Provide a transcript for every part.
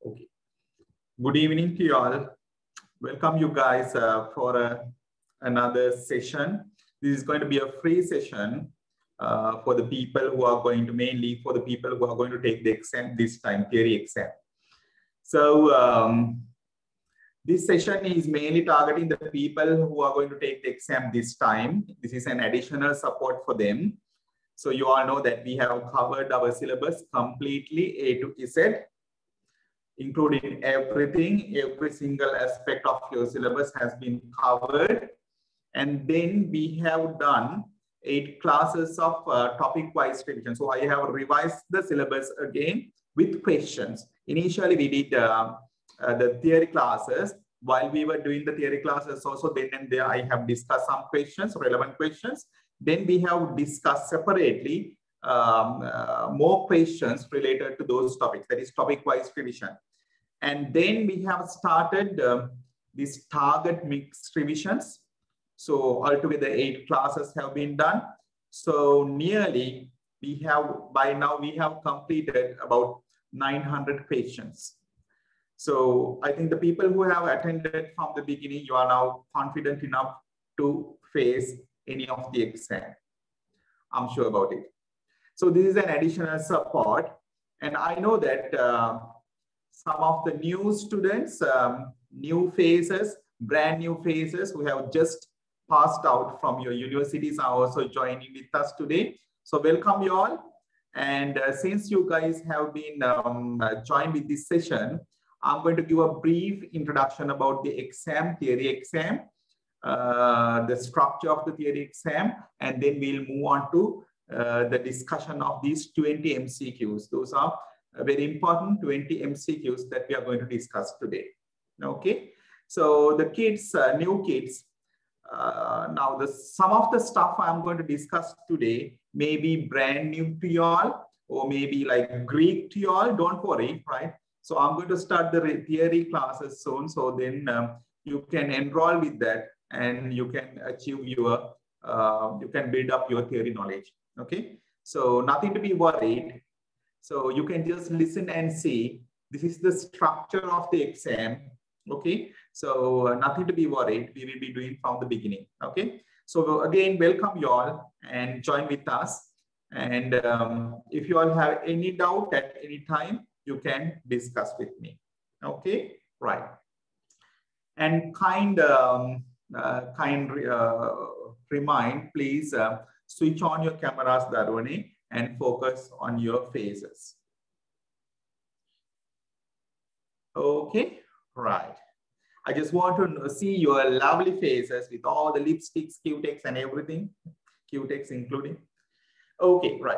Okay. Good evening to you all. Welcome you guys for another session. This is going to be a free session for the people who are going to, mainly for the people who are going to take the exam this time, theory exam. So this session is mainly targeting the people who are going to take the exam this time. This is an additional support for them. So you all know that we have covered our syllabus completely A to Z, including everything, every single aspect of your syllabus has been covered. And then we have done 8 classes of topic-wise revision. So I have revised the syllabus again with questions. Initially, we did the theory classes. While we were doing the theory classes also, then and there I have discussed some questions, relevant questions. Then we have discussed separately more questions related to those topics, that is topic-wise revision. And then we have started these target mixed revisions. So altogether 8 classes have been done. So nearly we have, by now we have completed about 900 questions. So I think the people who have attended from the beginning, you are now confident enough to face any of the exam. I'm sure about it. So this is an additional support. And I know that some of the new students, new faces, brand new faces who have just passed out from your universities are also joining with us today. So welcome you all. And since you guys have been joined with this session, I'm going to give a brief introduction about the exam, theory exam, the structure of the theory exam, and then we'll move on to the discussion of these 20 MCQs. Those are very important 20 MCQs that we are going to discuss today. Okay, so the kids, new kids, now some of the stuff I'm going to discuss today may be brand new to y'all, or maybe like Greek to y'all. Don't worry, right? So I'm going to start the theory classes soon. So then you can enroll with that and you can achieve your, you can build up your theory knowledge. Okay, so nothing to be worried. So you can just listen and see. This is the structure of the exam. Okay, so nothing to be worried. We will be doing from the beginning. Okay, so again, welcome you all and join with us. And if you all have any doubt at any time, you can discuss with me. Okay, right. And remind, please switch on your cameras, Darwani, and focus on your faces. Okay, right. I just want to see your lovely faces with all the lipsticks, Q-Tex and everything, Q-Tex including. Okay, right.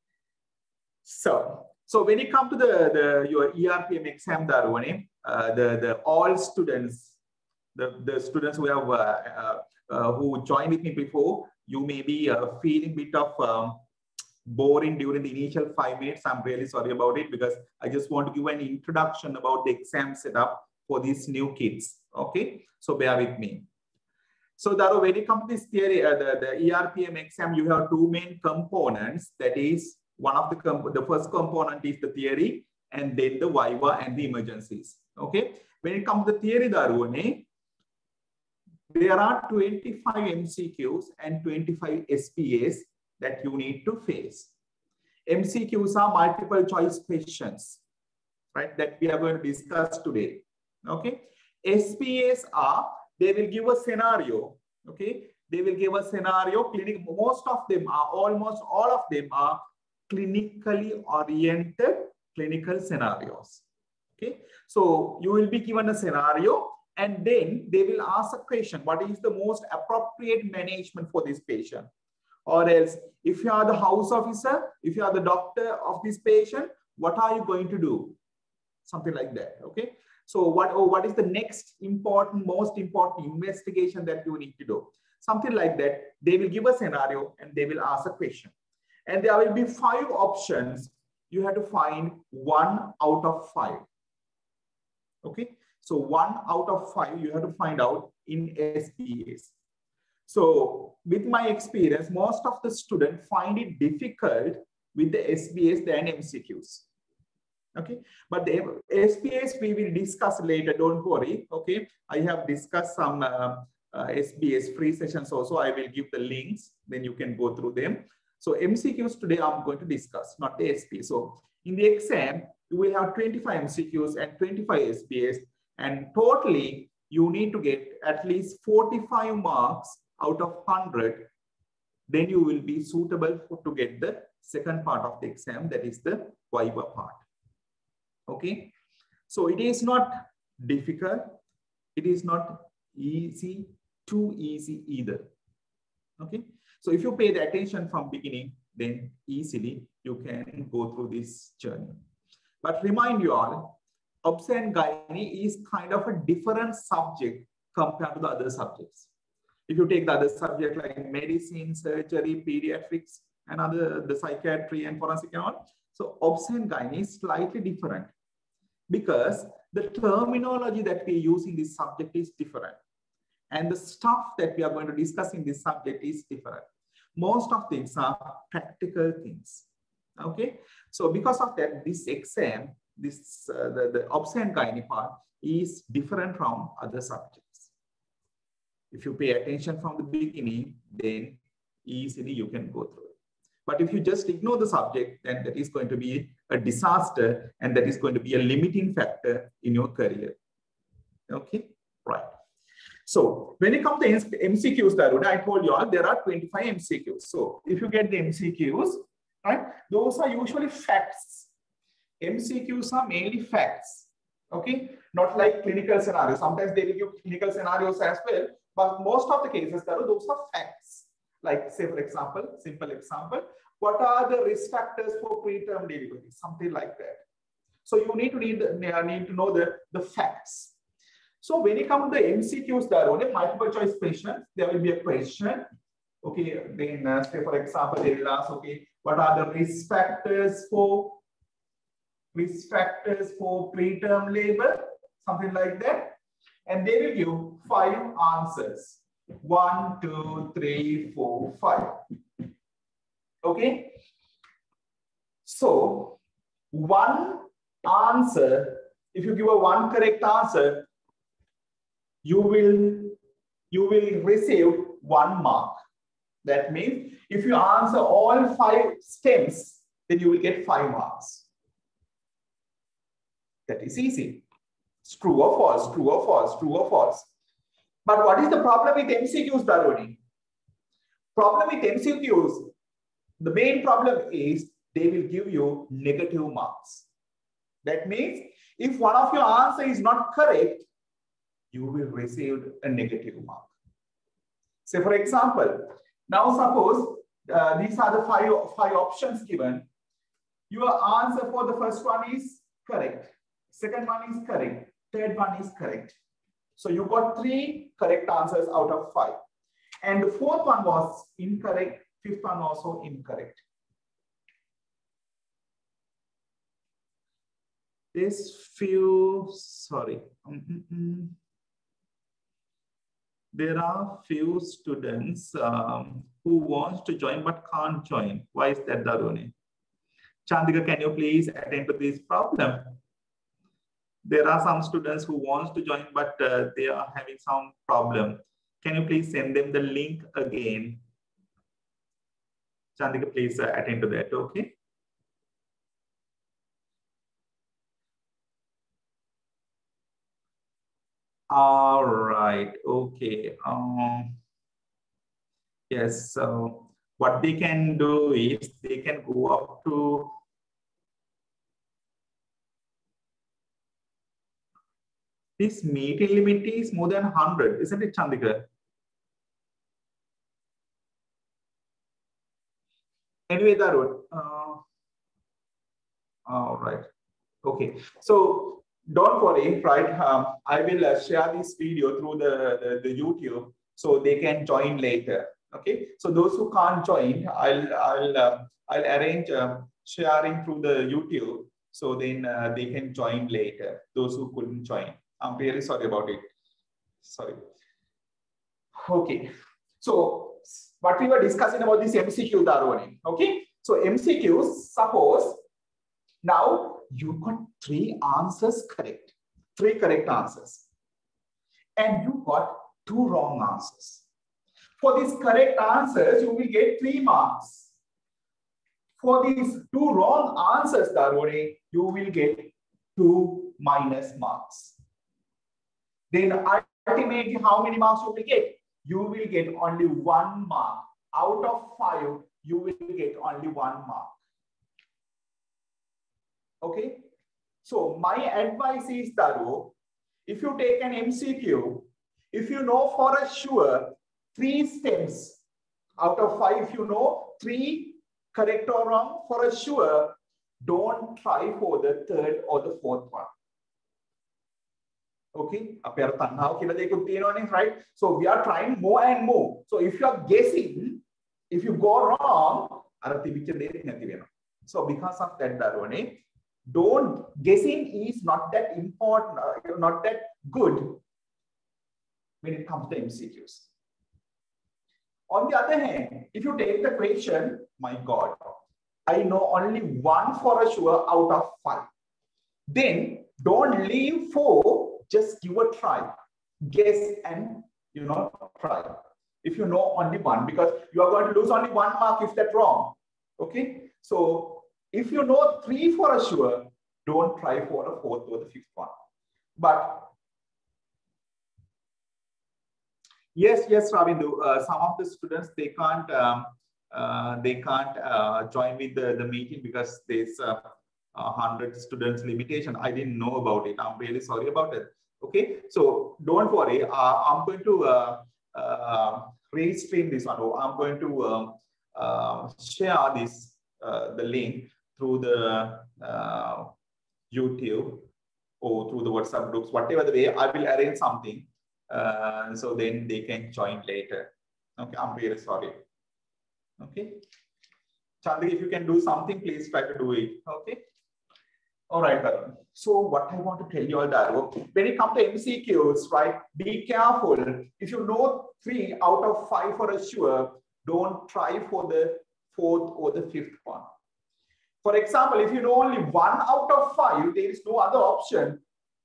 So when it comes to your ERPM exam, Darwani, the all students, the students who have who joined with me before, you may be feeling a bit of boring during the initial 5 minutes. I'm really sorry about it, because I just want to give an introduction about the exam setup for these new kids. Okay, so bear with me. So Daru, when it comes to this theory, the ERPM exam, you have 2 main components. That is, one of the first component is the theory, and then the viva and the emergencies. Okay, when it comes to the theory, Daru, there are 25 MCQs and 25 SPAs that you need to face. MCQs are multiple choice questions, right, that we are going to discuss today. Okay, SPAs are, they will give a scenario. Okay, they will give a scenario. Most of them are, almost all of them are clinically oriented clinical scenarios. Okay, so you will be given a scenario, and then they will ask a question: what is the most appropriate management for this patient? Or else, if you are the house officer, if you are the doctor of this patient, what are you going to do? Something like that. Okay, so what is the next important, most important investigation that you need to do? Something like that. They will give a scenario and they will ask a question. And there will be 5 options. You have to find 1 out of 5. Okay, so 1 out of 5 you have to find out in SPAs. So with my experience, most of the students find it difficult with the SPAs than MCQs. Okay, but the SBS we will discuss later, don't worry. Okay, I have discussed some SBS free sessions also. I will give the links, then you can go through them. So MCQs today I'm going to discuss, not the SP. So in the exam, you will have 25 MCQs and 25 SBS, and totally you need to get at least 45 marks out of 100. Then you will be suitable to get the second part of the exam, that is the Viva part. Okay, so it is not difficult. It is not easy, too easy either. Okay, so if you pay the attention from beginning, then easily you can go through this journey. But remind you all, obs and gynae is kind of a different subject compared to the other subjects. If you take the other subject like medicine, surgery, pediatrics, and the psychiatry and forensic and all, so obs and gynae is slightly different because the terminology that we use in this subject is different. And the stuff that we are going to discuss in this subject is different. Most of things are practical things. Okay, so because of that, this exam, the obs and gynae part is different from other subjects. If you pay attention from the beginning, then easily you can go through it. But if you just ignore the subject, then that is going to be a disaster, and that is going to be a limiting factor in your career. Okay, right. So when it comes to MCQs, Daruna, I told you all there are 25 MCQs. So if you get the MCQs, right, those are usually facts. MCQs are mainly facts. Okay, not like clinical scenarios. Sometimes they will give clinical scenarios as well, but most of the cases, those are facts. Like, say, for example, simple example, what are the risk factors for preterm delivery? Something like that. So you need to know the facts. So when it comes to the MCQs, there are only multiple choice questions. There will be a question. Okay, then say, for example, they will ask, okay, what are the risk factors for preterm labor? Something like that. And they will give 5 answers. 1, 2, 3, 4, 5. Okay. So one answer, if you give a one correct answer, you will receive 1 mark. That means if you answer all 5 stems, then you will get 5 marks. That is easy. It's true or false, true or false, true or false. But what is the problem with MCQs, Daruni? Problem with MCQs, the main problem is they will give you negative marks. That means if one of your answer is not correct, you will receive a negative mark. Say, for example, now suppose these are the five options given. Your answer for the first one is correct. Second one is correct. Third one is correct. So you got 3 correct answers out of 5. And the fourth one was incorrect. Fifth one also incorrect. There's few, sorry. There are few students who wants to join but can't join. Why is that, Daruni? Chandika, can you please attend to this problem? There are some students who wants to join, but they are having some problem. Can you please send them the link again? Chandika, please attend to that, okay? All right, okay. Yes, so what they can do is they can go up to this meeting limit is more than 100, isn't it, Chandika? Anyway, Darun. All right. Okay. So don't worry, right? I will share this video through the YouTube so they can join later. Okay. So those who can't join, I'll arrange sharing through the YouTube so then they can join later. Those who couldn't join. I'm really sorry about it. Sorry. Okay. So what we were discussing about this MCQ, Darwani. Okay. So MCQs, suppose Now you got 3 answers correct, 3 correct answers. And you got 2 wrong answers. For these correct answers, you will get 3 marks. For these 2 wrong answers, Darwani, you will get 2 minus marks. Then ultimately, how many marks you will get? You will get only 1 mark. Out of 5, you will get only 1 mark. Okay? So my advice is, Daru, if you take an MCQ, if you know for a sure 3 stems out of 5, if you know 3 correct or wrong, for a sure, don't try for the 3rd or the 4th one. Okay, right? So we are trying more and more. So if you are guessing, if you go wrong, so because of that, Darwani, guessing is not that important, not that good when it comes to MCQs. On the other hand, if you take the question, my God, I know only 1 for a sure out of 5. Then don't leave 4. Just give a try, guess and try. If you know only 1, because you are going to lose only 1 mark if that's wrong. Okay, so if you know 3 for a sure, don't try for a 4th or the 5th one. But yes, Ravindu, some of the students they can't join with the meeting because there's 100 students limitation. I didn't know about it. I'm really sorry about it. Okay, so don't worry. I'm going to restream this one. I'm going to share this the link through the YouTube or through the WhatsApp groups, whatever the way. I will arrange something so then they can join later. Okay, I'm really sorry. Okay, Chandri, if you can do something, please try to do it. Okay. All right, Varun. So what I want to tell you all that, when it comes to MCQs, right, be careful. If you know 3 out of 5 for a sure, don't try for the 4th or the 5th one. For example, if you know only 1 out of 5, there is no other option.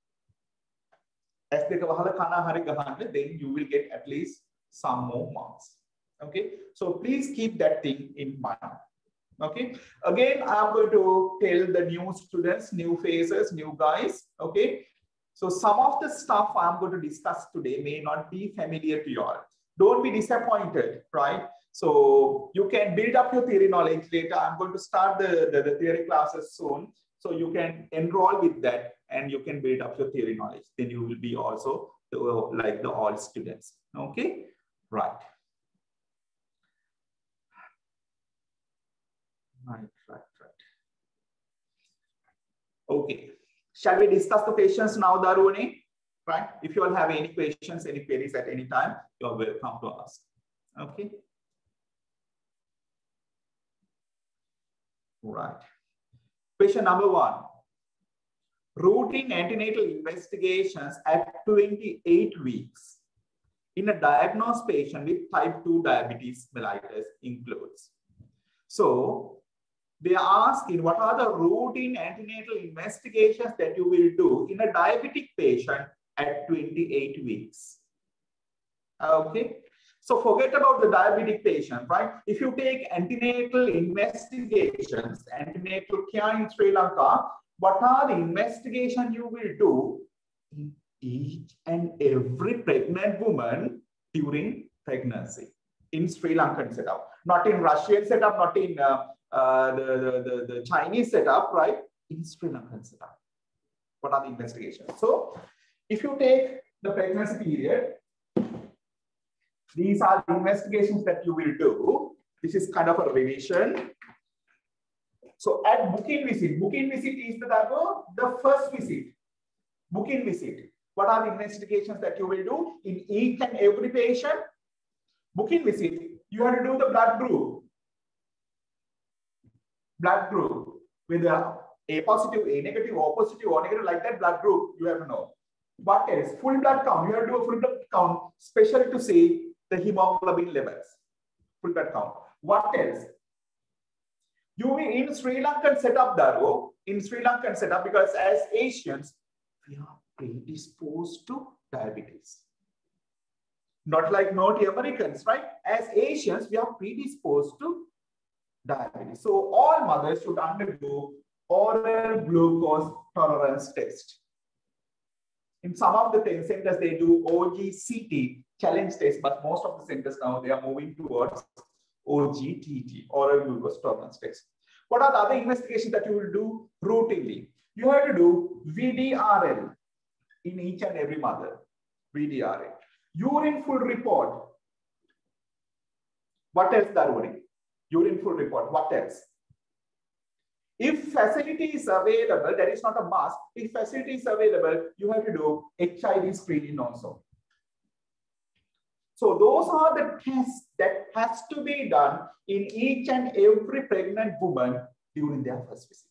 Then you will get at least some more marks. Okay, so please keep that thing in mind. Okay, again, I'm going to tell the new students, new faces, new guys. Okay, so some of the stuff I'm going to discuss today may not be familiar to you all. Don't be disappointed, right? So you can build up your theory knowledge later. I'm going to start the theory classes soon. So you can enroll with that and you can build up your theory knowledge. Then you will be also like the all students. Okay, right. Right. Okay. Shall we discuss the questions now, Darwani? Right. If you all have any questions, any queries at any time, you are welcome to ask. Okay. Right. Question number 1. Routine antenatal investigations at 28 weeks in a diagnosed patient with type 2 diabetes mellitus includes. So they are asking what are the routine antenatal investigations that you will do in a diabetic patient at 28 weeks. Okay. So forget about the diabetic patient, right? If you take antenatal investigations, antenatal care in Sri Lanka, what are the investigations you will do in each and every pregnant woman during pregnancy in Sri Lankan setup, not in Russian setup, not in the Chinese setup, right? In Sri Lankan setup. What are the investigations? So if you take the pregnancy period, these are the investigations that you will do. This is kind of a revision. So at book-in visit is the first visit. Book-in visit. What are the investigations that you will do in each and every patient? Book-in visit, you have to do the blood group. Blood group with A positive, A negative, O positive, O negative, like that blood group, you have to know. What else? Full blood count. You have to do a full blood count, especially to see the hemoglobin levels. Full blood count. What else? You in Sri Lankan setup, Darwo, in Sri Lankan setup, because as Asians, we are predisposed to diabetes. Not like North Americans, right? As Asians, we are predisposed to diabetes. So all mothers should undergo oral glucose tolerance test. In some of the centers, they do OGCT challenge test, but most of the centers now, they are moving towards OGTT, oral glucose tolerance test. What are the other investigations that you will do routinely? You have to do VDRL in each and every mother. VDRL. Urine full report. What else, Darwani? Urine full report. What else? If facility is available, that is not a must. If facility is available, you have to do HIV screening also. So those are the tests that has to be done in each and every pregnant woman during their first visit.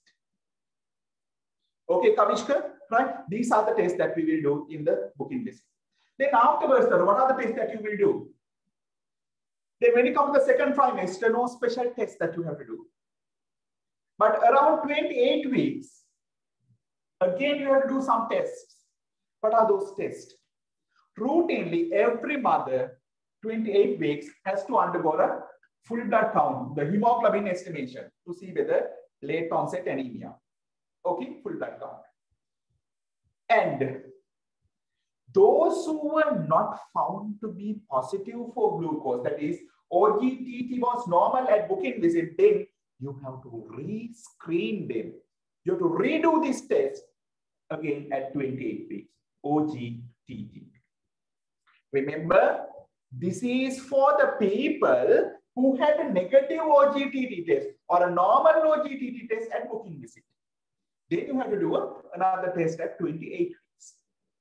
Okay, Kavishka, right? These are the tests that we will do in the booking visit. Then afterwards, what are the tests that you will do? Then when you come to the second trimester, no special tests that you have to do. But around 28 weeks, again, you have to do some tests. What are those tests? Routinely, every mother, 28 weeks, has to undergo a full blood count, the hemoglobin estimation, to see whether late onset anemia. Okay, full blood count. And those who were not found to be positive for glucose, that is, OGTT was normal at booking visit, then you have to re-screen them. You have to redo this test again at 28 weeks, OGTT. Remember, this is for the people who had a negative OGTT test or a normal OGTT test at booking visit. Then you have to do another test at 28 weeks.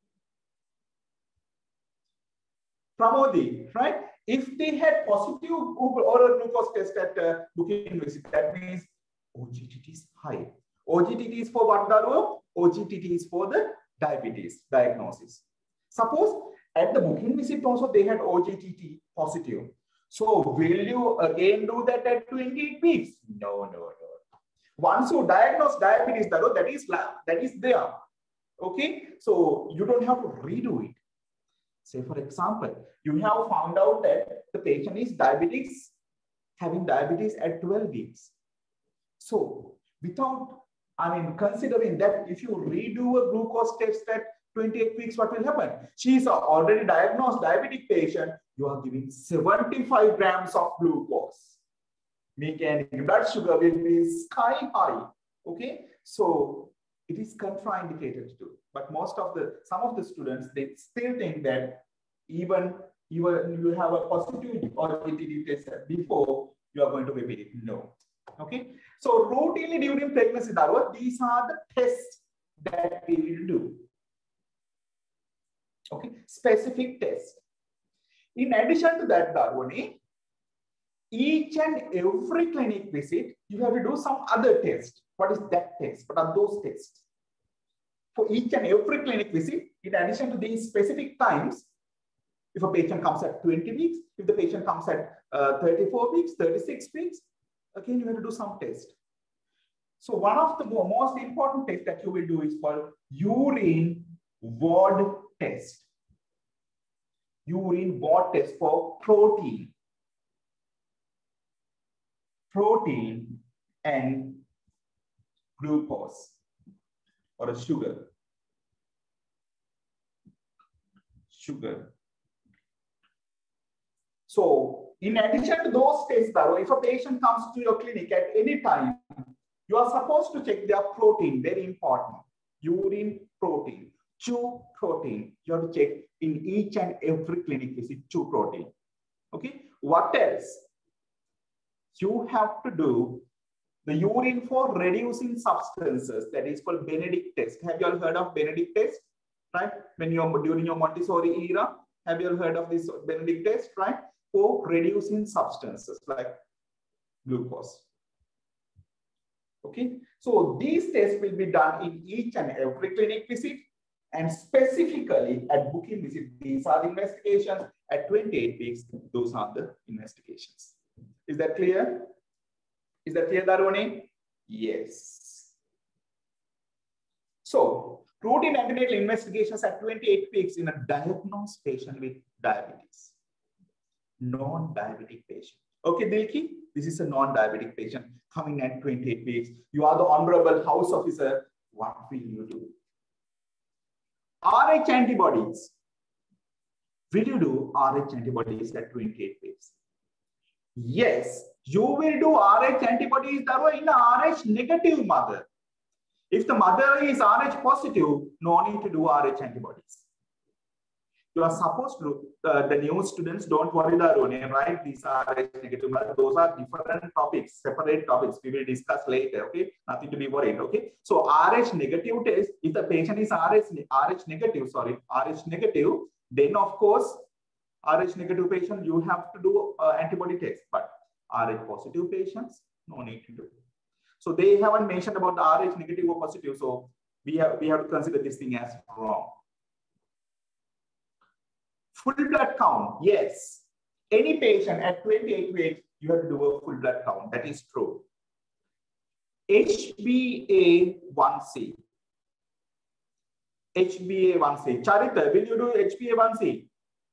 Pramodi, right? If they had positive oral glucose test at booking visit, that means OGTT is high. OGTT is for what, Daru? OGTT is for the diabetes diagnosis. Suppose at the booking visit also they had OGTT positive. So will you again do that at 28 weeks? No. Once you diagnose diabetes, Daru, that is there. Okay, so you don't have to redo it. Say, for example, you have found out that the patient is having diabetes at 12 weeks. So without, considering that, if you redo a glucose test at 28 weeks, what will happen? She is already diagnosed diabetic patient. You are giving 75 grams of glucose. Meaning blood sugar will be sky high. Okay, so it is contraindicated to do. But some of the students, they still think that even you have a positive OGTT test before you are going to repeat it. No. Okay. So routinely during pregnancy, these are the tests that we will do. Okay. Specific tests. In addition to that, Darwani, each and every clinic visit, you have to do some other test. What is that test? What are those tests? For each and every clinic visit, in addition to these specific times, if a patient comes at 20 weeks, if the patient comes at 34 weeks, 36 weeks, again, you have to do some test. So one of the most important tests that you will do is called urine ward test. Urine ward test for protein and glucose or a sugar. So in addition to those tests, if a patient comes to your clinic at any time, you are supposed to check their protein, very important. Urine protein, chew protein. You have to check in each and every clinic visit, chew protein. Okay. What else? You have to do the urine for reducing substances, that is called Benedict test. Have you all heard of Benedict test? Right? When you're during your Montessori era, have you all heard of this Benedict test? Right? For reducing substances like glucose. Okay. So these tests will be done in each and every clinic visit, and specifically at booking visit. These are the investigations. At 28 weeks, those are the investigations. Is that clear? Is that clear, Darwani? Yes. So, routine antenatal investigations at 28 weeks in a diagnosed patient with diabetes. Non-diabetic patient. Okay, Dilki, this is a non-diabetic patient coming at 28 weeks. You are the honorable house officer. What will you do? RH antibodies. Will you do RH antibodies at 28 weeks? Yes, you will do RH antibodies that were in a RH negative mother. If the mother is RH positive, no need to do RH antibodies. You are supposed to, the new students, don't worry, right? These are RH negative, those are different topics, separate topics. We will discuss later, okay? Nothing to be worried, okay? So RH negative test, if the patient is RH negative, then of course, RH negative patient, you have to do antibody test, but RH positive patients, no need to do. So they haven't mentioned about the RH negative or positive, so we have to consider this thing as wrong. Full blood count, yes. Any patient at 28 weeks, you have to do a full blood count. That is true. HbA1c. HbA1c. Charita, will you do HbA1c?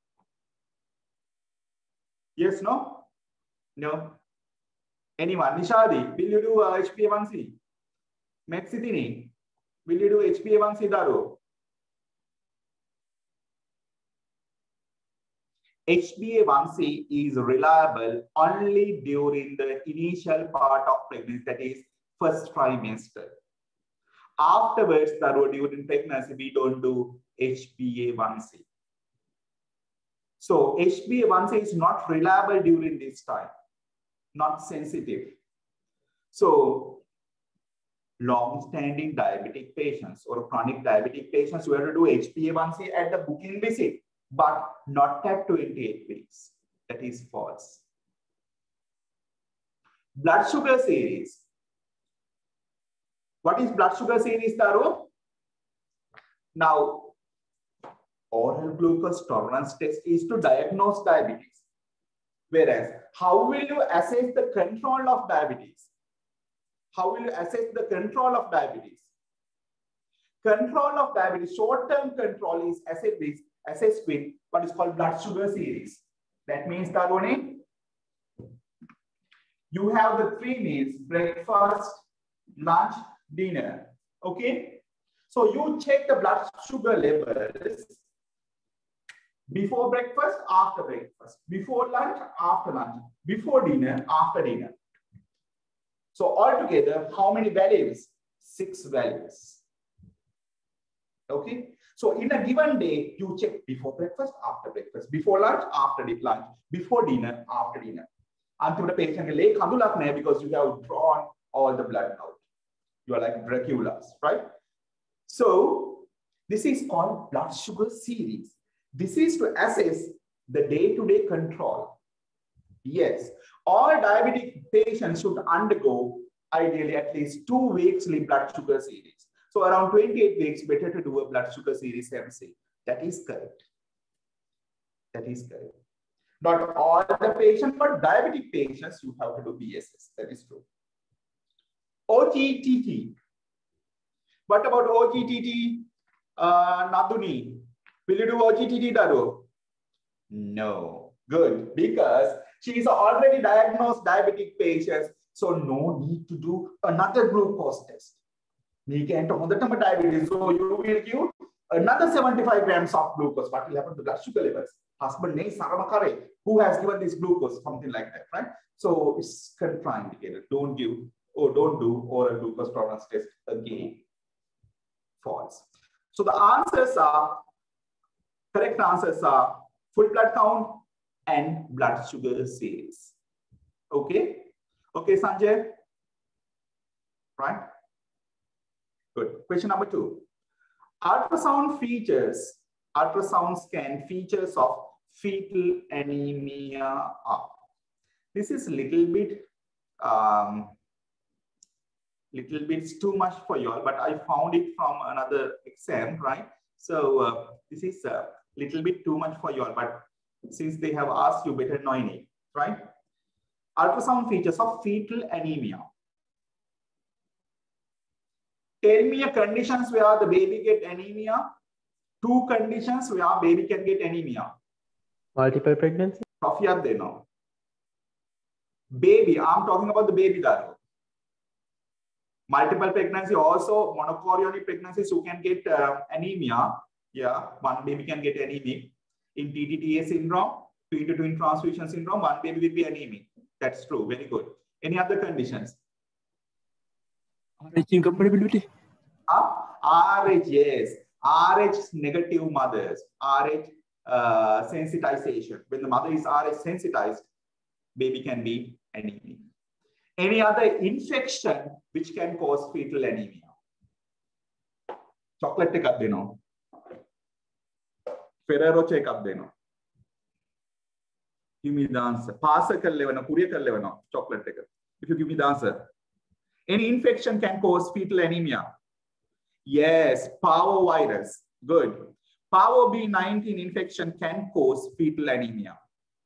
Yes, no? No. Anyone? Nishadi, will you do HbA1c? Maxithini, will you do HbA1c, Daru? HbA1c is reliable only during the initial part of pregnancy, that is first trimester. Afterwards, during pregnancy, we don't do HbA1c. So HbA1c is not reliable during this time, not sensitive. So long-standing diabetic patients or chronic diabetic patients, you have to do HbA1c at the booking visit, but not at 28 weeks. That is false. Blood sugar series. What is blood sugar series, Taro? Now, oral glucose tolerance test is to diagnose diabetes. Whereas, how will you assess the control of diabetes? How will you assess the control of diabetes? Control of diabetes, short-term control is assessed with what is called blood sugar series. That means, Tarone, you have the 3 meals: breakfast, lunch, dinner. Okay? So you check the blood sugar levels before breakfast, after breakfast, before lunch, after lunch, before dinner, after dinner. So altogether, how many values? 6 values. Okay? So in a given day, you check before breakfast, after breakfast, before lunch, after lunch, before dinner, after dinner. Until the patient can because you have drawn all the blood out. You are like Draculas, right? So this is called blood sugar series. This is to assess the day-to-day control. Yes, all diabetic patients should undergo ideally at least 2 weekly blood sugar series. So around 28 weeks, better to do a blood sugar series MC. That is correct. That is correct. Not all the patients, but diabetic patients, you have to do BSS. That is true. OGTT. What about OGTT? Naduni, will you do OGTT, Dado? No. Good, because she is already diagnosed diabetic patient, so no need to do another glucose test. We can't hold the diabetes, so you will give another 75 grams of glucose. What will happen to blood sugar levels? Husband name Saramakare, who has given this glucose, something like that, right? So it's contraindicated. Don't give or don't do oral glucose tolerance test again. False. So the answers are, correct answers are full blood count and blood sugar series. Okay? Okay, Sanjay? Right? Good. Question number 2. Ultrasound scan features of fetal anemia are. This is a little bit too much for you all, but I found it from another exam, right? So this is a little bit too much for you all, but since they have asked, you better know it, right? Ultrasound features of fetal anemia. Tell me a conditions where the baby get anemia. 2 conditions where baby can get anemia. Multiple pregnancy. Baby, I'm talking about the baby that. Multiple pregnancy, also monochorionic pregnancies who can get anemia. Yeah, one baby can get anemic. In TTTA syndrome, twin-to-twin transfusion syndrome, one baby will be anemic. That's true. Very good. Any other conditions? RH incompatibility. RH, yes. RH negative mothers. RH sensitization. When the mother is RH sensitized, baby can be anemic. Any other infection which can cause fetal anemia? Chocolate take up deno. Ferrero check up deno. Give me the answer. Pasa kar levana, kuriya kar levana. Chocolate take up. If you give me the answer. Any infection can cause fetal anemia. Yes, parvovirus. Good. Parvo B19 infection can cause fetal anemia.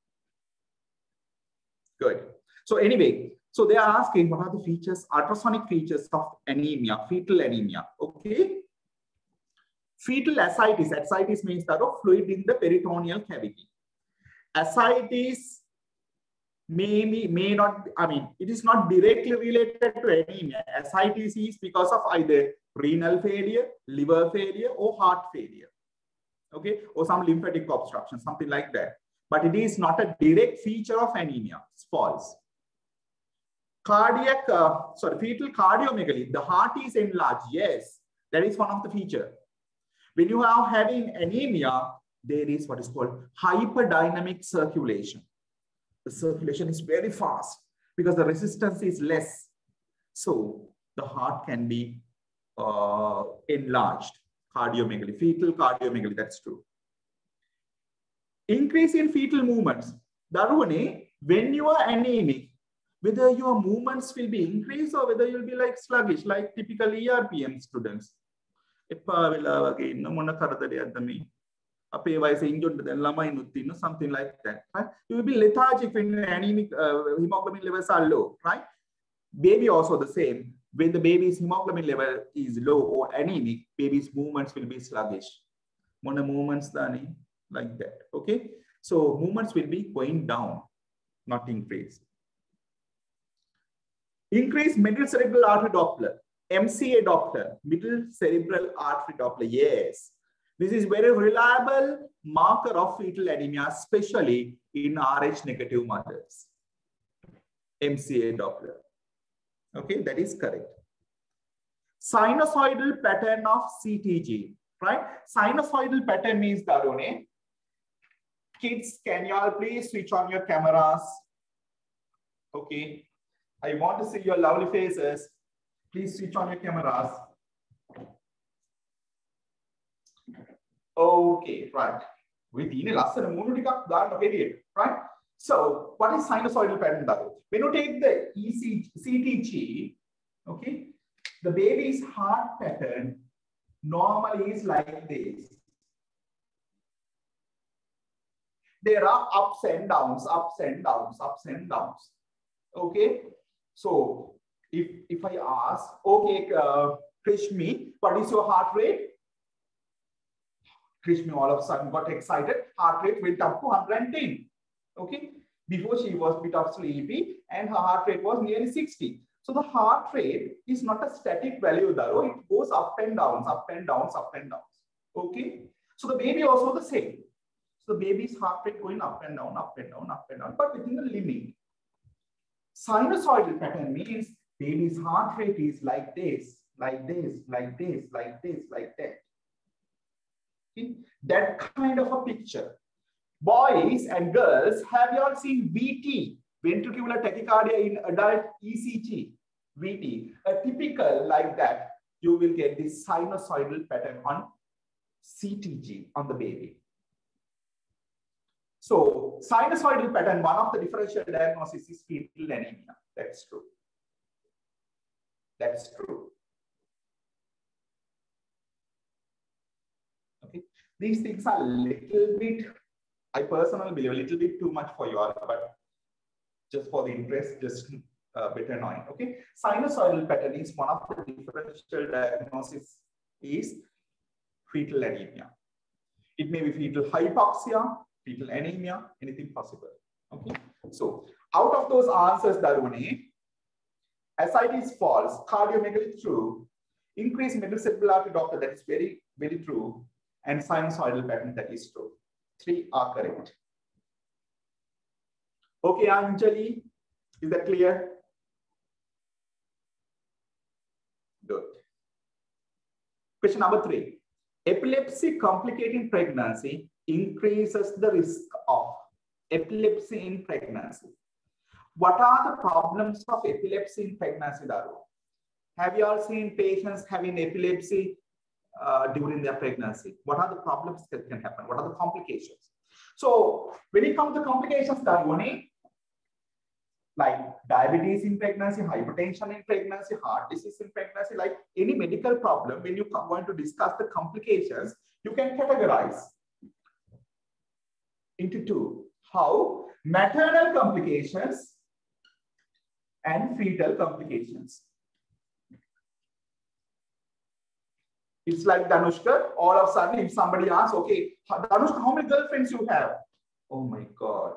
Good. So anyway, so they are asking what are the features, ultrasonic features of anemia, fetal anemia. Okay. Fetal ascites. Ascites means that of fluid in the peritoneal cavity. Ascites may not, I mean, it is not directly related to anemia. Ascites is because of either renal failure, liver failure, or heart failure. Okay, or some lymphatic obstruction, something like that. But it is not a direct feature of anemia. It's false. Cardiac, fetal cardiomegaly, the heart is enlarged. Yes, that is one of the features. When you are having anemia, there is what is called hyperdynamic circulation. The circulation is very fast because the resistance is less. So the heart can be enlarged. Cardiomegaly, fetal cardiomegaly, that's true. Increase in fetal movements. Darune, when you are anemic, whether your movements will be increased or whether you'll be like sluggish, like typical ERPM students. Something like that. Right? You will be lethargic when anemic hemoglobin levels are low, right? Baby also the same. When the baby's hemoglobin level is low or anemic, baby's movements will be sluggish. Mona movements like that. Okay. So movements will be going down, not increase. Increase middle cerebral artery Doppler. MCA Doppler, middle cerebral artery Doppler. Yes. This is very reliable marker of fetal anemia, especially in Rh negative mothers. MCA Doppler. Okay, that is correct. Sinusoidal pattern of CTG, right? Sinusoidal pattern means Darune. Kids, can you all please switch on your cameras? Okay. I want to see your lovely faces. Please switch on your cameras. Okay, right. Right? So, what is sinusoidal pattern? When you take the CTG, okay, the baby's heart pattern normally is like this. There are ups and downs, ups and downs, ups and downs. Okay, so if I ask, okay, Krishmi, what is your heart rate? Krishmi all of a sudden got excited. Heart rate went up to 110. Okay, before she was a bit of sleepy and her heart rate was nearly 60. So the heart rate is not a static value, though. It goes up and downs, up and downs, up and downs. Okay, so the baby also the same. So the baby's heart rate going up and down, up and down, up and down, but within the limit. Sinusoidal pattern means baby's heart rate is like this, like this, like this, like this, like that. Okay? That kind of a picture. Boys and girls, have you all seen VT, ventricular tachycardia in adult ECG? VT, a typical like that, you will get this sinusoidal pattern on CTG on the baby. So sinusoidal pattern, one of the differential diagnosis is fetal anemia. That's true. That's true. Okay. These things are a little bit, I personally believe, a little bit too much for you all, but Just for the interest, just better knowing. Okay, sinusoidal pattern is one of the differential diagnosis is fetal anemia. It may be fetal hypoxia, fetal anemia, anything possible. Okay, so out of those answers, Daruni, ascites false, cardiomegaly true, increased medullary doctor, that is very, very true, and sinusoidal pattern, that is true. 3 are correct. Okay, Anjali, is that clear? Good. Question number 3. Epilepsy complicating pregnancy increases the risk of epilepsy in pregnancy. What are the problems of epilepsy in pregnancy, Daru? Have you all seen patients having epilepsy during their pregnancy? What are the problems that can happen? What are the complications? So when it comes to complications, Darwani, like diabetes in pregnancy, hypertension in pregnancy, heart disease in pregnancy, like any medical problem, when you are going to discuss the complications, you can categorize into 2. How? Maternal complications and fetal complications. It's like Danushka, all of a sudden, if somebody asks, okay, Danushka, how many girlfriends you have? Oh my God.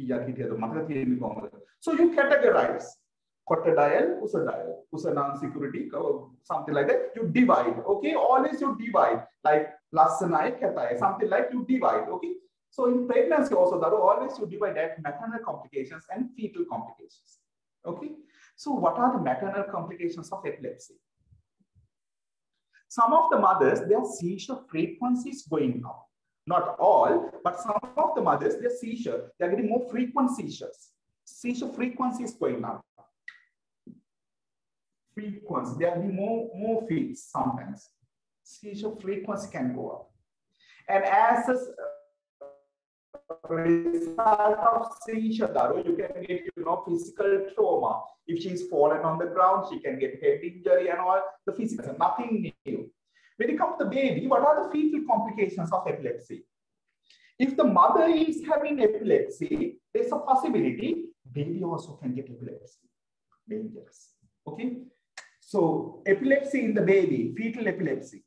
So you categorize. Cotadial, usadial, security, something like that. You divide. Okay, always you divide. Like lasanai, katai, something like you divide. Okay. So in pregnancy also, there are always you divide that maternal complications and fetal complications. Okay. So what are the maternal complications of epilepsy? Some of the mothers, their seizure frequency is going up. Not all, but some of the mothers, their seizure, they're getting more frequent seizures. Seizure frequency is going up. Frequency, there will be more fits sometimes. Seizure frequency can go up. And as a result of seizure, you can get, physical trauma. If she's fallen on the ground, she can get head injury and all the physical, nothing new. When it comes to the baby, what are the fetal complications of epilepsy? If the mother is having epilepsy, there's a possibility baby also can get epilepsy. Dangerous. Okay. So epilepsy in the baby, fetal epilepsy.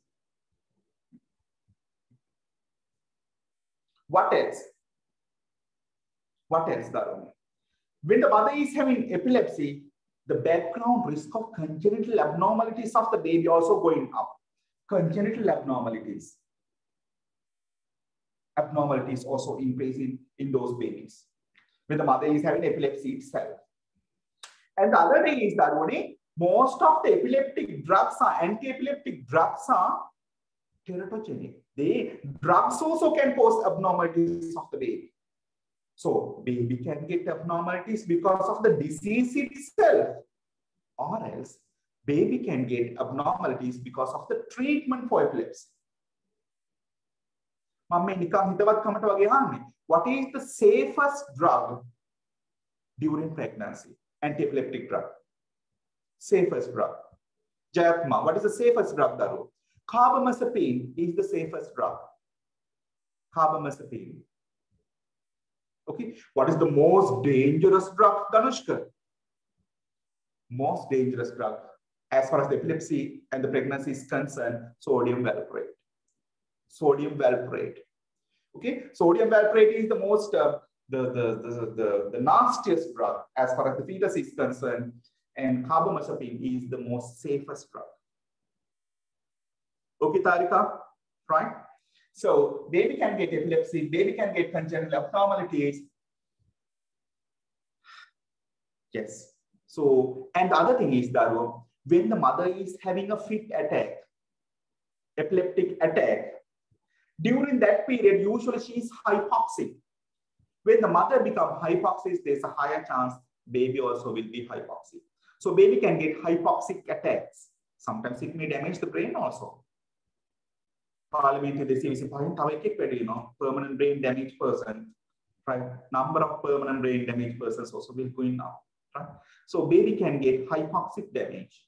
What else? What else, Darun? When the mother is having epilepsy, the background risk of congenital abnormalities of the baby also going up. Congenital abnormalities. Abnormalities also increasing in those babies when the mother is having epilepsy itself. And the other thing is that most of the epileptic drugs are anti-epileptic drugs are teratogenic. Drugs also can cause abnormalities of the baby. So baby can get abnormalities because of the disease itself, or else baby can get abnormalities because of the treatment for epilepsy. What is the safest drug during pregnancy? Anti-epileptic drug. Safest drug. Jayatma, what is the safest drug, Daru? Carbamazepine is the safest drug. Carbamazepine. Okay. What is the most dangerous drug, Danushka? Most dangerous drug, as far as the epilepsy and the pregnancy is concerned, sodium valproate. Sodium valproate. Okay, sodium valproate is the most the nastiest drug as far as the fetus is concerned, and carbamazepine is the most safest drug. Okay, Tarika, right? So baby can get epilepsy, baby can get congenital abnormalities. Yes. So, and the other thing is that when the mother is having a fit attack, epileptic attack, during that period, usually she is hypoxic. When the mother becomes hypoxic, there's a higher chance baby also will be hypoxic. So baby can get hypoxic attacks. Sometimes it may damage the brain also. Parliamentary disease, permanent brain damage person, right? Number of permanent brain damage persons also will go in now, right? So baby can get hypoxic damage.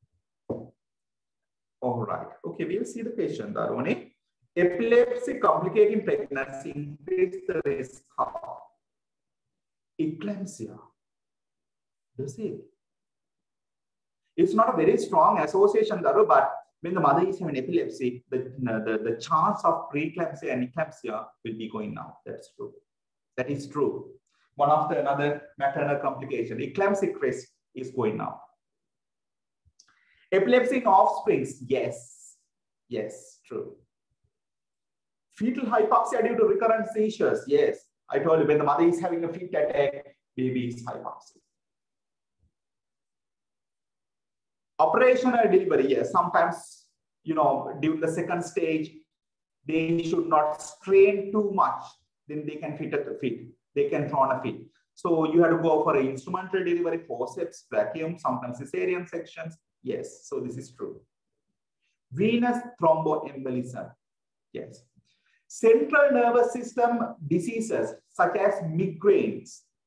All right. Okay, we'll see the question, Darwani. Epilepsy complicating pregnancy increase the risk of eclampsia. You see, it's not a very strong association, but when the mother is having epilepsy, the chance of preeclampsia and eclampsia will be going down. That's true. That is true. One after another maternal complication. Eclamptic risk is going down. Epilepsy in offsprings, yes. Yes, true. Fetal hypoxia due to recurrent seizures, yes. I told you when the mother is having a fetal attack, baby is hypoxic. Operational delivery, yes. Sometimes, during the second stage, they should not strain too much. Then they can fit at the feet. They can throw on a feet. So you have to go for an instrumental delivery, forceps, vacuum, sometimes cesarean sections. Yes, so this is true. Venous thromboembolism, yes. Central nervous system diseases such as migraine,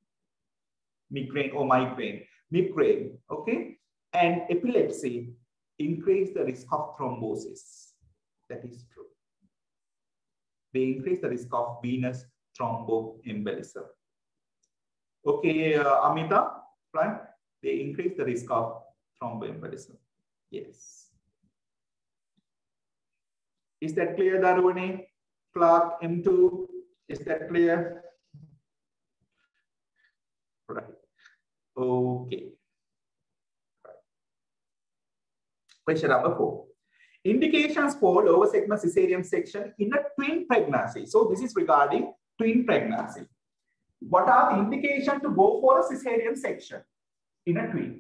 okay, and epilepsy increase the risk of thrombosis. That is true. They increase the risk of venous thromboembolism. Okay, Amita, right? They increase the risk of thromboembolism. Yes. Is that clear, Darwani? Clark, M2, is that clear? Right. Okay. Right. Question number 4. Indications for lower segment cesarean section in a twin pregnancy. So this is regarding twin pregnancy. What are the indications to go for a cesarean section in a twin?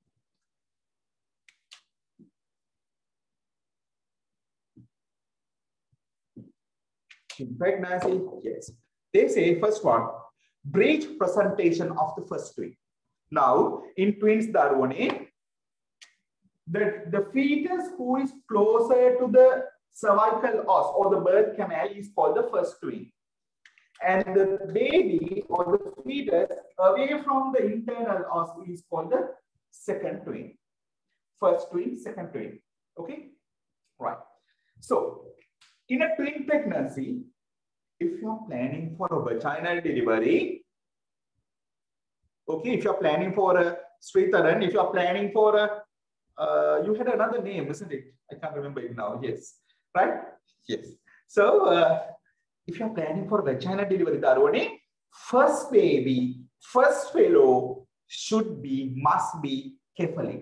In pregnancy, yes. They say first one, breech presentation of the first twin. Now, in twins, Darwani, the fetus who is closer to the cervical os or the birth canal is called the first twin. And the baby or the fetus away from the internal os is called the second twin. First twin, second twin. Okay? Right. So, in a twin pregnancy, if you're planning for a vaginal delivery, okay, if you're planning for a Sweetaran, if you're planning for a, you had another name, isn't it? I can't remember it now. Yes. Right? Yes. So, if you're planning for vaginal delivery, Darwani, first baby, first fellow must be cephalic.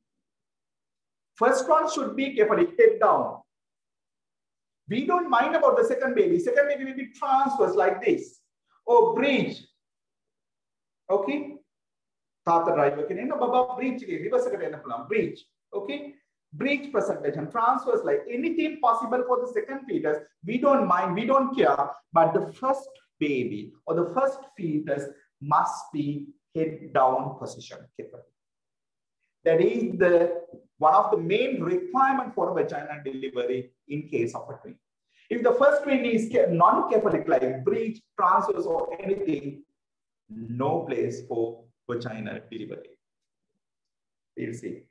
First one should be cephalic, head down. We don't mind about the second baby. Second baby will be transverse like this. Or breech. Okay? Tata driver can end up breech again. Reverse breech. Okay? Breech presentation, transverse like anything possible for the second fetus. We don't mind, we don't care. But the first baby or the first fetus must be head down position. That is one of the main requirements for a vaginal delivery in case of a twin. If the first twin is non-cephalic like breech, transverse or anything, no place for vaginal delivery. We'll see.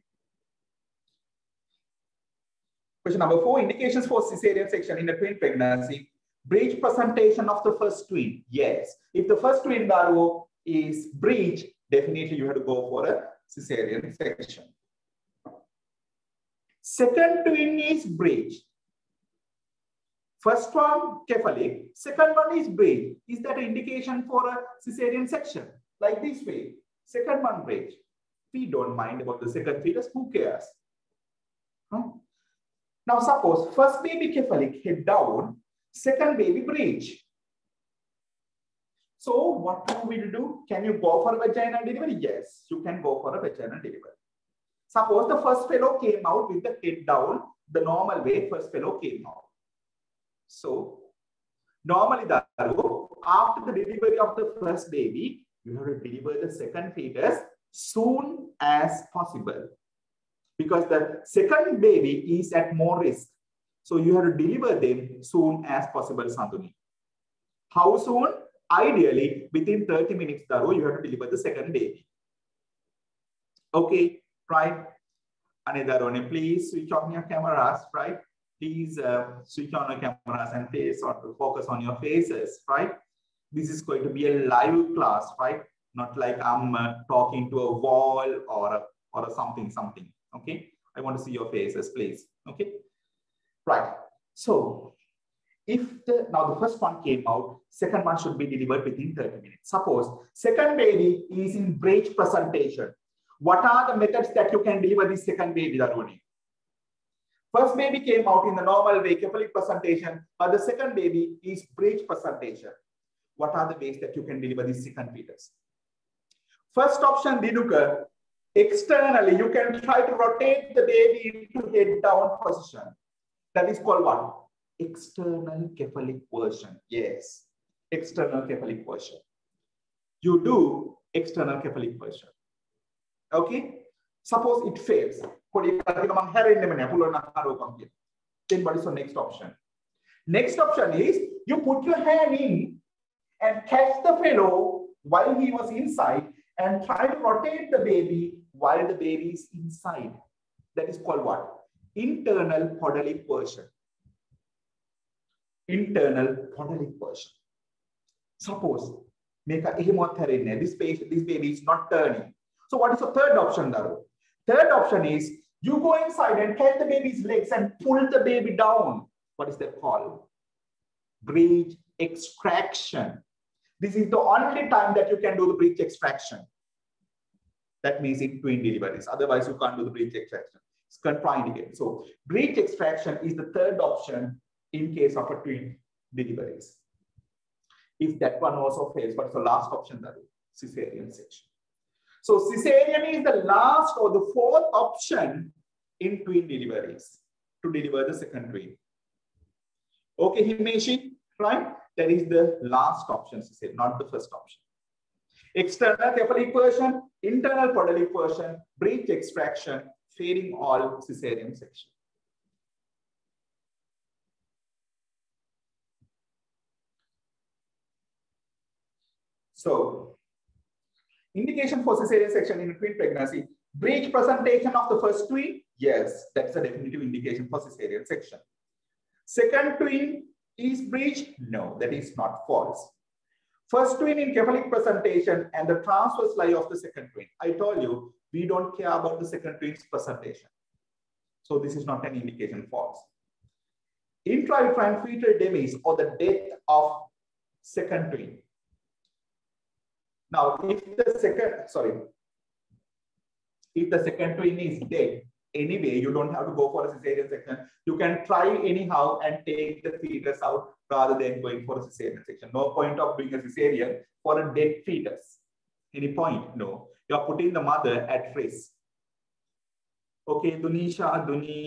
Question number 4, indications for cesarean section in a twin pregnancy. Breech presentation of the first twin. Yes. If the first twin, Darwo, is breech, definitely you have to go for a cesarean section. Second twin is breech. First one, cephalic. Second one is breech. Is that an indication for a cesarean section? Like this way. Second one, breech. We don't mind about the second fetus. Who cares? Huh? Now, suppose first baby cephalic, head down. Second baby breech. So, what will you do? Can you go for a vaginal delivery? Yes, you can go for a vaginal delivery. Suppose the first fellow came out with the head down, the normal way first fellow came out. So, normally, after the delivery of the first baby, you have to deliver the second fetus soon as possible. Because the second baby is at more risk. So, you have to deliver them soon as possible, Santuni. How soon? Ideally, within 30 minutes, you have to deliver the second baby. Okay, right? Anedarone, please switch on your cameras, right? Please switch on your cameras and face or focus on your faces, right? This is going to be a live class, right? not like I'm talking to a wall or something. Okay, I want to see your faces, please. Okay, right. So if now the first one came out, second one should be delivered within 30 minutes. Suppose second baby is in breech presentation. What are the methods that you can deliver this second baby, Darwani? First baby came out in the normal way, cephalic presentation, but the second baby is breech presentation. What are the ways that you can deliver this second fetus? First option, Dinuka, externally, you can try to rotate the baby into head down position. That is called what? External cephalic version. Yes, external cephalic version. You do external cephalic version. Okay? Suppose it fails. Then what is the next option? Next option is you put your hand in and catch the fellow while he was inside and try to rotate the baby while the baby is inside. That is called what? Internal podalic version. Internal podalic version. Suppose make a this baby is not turning. So what is the third option, Daru? Third option is you go inside and catch the baby's legs and pull the baby down. What is that called? Breech extraction. This is the only time that you can do the breech extraction. That means in twin deliveries. Otherwise, you can't do the breech extraction. It's contraindicated. So breech extraction is the third option in case of a twin deliveries. If that one also fails, what's the last option? That is cesarean section. So cesarean is the last or the fourth option in twin deliveries to deliver the second twin. Okay, Himeshi, right? That is the last option, cesarean, not the first option. External cephalic version, internal podalic version, breech extraction, failing all cesarean section. So, indication for cesarean section in a twin pregnancy, breech presentation of the first twin, yes, that's a definitive indication for cesarean section. Second twin is breech, no, that is not false. First twin in cephalic presentation and the transverse lie of the second twin. I told you, we don't care about the second twin's presentation. So this is not an indication false. Intrauterine fetal demise or the death of second twin. Now, if the second twin is dead, anyway, you don't have to go for a cesarean section. You can try anyhow and take the fetus out rather than going for a cesarean section. No point of doing a cesarean for a dead fetus. Any point? No. You are putting the mother at risk. Okay, Dunisha,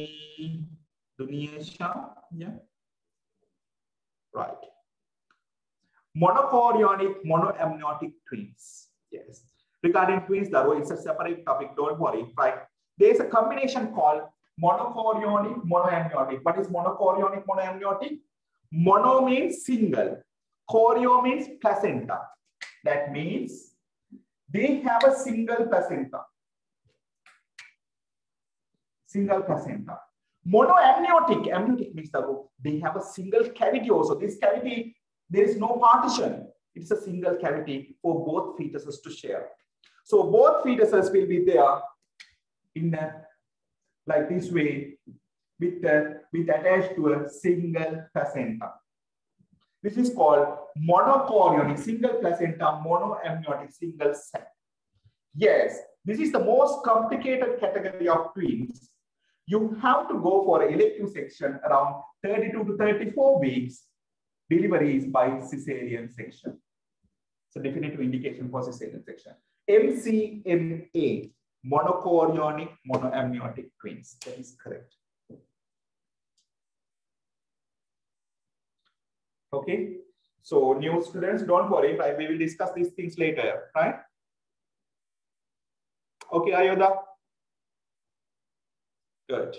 Dunisha, yeah. Right. Monochorionic, monoamniotic twins. Yes. Regarding twins, Daru, it's a separate topic. Don't worry. Right. There's a combination called monochorionic, monoamniotic. What is monochorionic, monoamniotic? Mono means single. Chorio means placenta. That means they have a single placenta. Single placenta. Monoamniotic, amniotic means they have a single cavity also. This cavity, there is no partition. It's a single cavity for both fetuses to share. So both fetuses will be there in like this way with attached to a single placenta. This is called monochorionic, single placenta, monoamniotic, single sac. Yes, this is the most complicated category of twins. You have to go for an elective section around 32 to 34 weeks. Delivery is by cesarean section. It's a definitive indication for cesarean section. MCMA, monochorionic, monoamniotic twins. That is correct. Okay. So new students, don't worry. Right? We will discuss these things later, right? Okay, Ayoda. Good.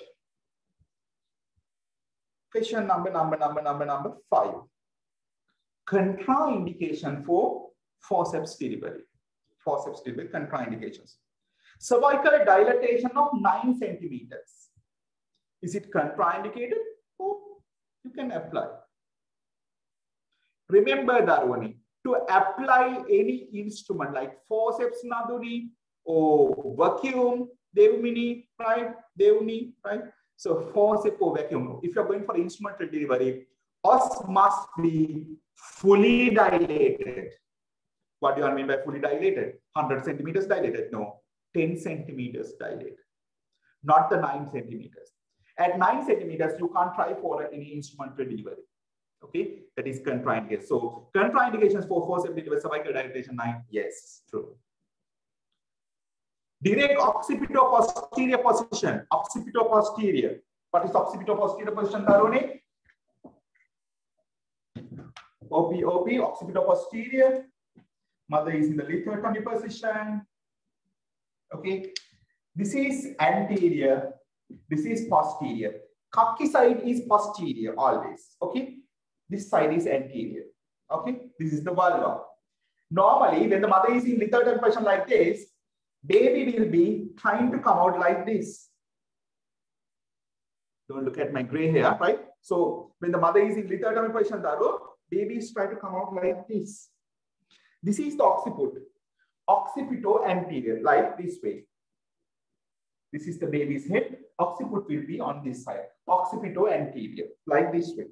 Question number 5. Contraindication for forceps delivery. Forceps delivery, contraindications. Cervical dilatation of 9 centimeters. Is it contraindicated? Oh, you can apply. Remember, Darwani, to apply any instrument like forceps naduni or vacuum devumini, right? Devuni, right? So forceps or vacuum. If you're going for instrumental delivery, os must be fully dilated. What do you mean by fully dilated? 100 centimeters dilated? No, 10 centimeters dilated, not the 9 centimeters. At 9 centimeters, you can't try for any instrumental delivery. Okay, that is contraindication. So contraindications for forceps delivery, cervical dilatation 9. Yes, true. Direct occipito-posterior position. Occipito-posterior. What is occipito-posterior position, Taruni? OP, occipito-posterior. Mother is in the lithotomy position. Okay. This is anterior. This is posterior. Kaki side is posterior always. Okay. This side is anterior. Okay. This is the vulva. Normally, when the mother is in lithotomy position like this, baby will be trying to come out like this. Don't look at my gray hair, right? So when the mother is in lithotomy position, baby is trying to come out like this. This is the occiput. Occipito anterior, like this way. This is the baby's head. Occiput will be on this side. Occipito anterior, like this way.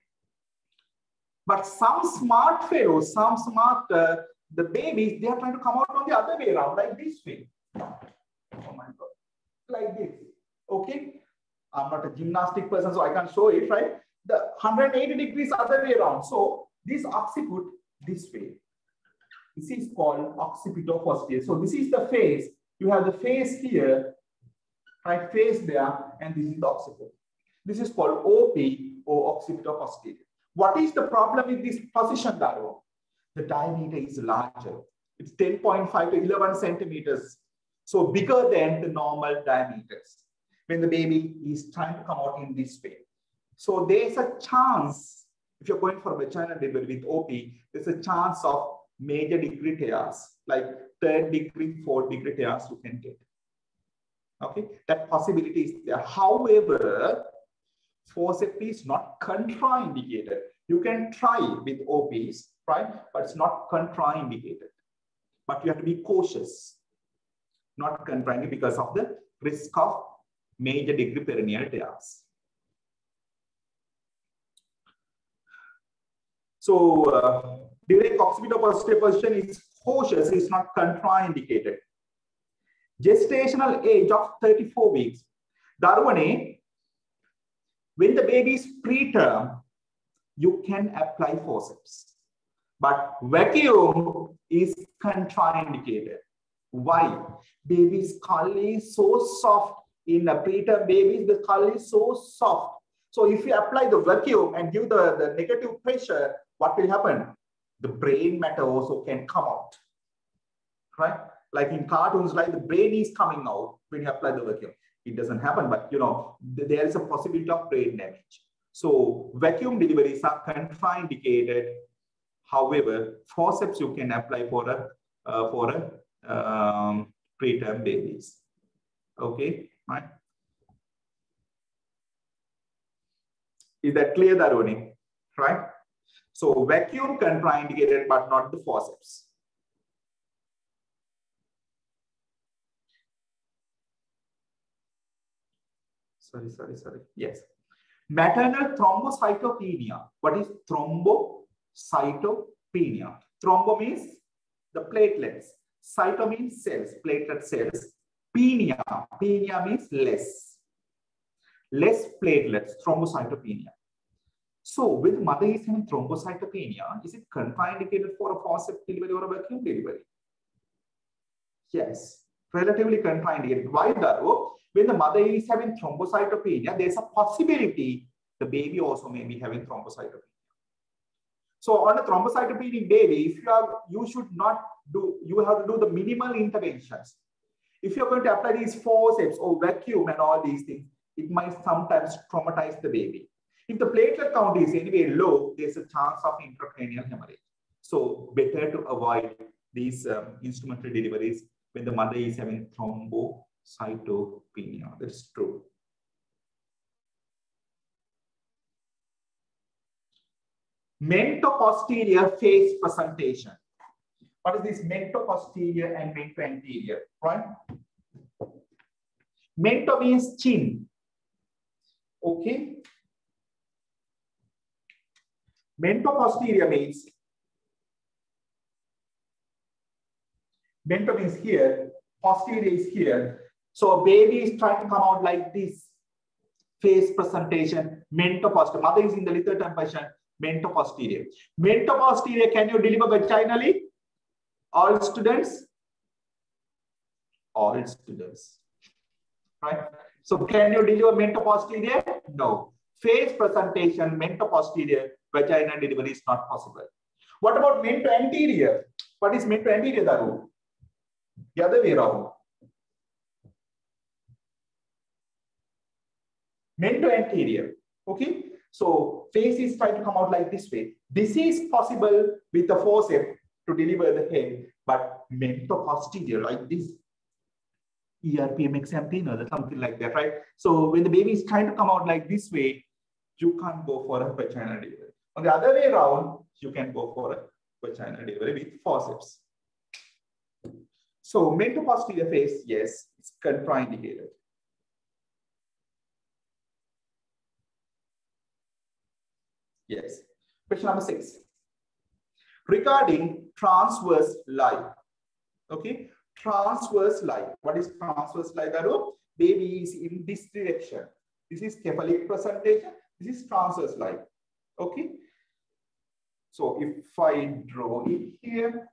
But some smart fellows, the babies, they are trying to come out on the other way around, like this way. Oh my God. Like this. Okay. I'm not a gymnastic person, so I can't show it, right? The 180 degrees other way around. So this occiput this way. This is called occipito-posterior. So this is the face. You have the face here, right? Face there, and this is the occiput. This is called OP or occipito-posterior. What is the problem with this position, Daro? The diameter is larger. It's 10.5 to 11 centimeters. So bigger than the normal diameters when the baby is trying to come out in this way. So there's a chance, if you're going for vaginal delivery with OP, there's a chance of major degree tears, like 3rd degree, 4th degree tears you can get. Okay, that possibility is there. However, forceps is not contraindicated. You can try with OPs, right? But it's not contraindicated. But you have to be cautious, not contraindicated because of the risk of major degree perineal tears. So, direct occipito-posterior position is cautious, it's not contraindicated. Gestational age of 34 weeks. Darwane, when the baby is preterm, you can apply forceps. But vacuum is contraindicated. Why? Baby's skull is so soft. In a preterm babies, the skull is so soft. So if you apply the vacuum and give the negative pressure, what will happen? The brain matter also can come out, right? Like in cartoons, like the brain is coming out when you apply the vacuum. It doesn't happen, but you know, there is a possibility of brain damage. So vacuum deliveries are contraindicated. However, forceps you can apply for a preterm babies. Okay, right? Is that clear, Daruni? Right? So vacuum contraindicated, but not the forceps. Sorry. Yes. Maternal thrombocytopenia. What is thrombocytopenia? Thrombo means the platelets. Cyto means cells, platelet cells. Penia means less. Less platelets, thrombocytopenia. So with mother is having thrombocytopenia, is it contraindicated for a forceps delivery or a vacuum delivery? Yes, relatively contraindicated. Why, Daro? When the mother is having thrombocytopenia, there's a possibility the baby also may be having thrombocytopenia. So on a thrombocytopenic baby, you have to do the minimal interventions. If you're going to apply these forceps or vacuum and all these things, it might sometimes traumatize the baby. If the platelet count is anyway low, there's a chance of intracranial hemorrhage. So better to avoid these instrumental deliveries when the mother is having thrombocytopenia. That's true. Mentoposterior phase presentation. What is this mentoposterior and mentoanterior, right? Mento means chin. Okay. Mentoposterior means mento means here, posterior is here. So baby is trying to come out like this. Face presentation, mentoposterior. Mother is in the little time position, mentoposterior. Mentoposterior, can you deliver vaginally? All students? All students. Right? So can you deliver mentoposterior? No. Face presentation, mentoposterior, vaginal delivery is not possible. What about mentoanterior? What is mentoanterior, Daru? The other way around. Mentoanterior. Okay. So face is trying to come out like this way. This is possible with the forceps to deliver the head, but mentoposterior like this. ERPM example, or something like that, right? So when the baby is trying to come out like this way, you can't go for a vaginal delivery. On the other way around, you can go for a vaginal delivery with forceps. So mentoposterior phase, yes, it's contraindicated. Yes. Question number 6. Regarding transverse lie. Okay. Transverse lie. What is transverse lie, Daru? Baby is in this direction. This is cephalic presentation. This is transverse lie. Okay. So if I draw it here.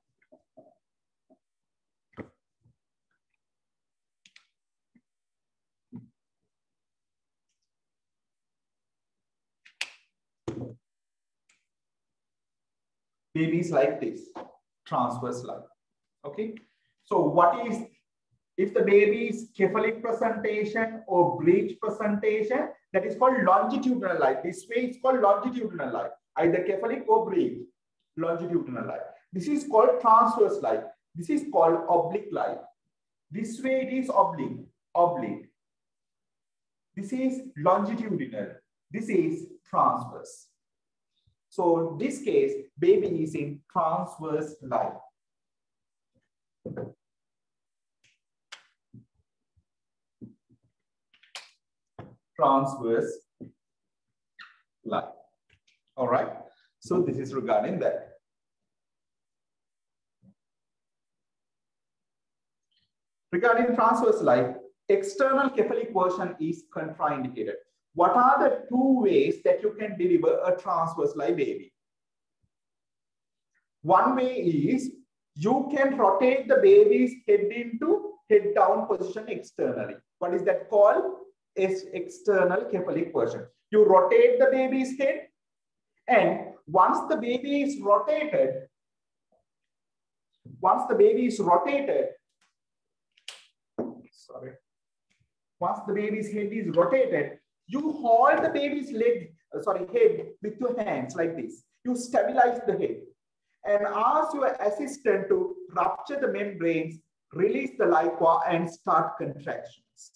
Baby is like this, transverse lie. Okay. So what is, if the baby is cephalic presentation or breech presentation, that is called longitudinal lie. This way it's called longitudinal lie, either cephalic or breech, longitudinal lie. This is called transverse lie. This is called oblique lie. This way it is oblique, oblique. This is longitudinal. This is transverse. So in this case, baby is in transverse lie. Transverse lie. All right. So this is regarding that. Regarding transverse lie, external cephalic version is contraindicated. What are the 2 ways that you can deliver a transverse lie baby? One way is you can rotate the baby's head into head down position externally. What is that called? Is external cephalic version. You rotate the baby's head, and once the baby is rotated, once the baby's head is rotated, you hold the baby's head with your hands like this. You stabilize the head and ask your assistant to rupture the membranes, release the liqua, and start contractions.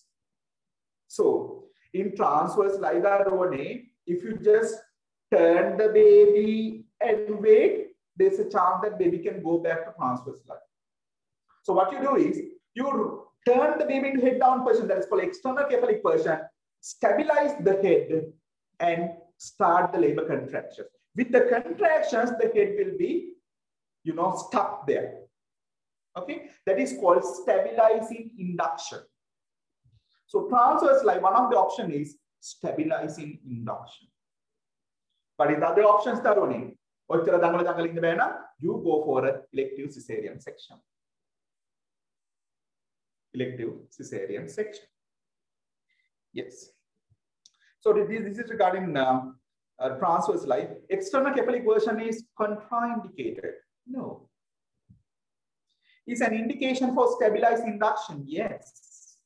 So in transverse lie, if you just turn the baby and wait, there's a chance that baby can go back to transverse lie. So what you do is you turn the baby into head down position, that is called external cephalic position, stabilize the head and start the labor contractions. With the contractions, the head will be, stuck there. Okay, that is called stabilizing induction. So transverse lie, one of the options is stabilizing induction. But in the other options, you go for an elective cesarean section. Elective cesarean section. Yes. So this is regarding transverse lie. External cephalic version is contraindicated. No. Is an indication for stabilized induction? Yes.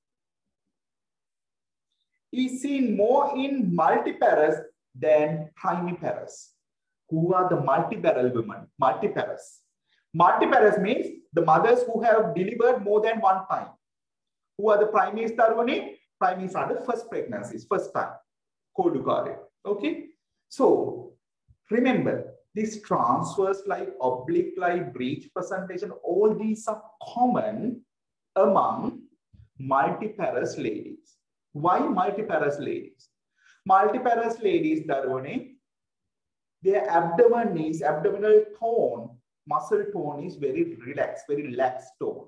Is seen more in multiparous than primiparous. Who are the multiparous women? Multiparous. Multiparous means the mothers who have delivered more than one time. Who are the primaries, Taruni? Primaries are the first pregnancies, first time. Okay. So remember, this transverse lie, oblique lie, breech presentation, all these are common among multiparous ladies. Why multiparous ladies? Multiparous ladies, Darone, their abdomen is, abdominal tone, muscle tone is very relaxed, very lax tone.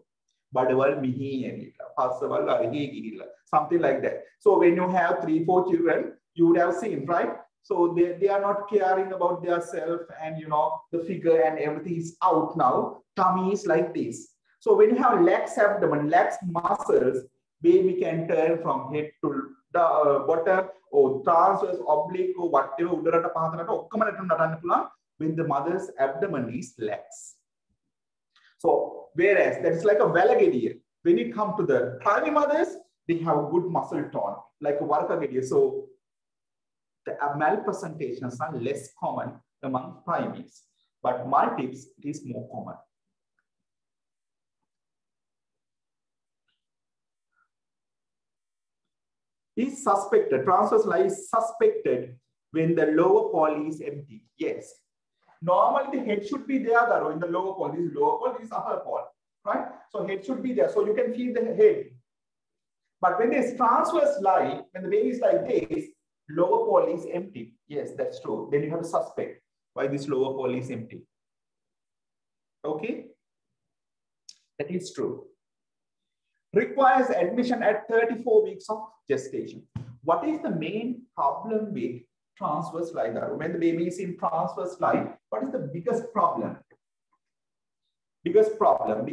Something like that. So when you have 3-4 children, you would have seen, right? So they are not caring about their self and, you know, the figure and everything is out now. Tummy is like this. So when you have lax abdomen, lax muscles, baby can turn from head to the bottom or transverse, oblique or whatever, when the mother's abdomen is lax. So whereas that's like a Valagadia. When it comes to the primary mothers, they have good muscle tone, like a Varkagadia. So the malpresentations are less common among primates, but multiples it is more common. Is suspected, transverse lie is suspected when the lower poly is empty. Yes. Normally the head should be there, though, in the lower poly. This is lower poly, this is upper poly, right? So head should be there, so you can feel the head. But when there's transverse lie, when the baby is like this, lower poly is empty. Yes, that's true. Then you have to suspect why this lower poly is empty. Okay, that is true. Requires admission at 34 weeks of gestation. What is the main problem with transverse lie? When the baby is in transverse lie, what is the biggest problem? Biggest problem.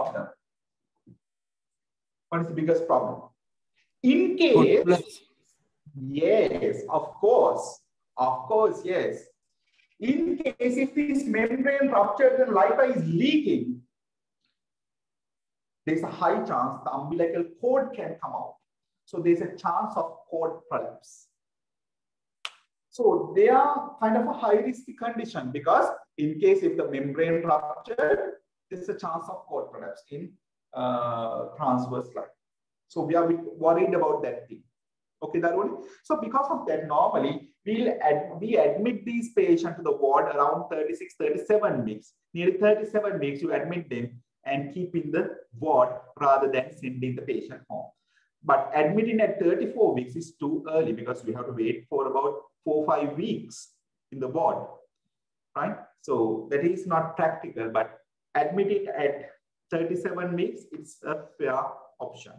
What is the biggest problem? In case, yes, of course, yes. In case if this membrane ruptures and LIPA is leaking, there's a high chance the umbilical cord can come out. So there's a chance of cord prolapse. So they are kind of a high risk condition because in case if the membrane ruptured, there's a chance of cord prolapse in transverse line. So we are worried about that thing. Okay, Daruni. So because of that, normally we admit these patients to the ward around 36, 37 weeks. Nearly 37 weeks, you admit them and keep in the ward rather than sending the patient home. But admitting at 34 weeks is too early because we have to wait for about 4 or 5 weeks in the ward, right? So that is not practical, but admit it at 37 weeks, it's a fair option.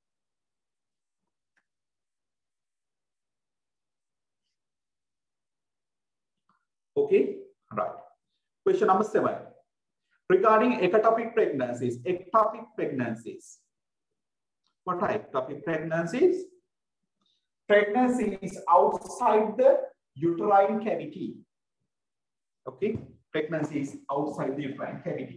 Okay, right. Question number 7. Regarding ectopic pregnancies. What are ectopic pregnancies? Pregnancy is outside the uterine cavity. Okay, pregnancy is outside the uterine cavity.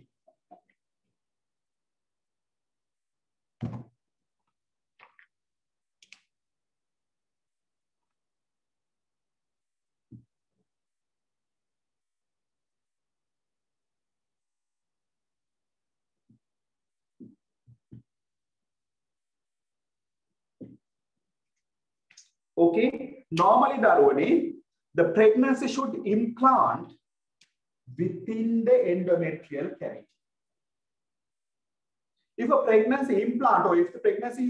Okay, normally, Darwani, the pregnancy should implant within the endometrial cavity. If a pregnancy implant or if the pregnancy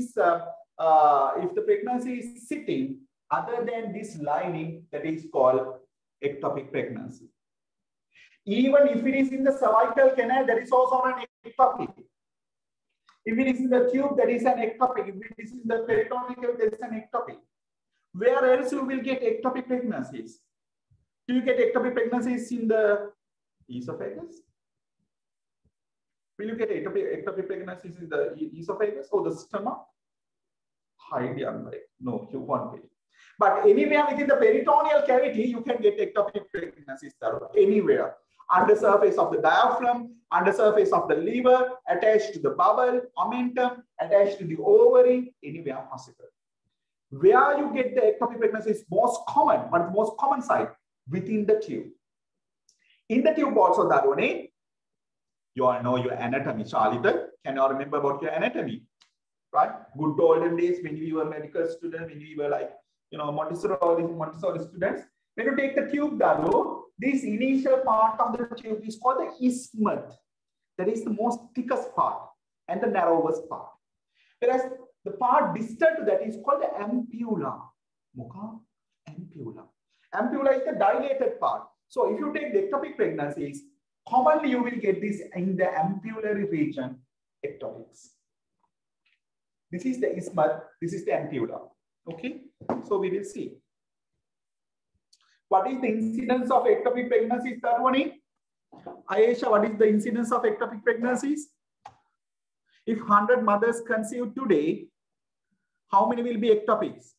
is sitting other than this lining, that is called ectopic pregnancy. Even if it is in the cervical canal, that is also an ectopic. If it is in the tube, that is an ectopic. If it is in the peritoneal, there is an ectopic. Where else you will get ectopic pregnancies? Do you get ectopic pregnancies in the esophagus? Will you get ectopic pregnancies in the esophagus or the stomach? Highly unlikely. No, you won't get it. But anywhere within the peritoneal cavity, you can get ectopic pregnancies anywhere. Under surface of the diaphragm, under surface of the liver, attached to the bowel, omentum, attached to the ovary, anywhere possible. Where you get the ectopic pregnancy is most common, but the most common site within the tube. In the tube also, Darwani, you all know your anatomy. Charlita, can you all remember about your anatomy? Right? Good olden days when we were medical students, when we were like, you know, Montessori students, When you take the tube, Daru, this initial part of the tube is called the isthmus. That is the most thickest part and the narrowest part. Whereas the part distal to that is called the ampulla. Mukha, ampulla. Ampulla is the dilated part. So if you take the ectopic pregnancies, commonly you will get this in the ampullary region, ectopics. This is the isthmus, this is the ampulla. Okay, so we will see. What is the incidence of ectopic pregnancies, Tarwani? Ayesha, what is the incidence of ectopic pregnancies? If 100 mothers conceive today, how many will be ectopics?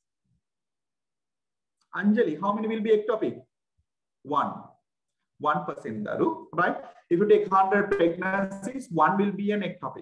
Anjali, how many will be ectopic? 1%, Daru, right? If you take 100 pregnancies, 1 will be an ectopic.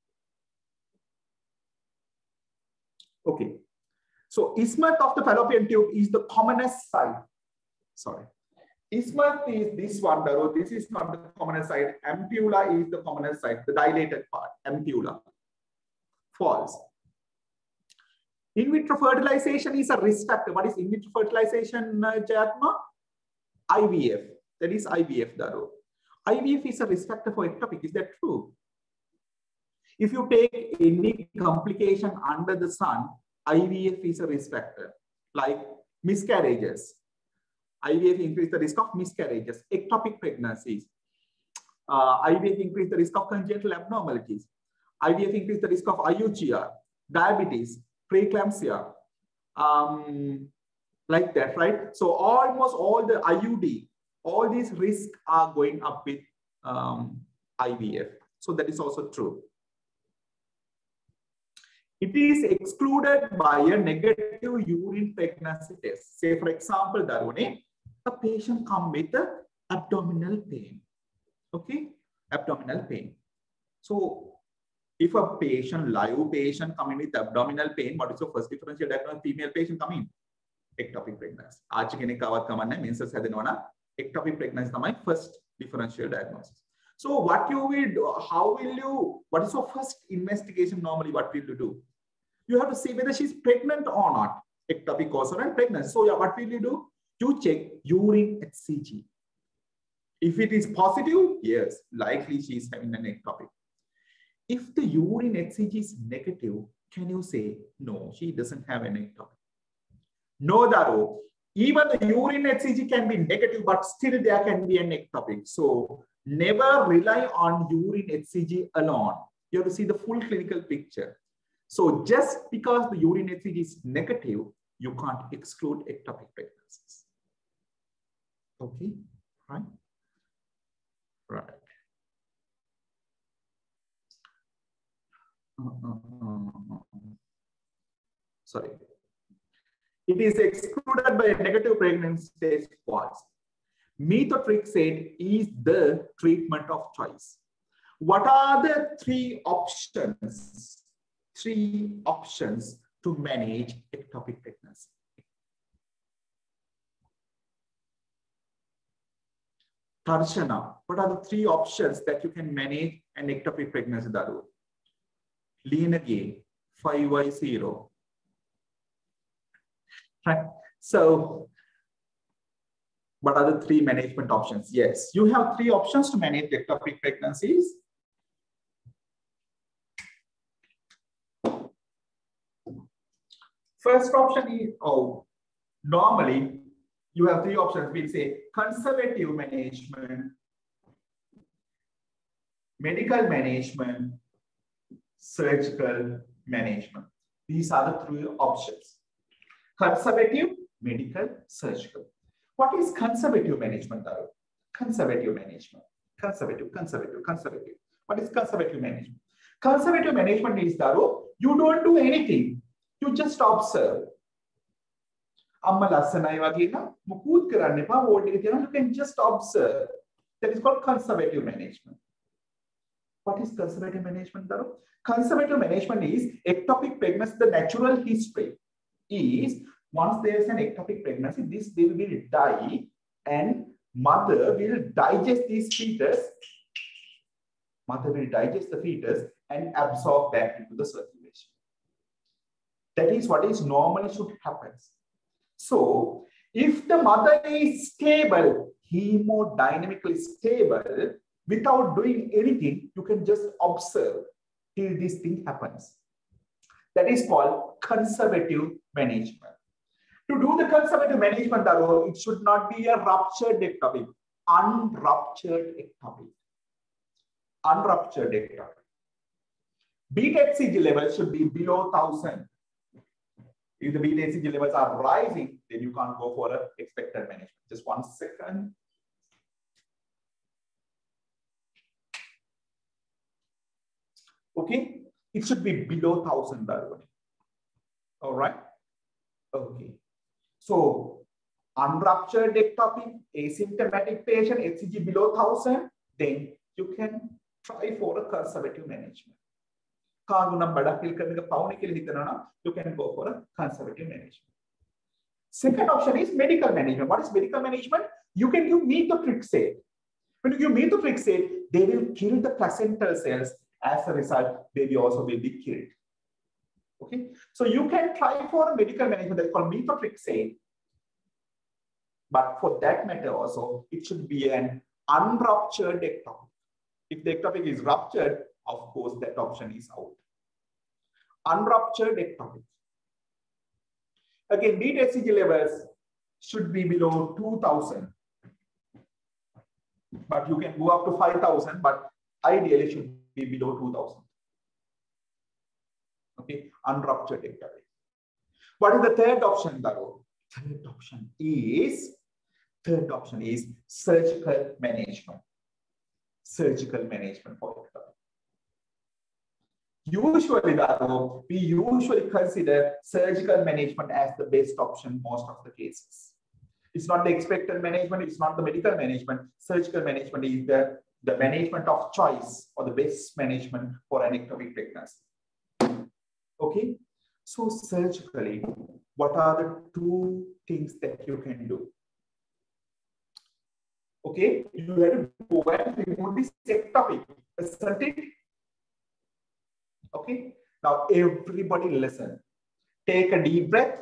Okay. So isthmus of the fallopian tube is the commonest site. Sorry. Isthmus is this one, Daru. This is not the commonest site. Ampulla is the commonest site, the dilated part, ampulla. False. In vitro fertilization is a risk factor. What is in vitro fertilization, Jayatma? IVF. That is IVF, Daru. IVF is a risk factor for ectopic. Is that true? If you take any complication under the sun, IVF is a risk factor, like miscarriages. IVF increases the risk of miscarriages, ectopic pregnancies. IVF increases the risk of congenital abnormalities. IVF increases the risk of IUGR, diabetes, preeclampsia, like that, right? So almost all the IUD, all these risks are going up with IVF. So that is also true. It is excluded by a negative urine pregnancy test. Say, for example, Daruni, a patient comes with abdominal pain. Okay, abdominal pain. So, if a patient, live patient coming with abdominal pain, what is the first differential diagnosis? Female patient coming, ectopic pregnancy. Ectopic pregnancy is my first differential diagnosis. So what you will do, what is your first investigation normally, what will you do? You have to see whether she's pregnant or not. Ectopic causes and pregnancy. So yeah, what will you do? You check urine HCG. If it is positive, yes, likely she is having an ectopic. If the urine HCG is negative, can you say, no, she doesn't have an ectopic? No, Daru. Even the urine HCG can be negative, but still there can be an ectopic. So never rely on urine HCG alone. You have to see the full clinical picture. So just because the urine HCG is negative, you can't exclude ectopic pregnancies. Okay, right? Right. Sorry. It is excluded by a negative pregnancy test. False. Methotrexate is the treatment of choice. What are the three options? Three options to manage ectopic pregnancy. Tarshana, what are the three options that you can manage an ectopic pregnancy, Daru? Lean again, 5Y0. Right. So, what are the three management options? Yes, you have three options to manage ectopic pregnancies. First option is, normally you have three options. We say conservative management, medical management, surgical management. These are the three options. Conservative, medical, surgical. What is conservative management, Daru? Conservative management. Conservative. What is conservative management? Conservative management is, Daru, you don't do anything. You just observe. You can just observe. That is called conservative management. What is conservative management, Daru? Conservative management is ectopic pregnancy. The natural history is once there is an ectopic pregnancy, this baby will die and mother will digest these fetus. Mother will digest the fetus and absorb back into the circulation. That is what is normally should happen. So If the mother is stable, hemodynamically stable, without doing anything, you can just observe till this thing happens. That is called conservative management. To do the conservative management, it should not be a ruptured ectopic, unruptured ectopic. Unruptured ectopic. Beta HCG levels should be below 1000. If the beta HCG levels are rising, then you can't go for an expected management. Just 1 second. Okay, it should be below 1000. All right. Okay. So unruptured ectopic, asymptomatic patient, HCG below 1000, then you can try for a conservative management. You can go for a conservative management. Second option is medical management. What is medical management? You can give methotrexate. When you give methotrexate, they will kill the placental cells. As a result, baby also will be killed. Okay, so you can try for a medical management that's called methotrexate. But for that matter also, it should be an unruptured ectopic. If the ectopic is ruptured, of course, that option is out. Unruptured ectopic. Again, beta HCG levels should be below 2000. But you can go up to 5000, but ideally should be below 2000. Okay, unruptured ectopic. What is the third option, Daro? Third option is surgical management. Surgical management for ectopic. Usually, Daro, we usually consider surgical management as the best option most of the cases. It's not the expected management, it's not the medical management. Surgical management is the management of choice or the best management for an ectopic pregnancy. Okay, so surgically, what are the two things that you can do? Okay, you have to go and remove this ectopic, isn't it? Okay, now everybody listen. Take a deep breath.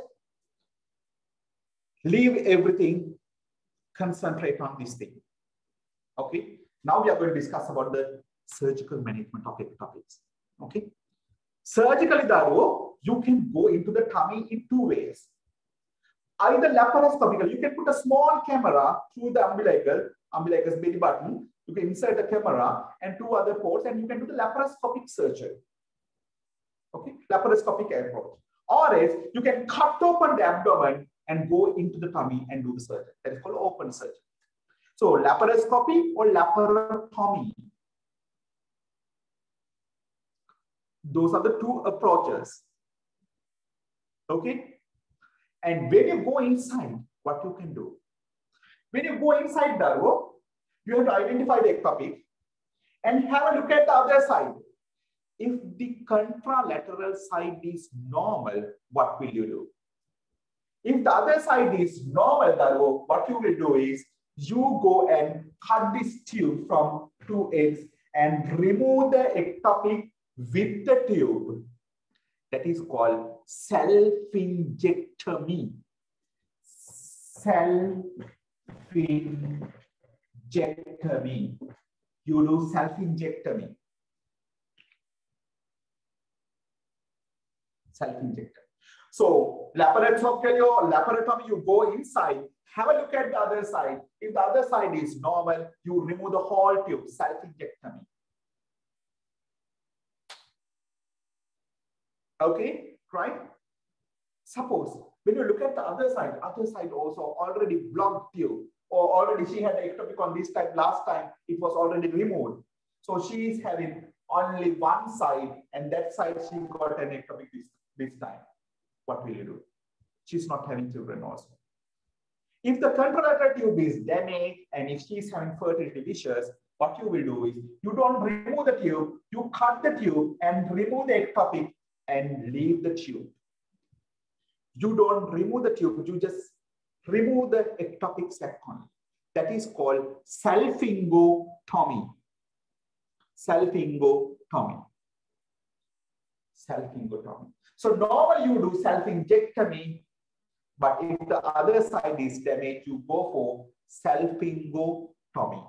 Leave everything. Concentrate on this thing. Okay, now we are going to discuss about the surgical management of ectopics. Okay. Surgically, Daro, you can go into the tummy in two ways. Either laparoscopical, you can put a small camera through the umbilicus belly button. You can insert the camera and two other ports, and you can do the laparoscopic surgery. Okay, laparoscopic approach. Or else you can cut open the abdomen and go into the tummy and do the surgery. That is called open surgery. So laparoscopy or laparotomy. Those are the two approaches. Okay. And when you go inside, what you can do? When you go inside, Daro, you have to identify the ectopic and have a look at the other side. If the contralateral side is normal, what will you do? If the other side is normal, Daro, what you will do is you go and cut this tube from two ends and remove the ectopic with the tube. That is called self-injectomy. Self-injectomy. You do self-injectomy. Self-injectomy. So laparoscopy or laparotomy, you go inside, have a look at the other side. If the other side is normal, you remove the whole tube, self-injectomy. Okay, right? Suppose when you look at the other side also already blocked tube, or already she had ectopic on this type last time, it was already removed. So she is having only one side, and that side she got an ectopic this time. What will you do? She's not having children also. If the contralateral tube is damaged and if she's having fertility issues, what you will do is you don't remove the tube, you cut the tube and remove the ectopic and leave the tube. You don't remove the tube, you just remove the ectopic sac only. That is called salpingotomy. Salpingotomy. Salpingotomy. So normally you do self-injectomy But if the other side is damaged, you go for salpingotomy.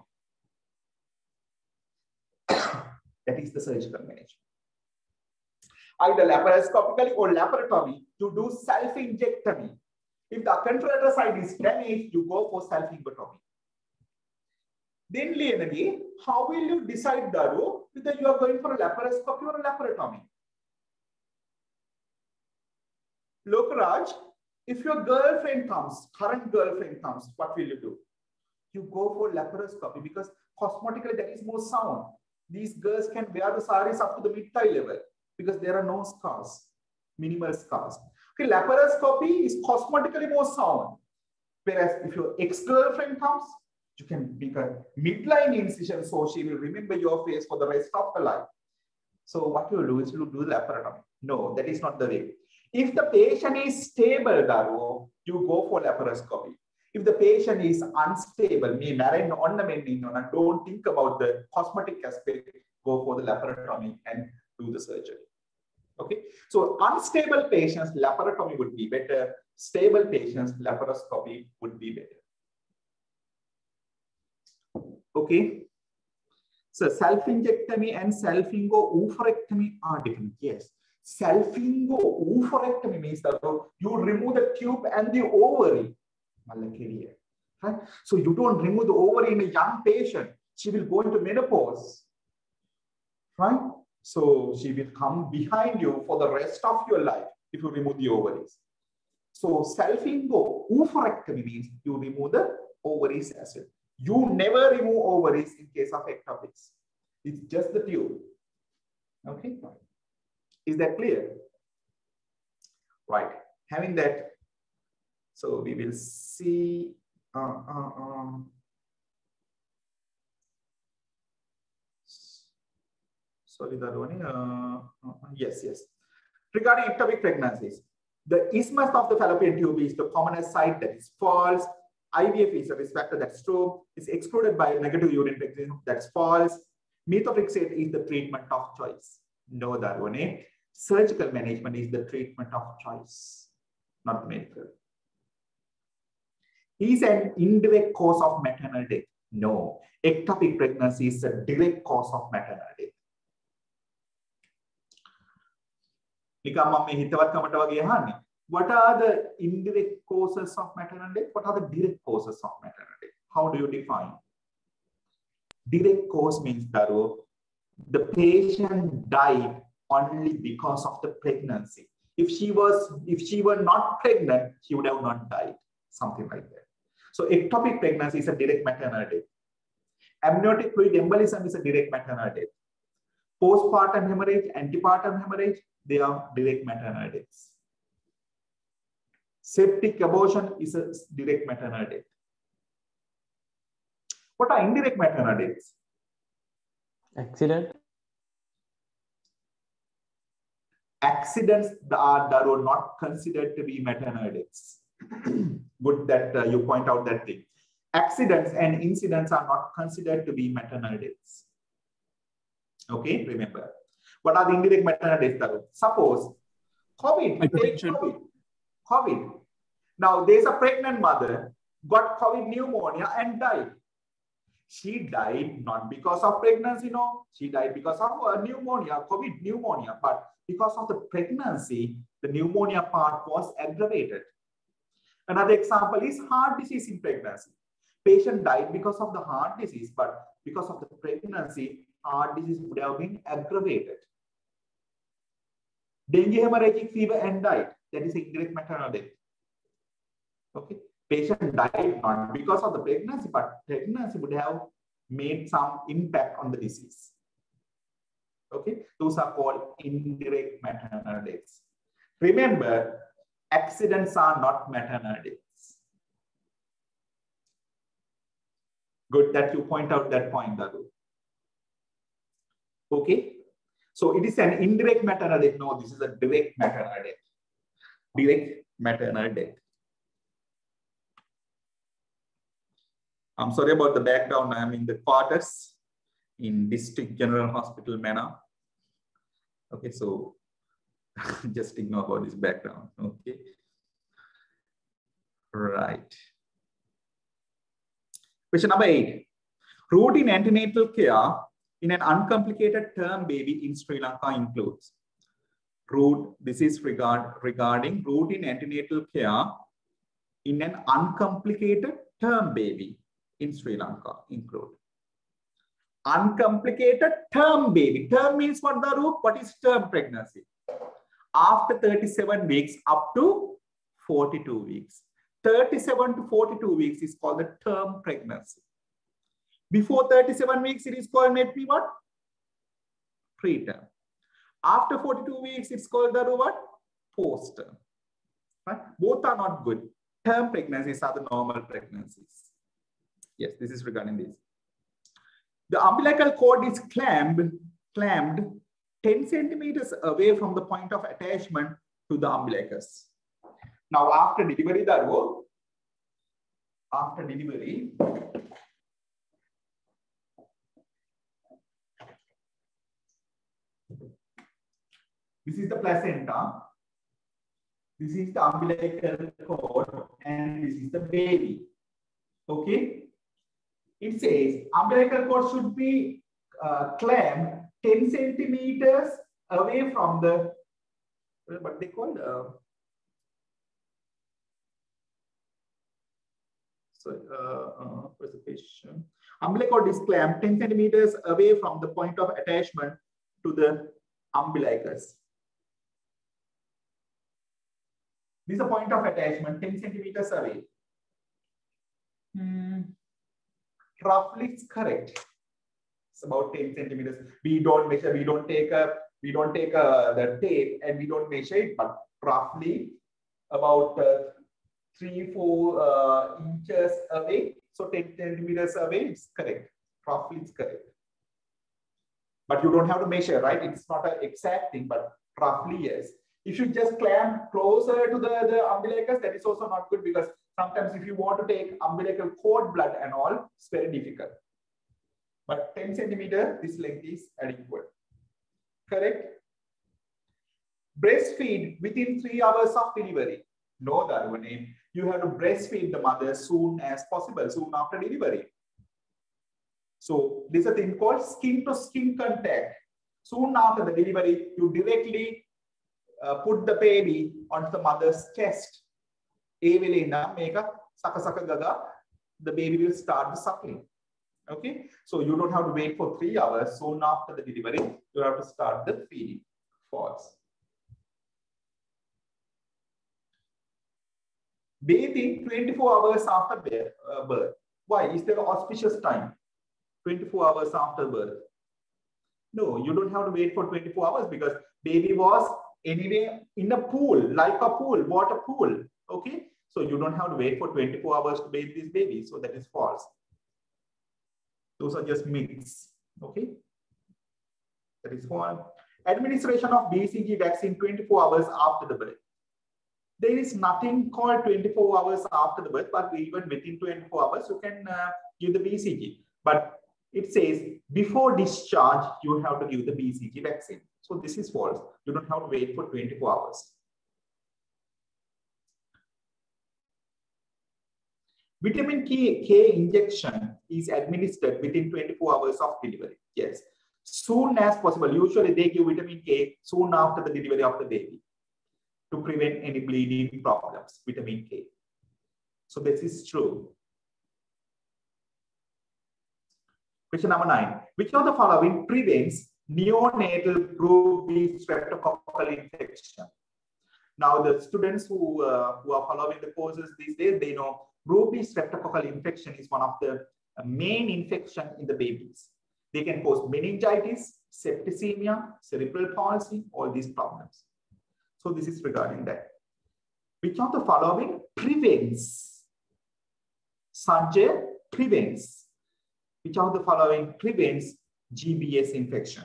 That is the surgical management. Either laparoscopically or laparotomy, you do self-injectomy. If the contralateral side is damaged, you go for salpingotomy. Then, Leonidi, how will you decide, Daru, whether you are going for a laparoscopy or a laparotomy? Lokaraj, if your girlfriend comes, current girlfriend comes, what will you do? You go for laparoscopy because cosmetically that is more sound. These girls can wear the saris up to the mid-thigh level because there are no scars, minimal scars. Okay, laparoscopy is cosmetically more sound. Whereas if your ex-girlfriend comes, you can make a midline incision so she will remember your face for the rest of her life. So what you do is you do laparotomy. No, that is not the way. If the patient is stable, Daru, you go for laparoscopy. If the patient is unstable, don't think about the cosmetic aspect, go for the laparotomy and do the surgery. Okay, so unstable patients, laparotomy would be better. Stable patients, laparoscopy would be better. Okay, so self-injectomy and salpingo-oophorectomy are different. Yes, salpingo-oophorectomy means that you remove the tube and the ovary. Right? So you don't remove the ovary in a young patient. She will go into menopause. Right? So she will come behind you for the rest of your life if you remove the ovaries. So salpingo-oophorectomy means you remove the ovaries as well. You never remove ovaries in case of ectopics. It's just the tube. Okay. Is that clear? Right. Having that, so we will see. Sorry, that one. Yes. Regarding ectopic pregnancies, the isthmus of the fallopian tube is the commonest site that is false. IVF is a risk factor, that's true. It's excluded by negative urine pregnancy, that's false. Methotrexate is the treatment of choice. No, Darwin. Surgical management is the treatment of choice, not medical. Is an indirect cause of maternal death? No. Ectopic pregnancy is a direct cause of maternal death. What are the indirect causes of maternal death? What are the direct causes of maternal death? How do you define? Direct cause means, Daru, the patient died only because of the pregnancy. If she were not pregnant, she would have not died. Something like that. So ectopic pregnancy is a direct maternal death. Amniotic fluid embolism is a direct maternal death. Postpartum hemorrhage, antepartum hemorrhage, they are direct maternal deaths. Septic abortion is a direct maternal death. What are indirect maternal deaths? Accident. Accidents that are not considered to be maternal deaths. Good that you point out that thing. Accidents and incidents are not considered to be maternal deaths. Okay, remember. What are the indirect maternal deaths, Daru? Suppose COVID. Now there's a pregnant mother, got COVID pneumonia and died. She died not because of pregnancy, no. She died because of pneumonia, COVID pneumonia, but because of the pregnancy, the pneumonia part was aggravated. Another example is heart disease in pregnancy. Patient died because of the heart disease, but because of the pregnancy, heart disease would have been aggravated. Dengue hemorrhagic fever and died. That is indirect maternal death. Okay. Patient died not because of the pregnancy, but pregnancy would have made some impact on the disease. Okay. Those are called indirect maternal deaths. Remember, accidents are not maternal deaths. Good that you point out that point, Daru. Okay. So it is an indirect maternal death. No, this is a direct maternal death. Direct maternal death. I'm sorry about the background. I'm in the quarters in District General Hospital, Manor. Okay, so just ignore about this background. Okay. Right. Question number 8. Routine antenatal care in an uncomplicated term baby in Sri Lanka includes. This is regarding routine antenatal care in an uncomplicated term baby in Sri Lanka include. Uncomplicated term baby. Term means what, Daru? What is term pregnancy? After 37 weeks up to 42 weeks. 37 to 42 weeks is called the term pregnancy. Before 37 weeks, it is called maybe what? Preterm. After 42 weeks, it's called the what? Postterm. Right? Both are not good. Term pregnancies are the normal pregnancies. Yes, this is regarding this. The umbilical cord is clamped 10 centimeters away from the point of attachment to the umbilicus. Now, after delivery, this is the placenta, this is the umbilical cord, and this is the baby. Okay? It says umbilical cord should be clamped 10 centimeters away from the, what they call, where's the question? Umbilical cord is clamped 10 centimeters away from the point of attachment to the umbilicus. This is a point of attachment 10 centimeters away. Roughly it's correct. It's about 10 centimeters. We don't measure, we don't take the tape and we don't measure it, but roughly about 3-4 inches away. So 10 centimeters away, it's correct. Roughly it's correct. But you don't have to measure, right? It's not an exact thing, but roughly yes. If you just clamp closer to the umbilicus, that is also not good, because sometimes if you want to take umbilical cord blood and all, it's very difficult. But 10 centimeter, this length is adequate. Correct? Breastfeed within 3 hours of delivery. No, Darwin. You have to breastfeed the mother soon as possible, soon after delivery. So there's a thing called skin to skin contact. Soon after the delivery, you directly put the baby onto the mother's chest. The baby will start the suckling. Okay, so you don't have to wait for 3 hours. Soon after the delivery, you have to start the feeding. False. Bathing 24 hours after birth. Why? Is there an auspicious time? 24 hours after birth. No, you don't have to wait for 24 hours because baby was anyway in a pool, like a pool, water pool. Okay, so you don't have to wait for 24 hours to bathe this baby. So that is false. Those are just myths. Okay, that is one. Administration of BCG vaccine 24 hours after the birth. There is nothing called 24 hours after the birth, but even within 24 hours, you can give the BCG. But it says before discharge, you have to give the BCG vaccine. So this is false. You don't have to wait for 24 hours. Vitamin K injection is administered within 24 hours of delivery. Yes, soon as possible. Usually they give vitamin K soon after the delivery of the baby to prevent any bleeding problems, vitamin K. So this is true. Question number 9. Which of the following prevents neonatal group B streptococcal infection? Now the students who are following the courses these days, they know group B streptococcal infection is one of the main infection in the babies. They can cause meningitis, septicemia, cerebral palsy, all these problems. So this is regarding that. Which of the following prevents? Sanjay, prevents. Which of the following prevents GBS infection?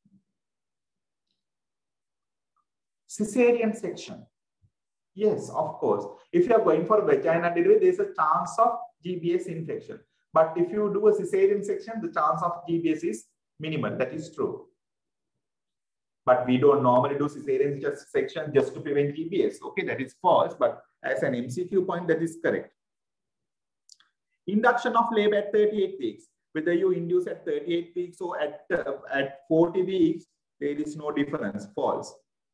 Cesarean section. Yes, of course. If you are going for vaginal delivery, there is a chance of GBS infection. But if you do a cesarean section, the chance of GBS is minimal. That is true. but we don't normally do cesarean section just to prevent GBS. Okay, that is false, but as an MCQ point, that is correct. Induction of labor at 38 weeks. Whether you induce at 38 weeks or at 40 weeks, there is no difference. False.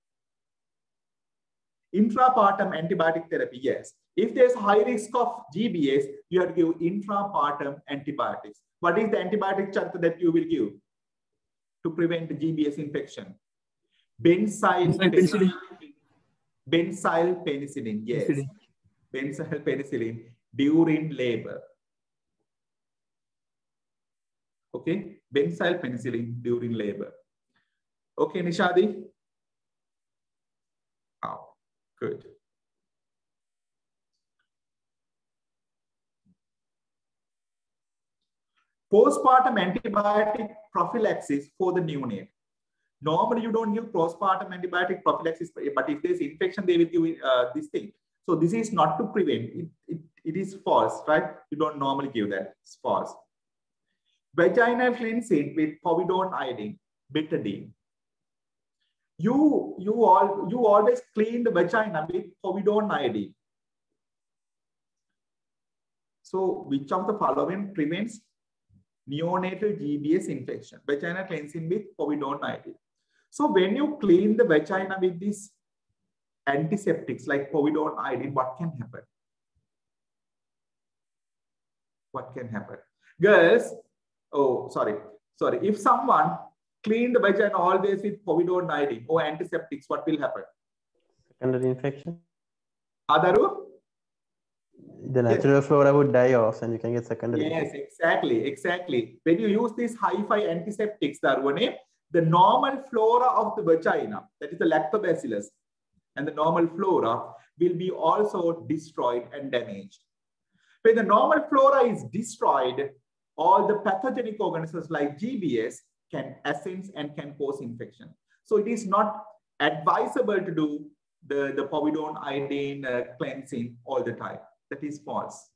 Intrapartum antibiotic therapy. Yes. If there's high risk of GBS, you have to give intrapartum antibiotics. What is the antibiotic chart that you will give to prevent the GBS infection? Benzyl penicillin. Benzyl penicillin. Yes. Benzyl penicillin during labor. Okay. Benzyl penicillin during labor. Okay, Nishadi? Oh, good. Postpartum antibiotic prophylaxis for the neonate. Normally, you don't give postpartum antibiotic prophylaxis, but if there's infection, they will give this thing. So this is not to prevent. It is false, right? You don't normally give that. It's false. Vaginal cleansing with povidone iodine, betadine. You always clean the vagina with povidone iodine. So which of the following prevents neonatal GBS infection? Vaginal cleansing with povidone iodine. So when you clean the vagina with these antiseptics like povidone iodine, what can happen? What can happen? Girls, oh, sorry. If someone clean the vagina always with povidone iodine or antiseptics, what will happen? Secondary infection. Adaru? The natural flora would die off and you can get secondary. Yes, exactly. When you use these high-fi antiseptics, Darwane, the normal flora of the vagina, that is the lactobacillus, and the normal flora will be also destroyed and damaged. When the normal flora is destroyed, all the pathogenic organisms like GBS can ascend and can cause infection. So it is not advisable to do the povidone iodine cleansing all the time. That is false.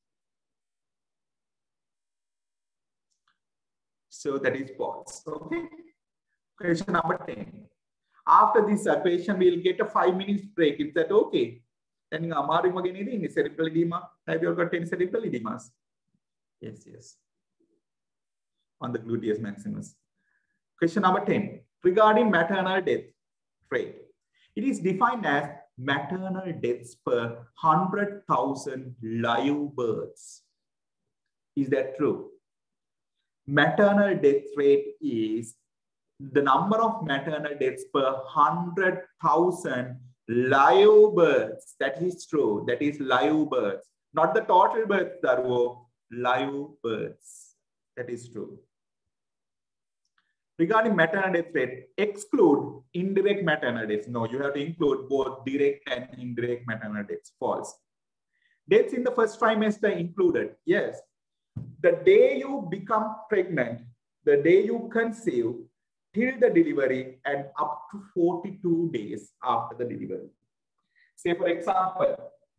So that is false. Okay. Question number 10. After this patient will get a 5 minutes break. Is that okay? And cerebral edema. Have you got any cerebral edemas? Yes. On the gluteus maximus. Question number 10. Regarding maternal death rate. It is defined as maternal deaths per 100,000 live births. Is that true? Maternal death rate is the number of maternal deaths per 100,000 live births. That is true. That is live births. Not the total births, Darwo. Live births. That is true. Regarding maternal death rate, exclude indirect maternal deaths. No, you have to include both direct and indirect maternal deaths. False. Deaths in the first trimester included. Yes. The day you become pregnant, the day you conceive, till the delivery and up to 42 days after the delivery. Say, for example,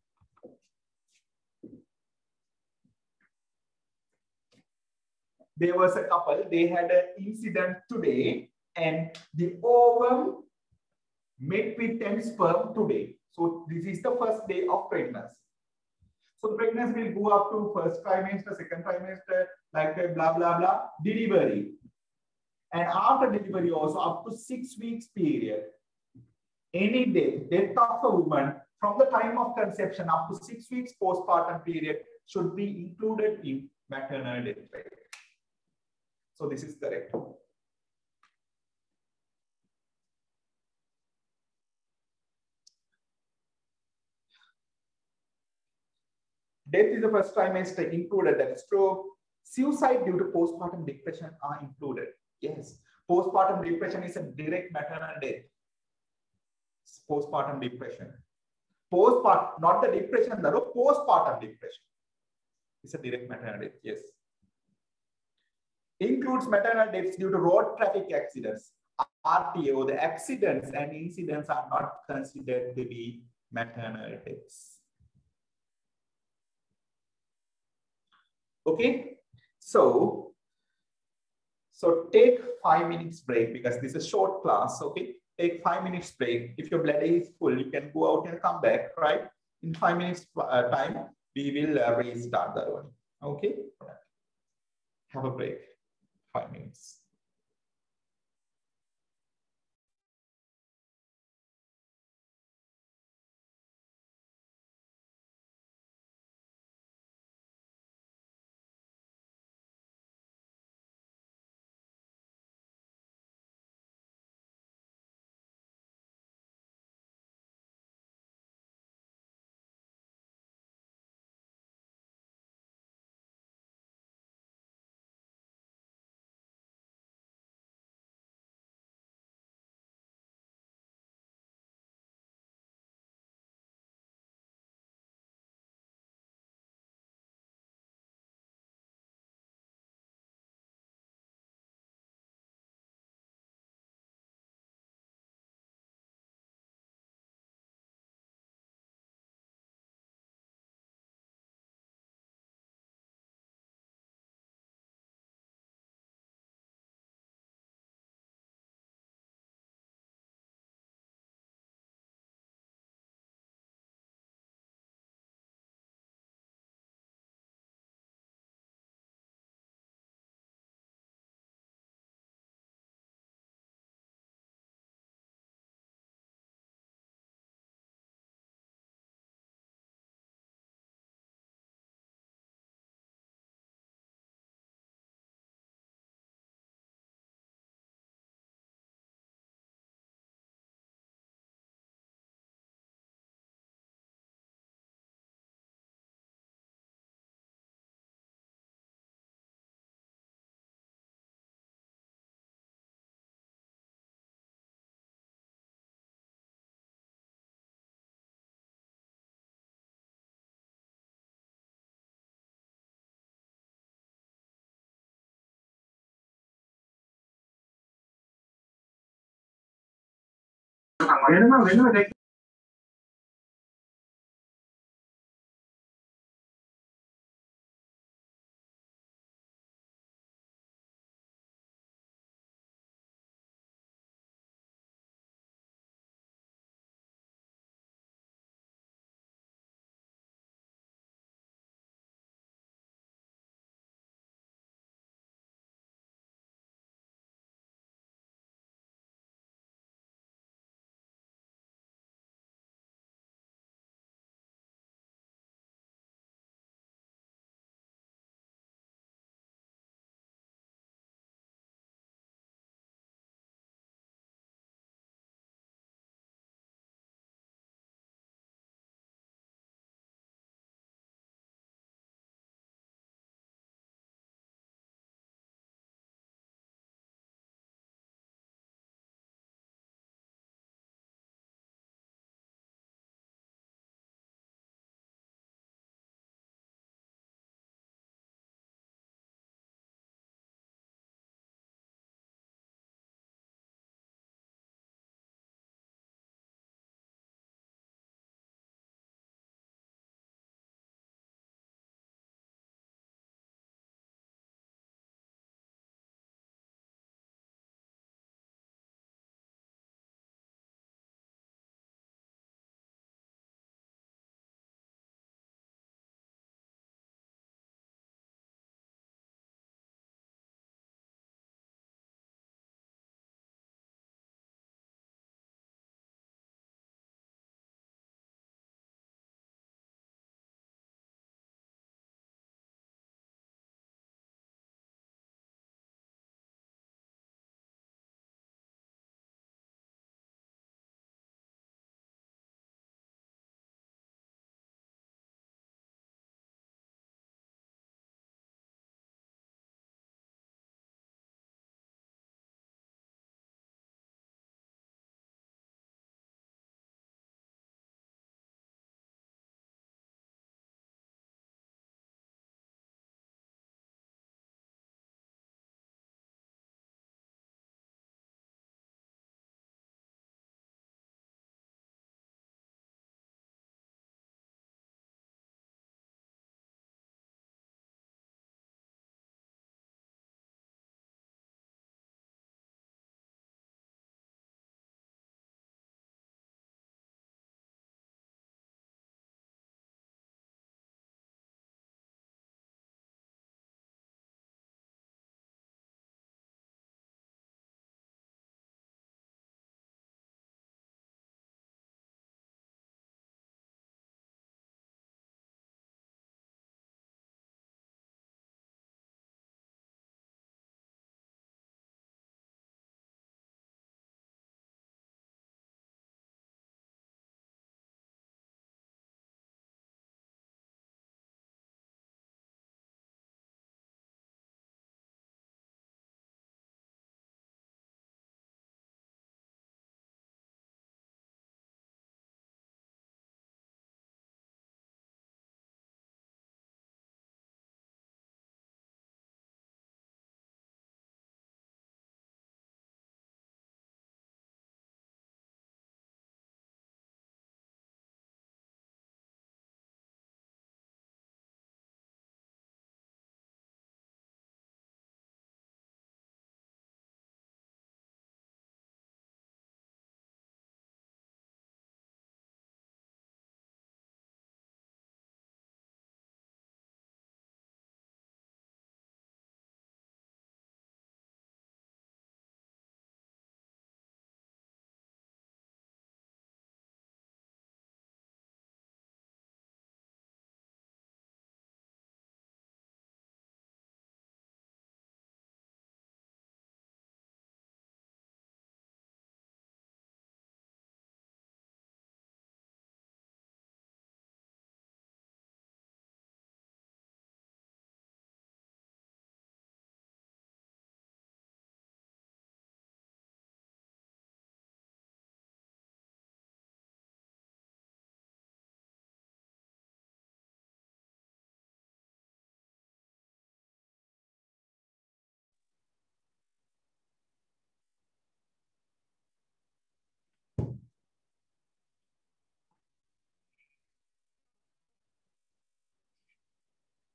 there was a couple, they had an incident today and the ovum met with 10 sperm today. So this is the first day of pregnancy. So the pregnancy will go up to first trimester, second trimester, like that, blah, blah, blah, delivery. And after delivery also up to 6 weeks period, any death of a woman from the time of conception up to 6 weeks postpartum period should be included in maternal death rate. So this is correct. Death is the first trimester included, that is true. Suicide due to postpartum depression are included. Yes, postpartum depression is a direct maternal death. Postpartum depression. Postpartum, not the depression, the postpartum depression. It's a direct maternal death, yes. Includes maternal deaths due to road traffic accidents. RTO, the accidents and incidents are not considered to be maternal deaths. Okay, so take 5 minutes break because this is a short class. Okay, take 5 minutes break. If your bladder is full, you can go out and come back, right? In 5 minutes time, we will restart that one. Okay. Have a break. 5 minutes.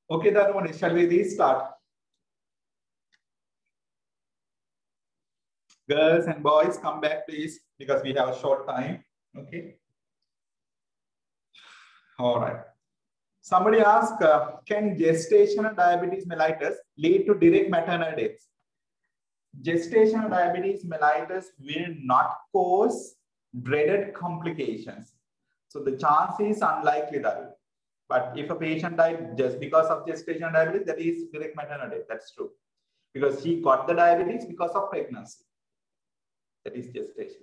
Okay, Dharwani, shall we restart? Girls and boys, come back, please, because we have a short time. Okay. All right. Somebody asked, can gestational diabetes mellitus lead to direct maternal deaths? Gestational diabetes mellitus will not cause dreaded complications. So the chance is unlikely that. But if a patient died just because of gestational diabetes, that is direct maternal death. That's true. Because he got the diabetes because of pregnancy. That is gestation.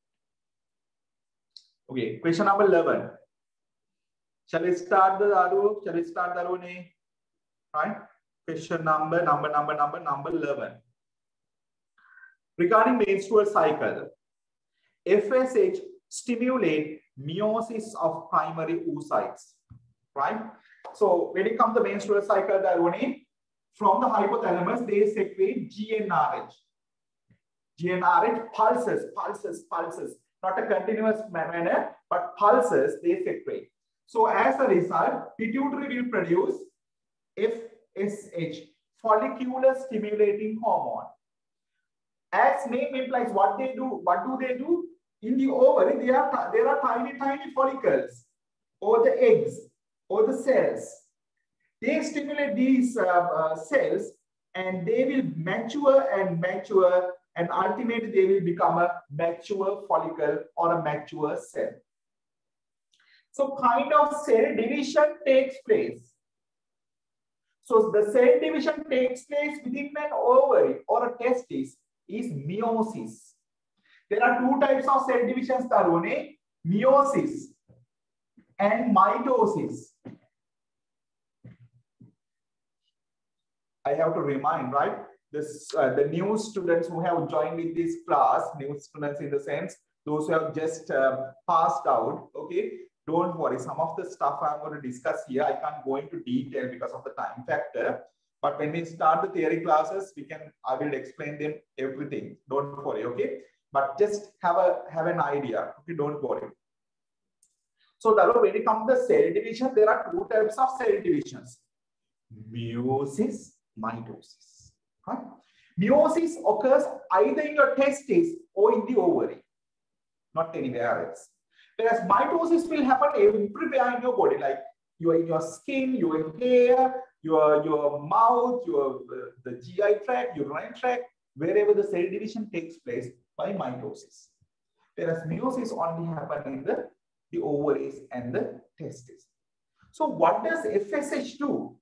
Okay, question number 11. Shall we start the Daru? Shall we start Daruni? Right? Question number 11. Regarding menstrual cycle, FSH stimulate meiosis of primary oocytes. Right? So when it comes to menstrual cycle, Daruni, from the hypothalamus, they secrete GnRH. GnRH pulses, not a continuous manner, but pulses they secrete. So as a result, pituitary will produce FSH, follicular stimulating hormone. As name implies, what do they do? In the ovary, there are tiny follicles, or the eggs, or the cells. They stimulate these cells, and they will mature, and ultimately they will become a mature follicle or a mature cell. So kind of cell division takes place. So the cell division takes place within an ovary or a testis is meiosis. There are two types of cell divisions, Tarune, meiosis and mitosis. I have to remind, right? This the new students who have joined with this class, new students in the sense, those who have just passed out, okay? Don't worry, some of the stuff I'm going to discuss here, I can't go into detail because of the time factor. But when we start the theory classes, I will explain them everything. Don't worry, okay? But just have an idea, okay? Don't worry. So when it comes to cell division, there are two types of cell divisions: meiosis, mitosis. Right? Meiosis occurs either in your testes or in the ovary, not anywhere else. Whereas mitosis will happen everywhere in your body, like in your skin, your hair, your mouth, the GI tract, urinary tract, wherever the cell division takes place by mitosis. Whereas meiosis only happens in the ovaries and the testes. So what does FSH do?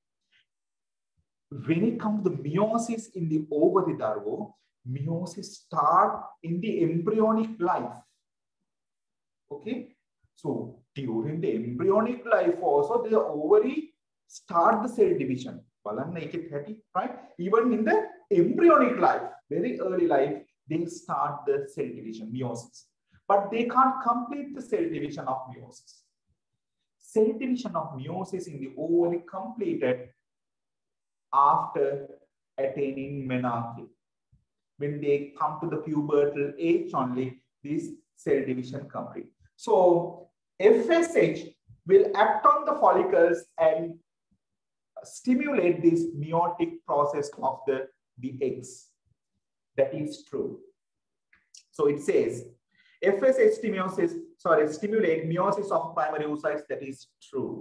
When it comes to meiosis in the ovary, Darvo, meiosis starts in the embryonic life. Okay, so during the embryonic life also, the ovary start the cell division. Right? Even in the embryonic life, very early life, they start the cell division, meiosis. But they can't complete the cell division of meiosis. Cell division of meiosis in the ovary completed after attaining menarche. When they come to the pubertal age only, this cell division complete. So FSH will act on the follicles and stimulate this meiotic process of the eggs. That is true. So it says FSH stimulate meiosis of primary oocytes. That is true.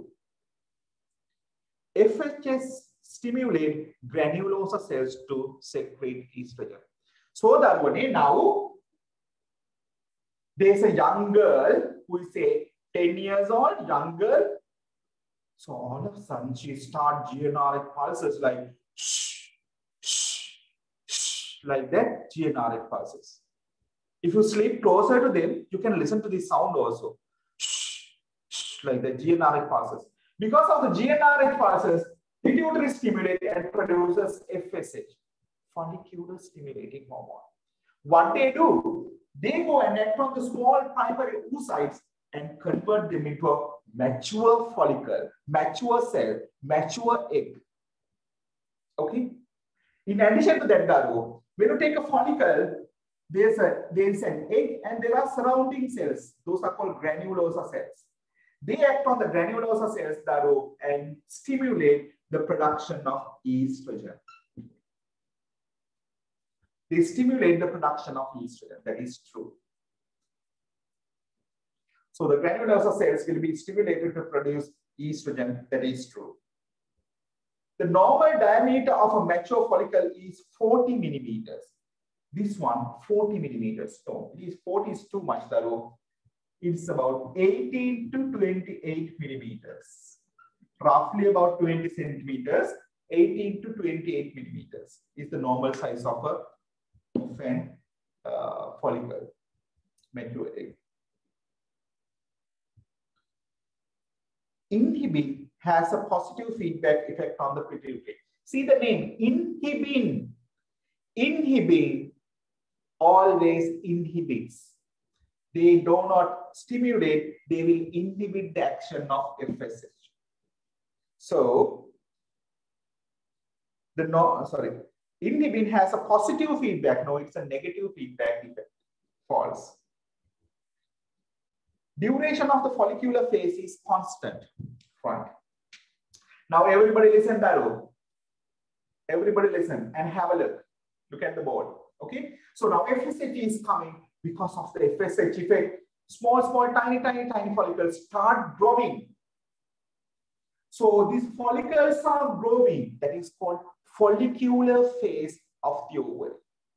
FSH stimulate granulosa cells to secrete estrogen. So that one now there's a young girl who is say 10 years old, young girl. So all of a sudden she starts GnRH pulses like shh, shh, shh, like that GnRH pulses. If you sleep closer to them, you can listen to this sound also. Shh, shh, like the GnRH pulses. Because of the GnRH pulses, pituitary stimulates and produces FSH, follicular stimulating hormone. What they do, they go and act on the small primary oocytes and convert them into a mature follicle, mature cell, mature egg. Okay. In addition to that, Daru, when you take a follicle, there's an egg and there are surrounding cells. Those are called granulosa cells. They act on the granulosa cells, Daru, and stimulate the production of estrogen. They stimulate the production of estrogen. That is true. So the granulosa cells will be stimulated to produce estrogen. That is true. The normal diameter of a mature follicle is 40 millimeters. This one, 40 millimeters. So it is 40 is too much, Daru. It's about 18 to 28 millimeters. Roughly about 20 centimeters, 18 to 28 millimeters is the normal size of an follicle, mature egg. Inhibin has a positive feedback effect on the pituitary. See the name, inhibin. Inhibin always inhibits. They do not stimulate, they will inhibit the action of FSH. So, inhibin has a positive feedback. No, it's a negative feedback effect. False. Duration of the follicular phase is constant. Front. Now everybody listen, Daru. Everybody listen and have a look. Look at the board. Okay. So now FSH is coming because of the FSH effect. Small, tiny follicles start growing. So these follicles are growing. That is called follicular phase of the ovary.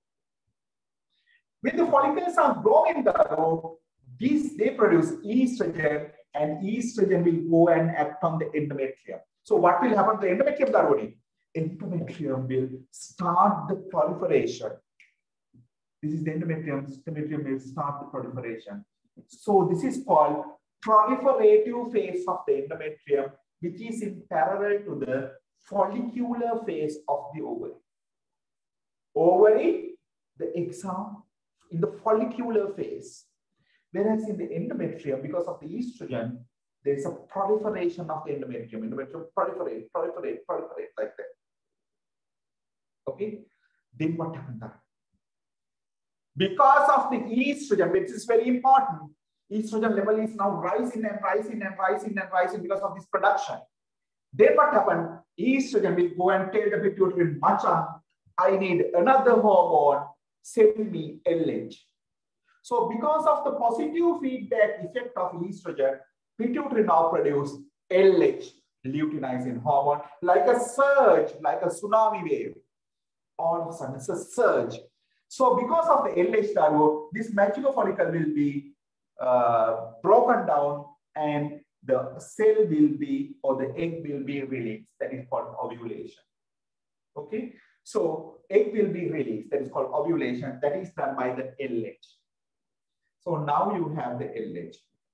When the follicles are growing, they produce estrogen, and estrogen will go and act on the endometrium. So what will happen to the endometrium, Darwani? Endometrium will start the proliferation. This is the endometrium. Endometrium will start the proliferation. So this is called proliferative phase of the endometrium, which is in parallel to the follicular phase of the ovary. Ovary, the eggs are in the follicular phase. Whereas in the endometrium, because of the estrogen, there is a proliferation of the endometrium. Endometrium proliferate like that. Okay? Then what happened there? Because of the estrogen, which is very important, estrogen level is now rising because of this production. Then what happened? Estrogen will go and tell the pituitary, Macha, I need another hormone, send me LH. So because of the positive feedback effect of estrogen, pituitary now produce LH, luteinizing hormone, like a surge, like a tsunami wave. All of a sudden, it's a surge. So because of the LH Daru, this mature follicle will be broken down and the cell will be, or the egg will be released. That is called ovulation. Okay. So egg will be released. That is called ovulation. That is done by the LH. So now you have the LH.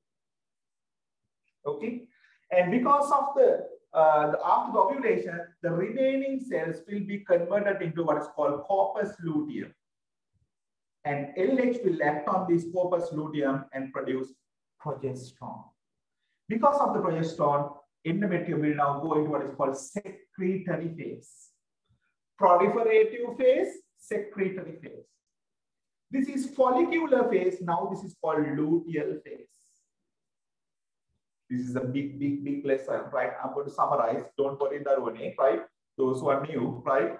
Okay. And because of the after the ovulation, the remaining cells will be converted into what is called corpus luteum. And LH will act on this corpus luteum and produce progesterone. Because of the progesterone, endometrium will now go into what is called secretory phase. Proliferative phase, secretory phase. This is follicular phase. Now this is called luteal phase. This is a big lesson, right? I'm going to summarize. Don't worry, Darwani, right? Those who are new, right?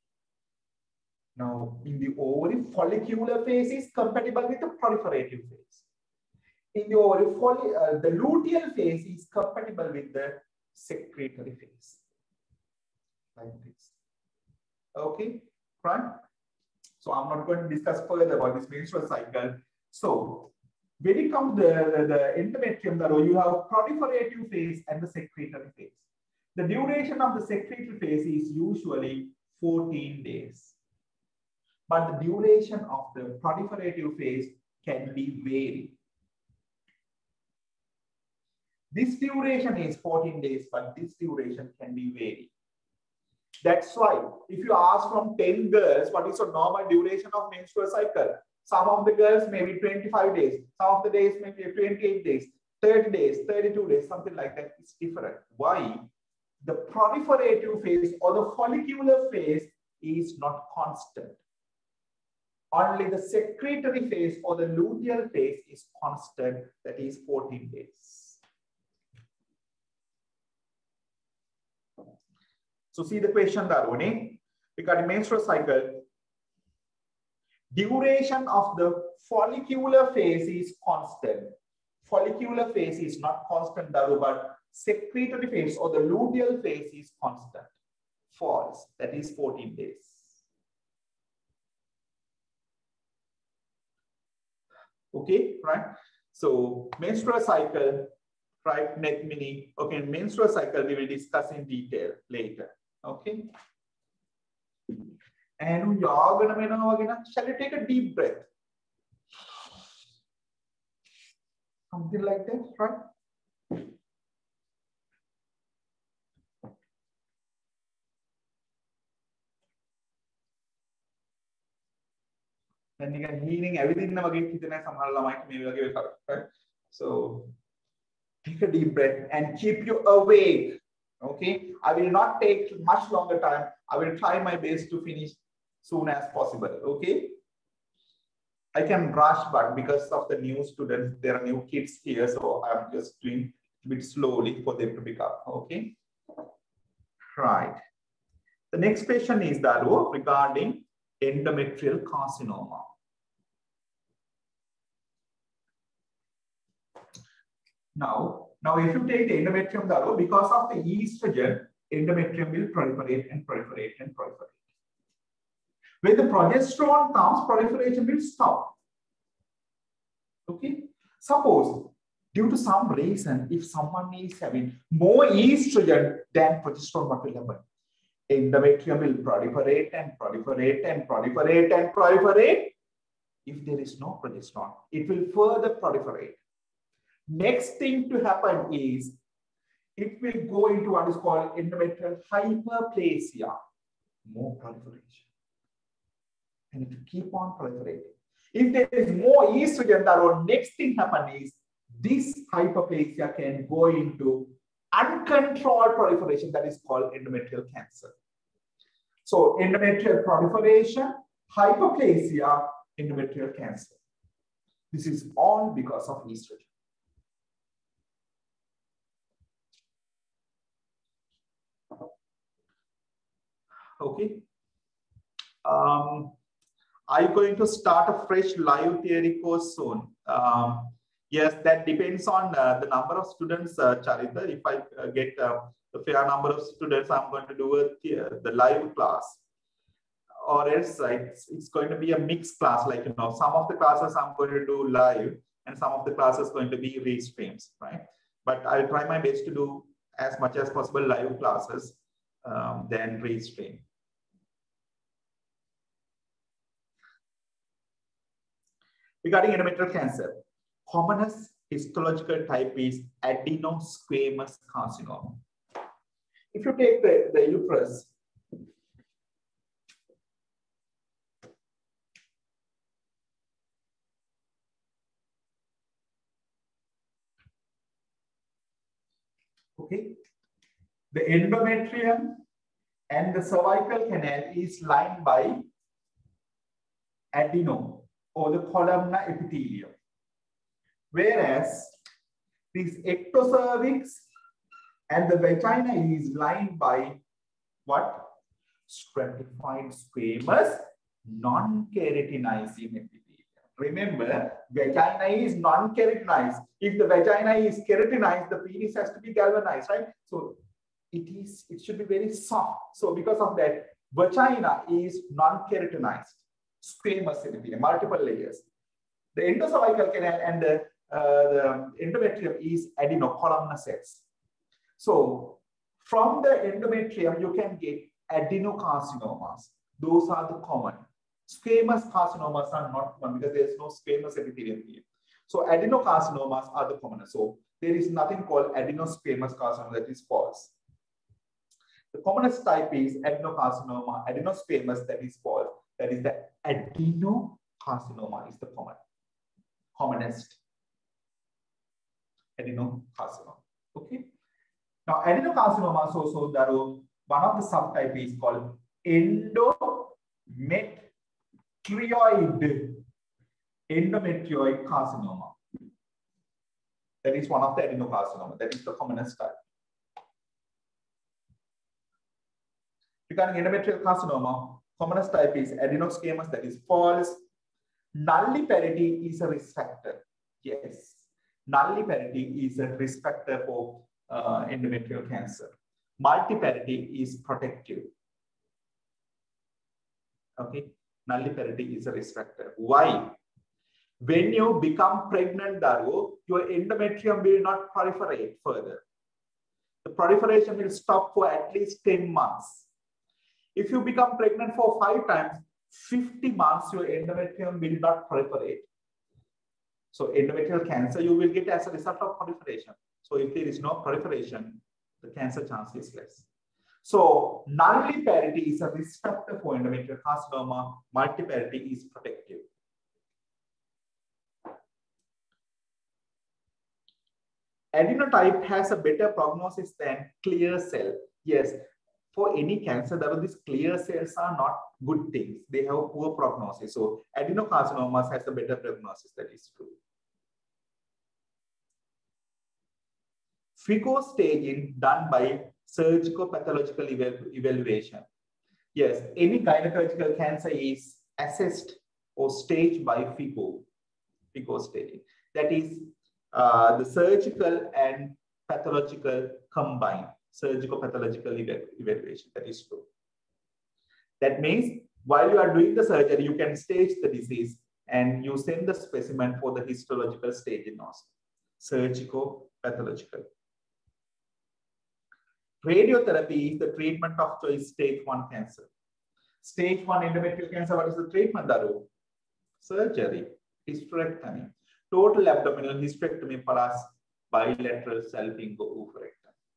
Now, in the ovary, follicular phase is compatible with the proliferative phase. In the ovary, the luteal phase is compatible with the secretory phase. Like this. Okay, right? So I'm not going to discuss further about this menstrual cycle. So when it comes to the endometrium, you have proliferative phase and the secretory phase. The duration of the secretory phase is usually 14 days. But the duration of the proliferative phase can be varied. This duration is 14 days, but this duration can be varied. That's why if you ask from 10 girls, what is the normal duration of menstrual cycle? Some of the girls may be 25 days, some of the days may be 28 days, 30 days, 32 days, something like that. It's different. Why? The proliferative phase or the follicular phase is not constant. Only the secretory phase or the luteal phase is constant, that is 14 days. So see the question that one regarding menstrual cycle. Duration of the follicular phase is constant. Follicular phase is not constant, but secretory phase or the luteal phase is constant. False. That is 14 days. Okay, right? So menstrual cycle, right? Next mini. Okay, menstrual cycle we will discuss in detail later. Okay. And shall we take a deep breath? Something like that, right? And you can healing everything right? So take a deep breath and keep you awake. Okay, I will not take much longer time. I will try my best to finish soon as possible. Okay, I can rush, but because of the new students, there are new kids here, so I'm just doing a bit slowly for them to pick up. Okay, right. The next question is that regarding endometrial carcinoma. Now if you take the endometrium, because of the estrogen, endometrium will proliferate and proliferate and proliferate. When the progesterone comes, proliferation will stop. Okay. Suppose due to some reason, if someone is having more estrogen than progesterone, what will happen? Endometrium will proliferate and proliferate and proliferate and proliferate. If there is no progesterone, it will further proliferate. Next thing to happen is it will go into what is called endometrial hyperplasia, more proliferation. And it will keep on proliferating. If there is more estrogen, the next thing happen is this hyperplasia can go into uncontrolled proliferation that is called endometrial cancer. So endometrial proliferation, hyperplasia, endometrial cancer. This is all because of estrogen. Okay. Are you going to start a fresh live theory course soon? Yes, that depends on the number of students, Charita. If I get a fair number of students, I'm going to do the live class. Or else it's going to be a mixed class. Like, you know, some of the classes I'm going to do live and some of the classes going to be restreams, right? But I'll try my best to do as much as possible live classes than restream. Regarding endometrial cancer, commonest histological type is adenosquamous carcinoma. If you take the uterus, okay, the endometrium and the cervical canal is lined by adeno or the columnar epithelium. Whereas this ectocervix and the vagina is lined by what? Stratified squamous non-keratinizing epithelium. Remember, vagina is non-keratinized. If the vagina is keratinized, the penis has to be galvanized, right? So it should be very soft. So because of that, vagina is non-keratinized. Squamous epithelium, multiple layers. The endocervical canal and the endometrium is adenocolumnar cells. So from the endometrium, you can get adenocarcinomas. Those are the common. Squamous carcinomas are not common because there is no squamous epithelium here. So adenocarcinomas are the common. So there is nothing called adenosquamous carcinoma. That is false. The commonest type is adenocarcinoma, adenosquamous, that is false. That is the adenocarcinoma is the commonest adenocarcinoma. Okay. Now adenocarcinoma is also there. One of the subtype is called endometrioid carcinoma. That is one of the adenocarcinoma. That is the commonest type. Regarding endometrial carcinoma, commonest type is adenosquamous, that is false. Nulliparity is a risk factor. Yes, nulliparity is a risk factor for endometrial cancer. Multiparity is protective. Okay, nulliparity is a risk factor. Why? When you become pregnant, Daru, your endometrium will not proliferate further. The proliferation will stop for at least 10 months. If you become pregnant for 5 times, 50 months, your endometrium will not proliferate. So endometrial cancer, you will get as a result of proliferation. So if there is no proliferation, the cancer chance is less. So nulliparity is a risk factor for endometrial carcinoma. Multiparity is protective. Adenotype has a better prognosis than clear cell. Yes, for any cancer, these clear cells are not good things. They have poor prognosis. So adenocarcinomas has a better prognosis. That is true. FICO staging done by surgical pathological evaluation. Yes, any gynecological cancer is assessed or staged by FICO staging. That is the surgical and pathological combined. Surgical pathological evaluation. That is true. That means while you are doing the surgery, you can stage the disease and you send the specimen for the histological staging also. Surgical pathological. Radiotherapy is the treatment of choice stage 1 cancer. Stage 1 endometrial cancer, what is the treatment, Daru? Surgery, hysterectomy. Total abdominal hysterectomy plus bilateral salpingo oophorectomy.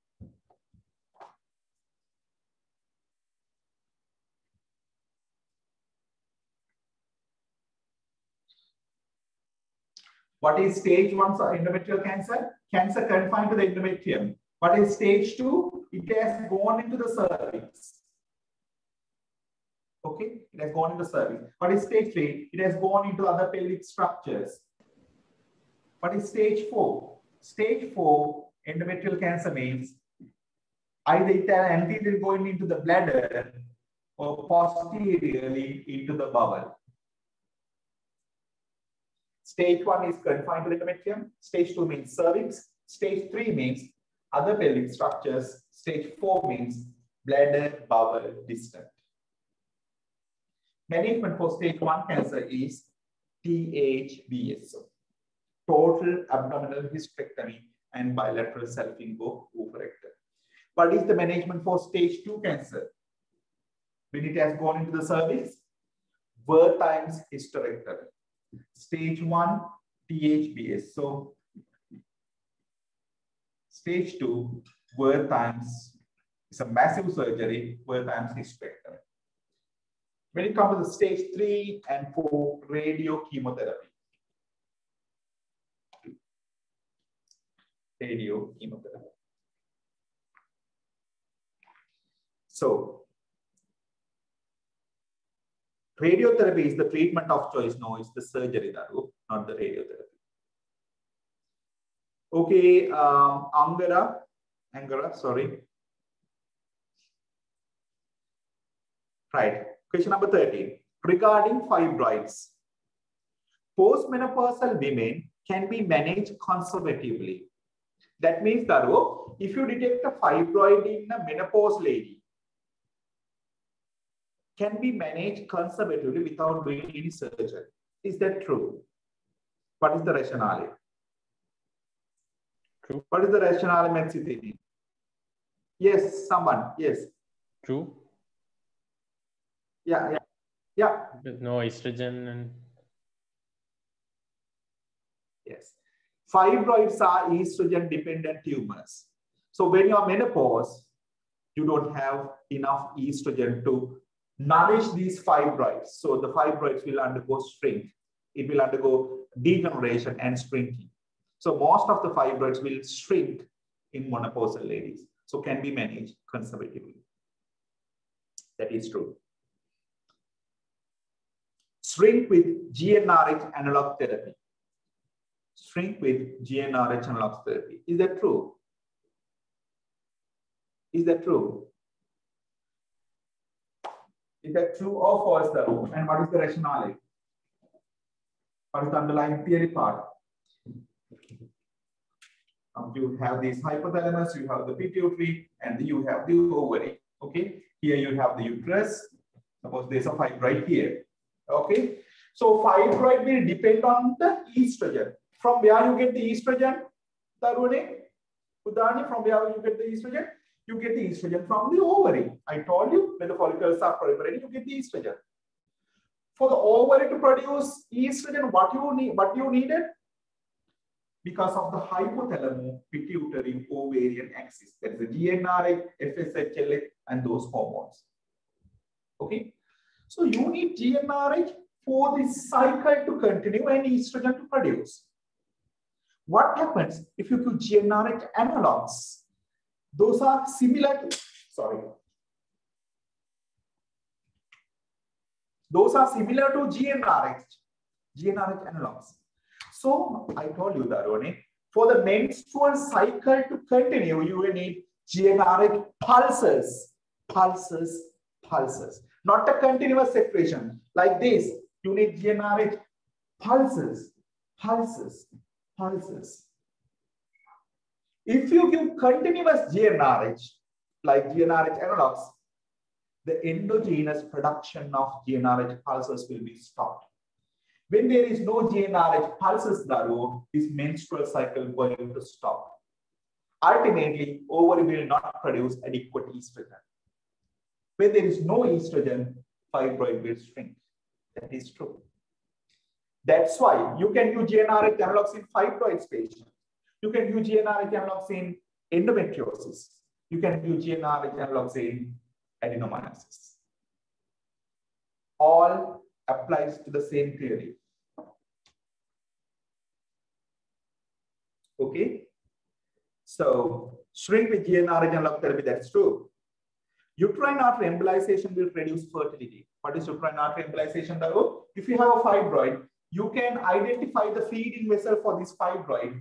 What is stage 1 endometrial cancer? Cancer confined to the endometrium. What is stage 2? It has gone into the cervix. Okay, it has gone into the cervix. What is stage 3? It has gone into other pelvic structures. What is stage 4? Stage 4 endometrial cancer means either it has anteriorly going into the bladder or posteriorly into the bowel. Stage 1 is confined to the endometrium. Stage 2 means cervix. Stage 3 means other pelvic structures. Stage 4 means bladder, bowel, distant. Management for stage 1 cancer is THBSO, total abdominal hysterectomy and bilateral salpingo oophorectomy. What is the management for stage 2 cancer? When it has gone into the cervix, Ver times hysterectomy. Stage 1 THBS. So stage 2 Ver times, it's a massive surgery, Ver times hysterectomy. When it comes to the stage 3 and 4 radiochemotherapy. Radiochemotherapy. So radiotherapy is the treatment of choice. No, it's the surgery, Daru, not the radiotherapy. Okay, Angara, sorry. Right. Question number 13. Regarding fibroids, postmenopausal women can be managed conservatively. That means, Daru, if you detect a fibroid in a menopause lady, can be managed conservatively without doing any surgery. Is that true? What is the rationale? True. What is the rationale, Metsitini? Yes, someone. Yes. True. Yeah. With no estrogen and. Yes. Fibroids are estrogen dependent tumors. So when you are menopause, you don't have enough estrogen to nourish these fibroids. So the fibroids will undergo shrink. It will undergo degeneration and shrinking. So most of the fibroids will shrink in menopausal ladies. So can be managed conservatively. That is true. Shrink with GnRH analog therapy. Shrink with GnRH analog therapy. Is that true? Is that true? Is that true or false though? And what is the rationale? What is the underlying theory part? You have this hypothalamus, you have the pituitary, and you have the ovary. Okay, here you have the uterus. Suppose there's a fibroid here. Okay, so fibroid will depend on the estrogen. From where you get the estrogen? Udani, from where you get the estrogen? You get the estrogen from the ovary. I told you when the follicles are proliferating, you get the estrogen. For the ovary to produce estrogen, what you needed? Because of the hypothalamus pituitary ovarian axis. That is the GnRH, FSH, LH, and those hormones. Okay. So you need GnRH for this cycle to continue and estrogen to produce. What happens if you give GnRH analogs? Those are similar to, those are similar to GnRH analogs. So I told you that, for the menstrual cycle to continue, you will need GnRH pulses. Not a continuous separation. Like this, you need GnRH pulses. If you give continuous GnRH, like GnRH analogs, the endogenous production of GnRH pulses will be stopped. When there is no GnRH pulses, this menstrual cycle is going to stop. Ultimately, ovary will not produce adequate estrogen. When there is no estrogen, fibroid will shrink. That is true. That's why you can use GnRH analogs in fibroid patients. You can use GnRH analogs in endometriosis. You can use GnRH analogs in adenomyosis. All applies to the same theory. Okay. So shrink with GnRH analog therapy, that's true. Uterine artery embolization will reduce fertility. What is uterine artery embolization? If you have a fibroid, you can identify the feeding vessel for this fibroid.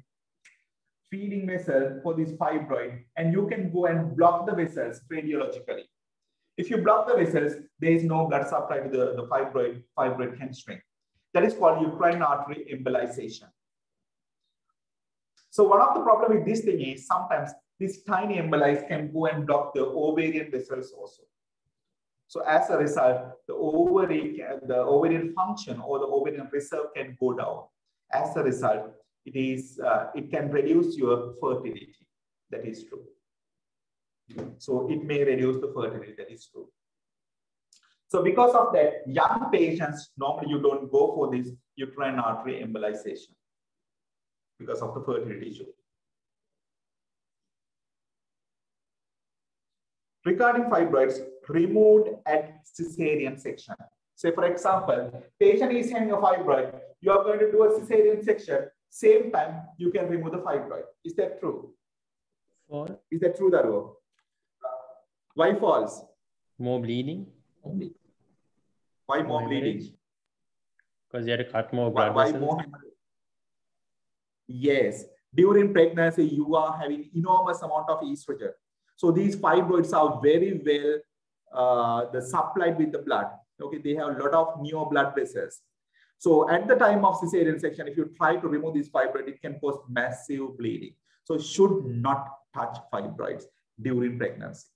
And you can go and block the vessels radiologically. If you block the vessels, there is no blood supply to the fibroid can shrink. That is called uterine artery embolization. So one of the problems with this thing is sometimes these tiny embolies can go and block the ovarian vessels also. So as a result, the ovarian function or the ovarian reserve can go down. As a result, it can reduce your fertility. That is true. So it may reduce the fertility. That is true. So because of that, young patients, normally you don't go for this uterine artery embolization because of the fertility issue. Regarding fibroids, removed at cesarean section. Say for example, patient is having a fibroid, you are going to do a cesarean section, same time you can remove the fibroid. Is that true? Is that true, Darwo? Why false? More bleeding. Why more bleeding? Because you had to cut more blood vessels. More? Yes. During pregnancy, you are having enormous amount of estrogen. So these fibroids are very well supplied with the blood. Okay, they have a lot of new blood vessels. So at the time of cesarean section, if you try to remove this fibroid, it can cause massive bleeding. So should not touch fibroids during pregnancy.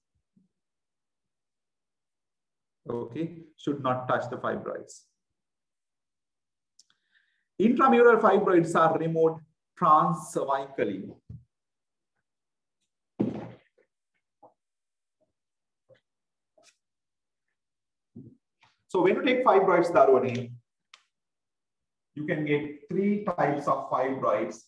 Okay, should not touch the fibroids. Intramural fibroids are removed transcervically. So when you take fibroids, Darwani, you can get 3 types of fibroids.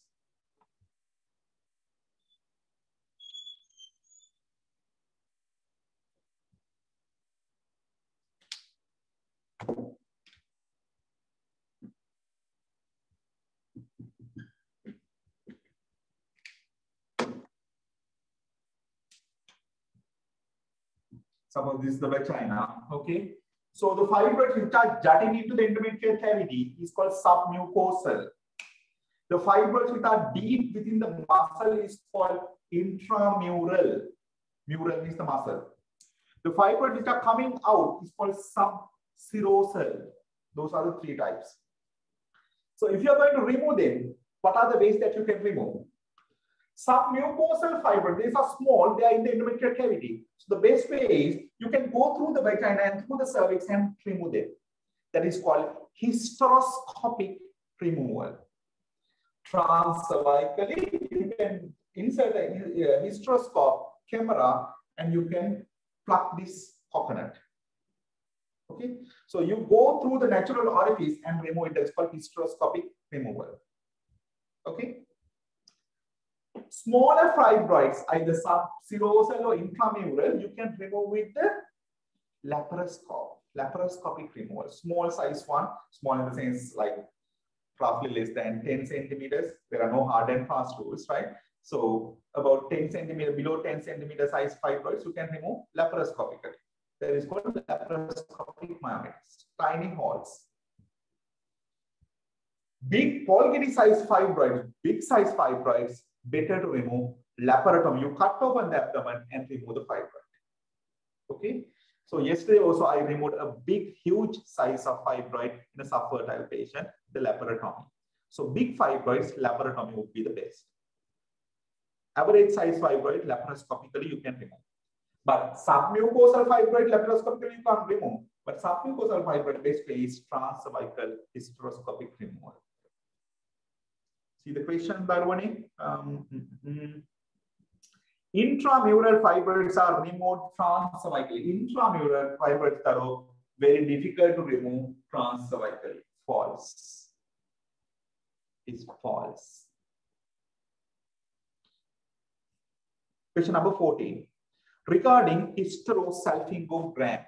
Suppose this is the vagina, okay? So the fibroids which are jutting into the endometrial cavity is called submucosal. The fibroids which are deep within the muscle is called intramural. Mural means the muscle. The fibroids which are coming out is called subserosal. Those are the 3 types. So if you are going to remove them, what are the ways that you can remove? Submucosal fibroids, these are small, they are in the endometrial cavity. So the best way is you can go through the vagina and through the cervix and remove them. That is called hysteroscopic removal. Transcervically, you can insert a hysteroscope camera and you can pluck this coconut. Okay, so you go through the natural orifice and remove it. That's called hysteroscopic removal. Okay. Smaller fibroids, either subserosal or intramural, you can remove with the laparoscopic removal. Small size one, small in the sense like roughly less than 10 centimeters. There are no hard and fast rules, right? So about 10 centimeter, below 10 centimeter size fibroids, you can remove laparoscopically. That is called laparoscopic myometers, tiny holes. Big Pulmonary size fibroids, big size fibroids, better to remove laparotomy. You cut open the abdomen and remove the fibroid. Okay. So yesterday also I removed a big, huge size of fibroid in a subfertile patient, the laparotomy. So big fibroids, laparotomy would be the best. Average size fibroid, laparoscopically you can remove. But submucosal fibroid, laparoscopically you can't remove. But submucosal fibroid, best way is transcervical hysteroscopic removal. See the question, Barwani? Intramural fibroids are removed transcervically. Intramural fibroids are very difficult to remove transcervically. False. It's false. Question number 14. Regarding hysterosalpingogram.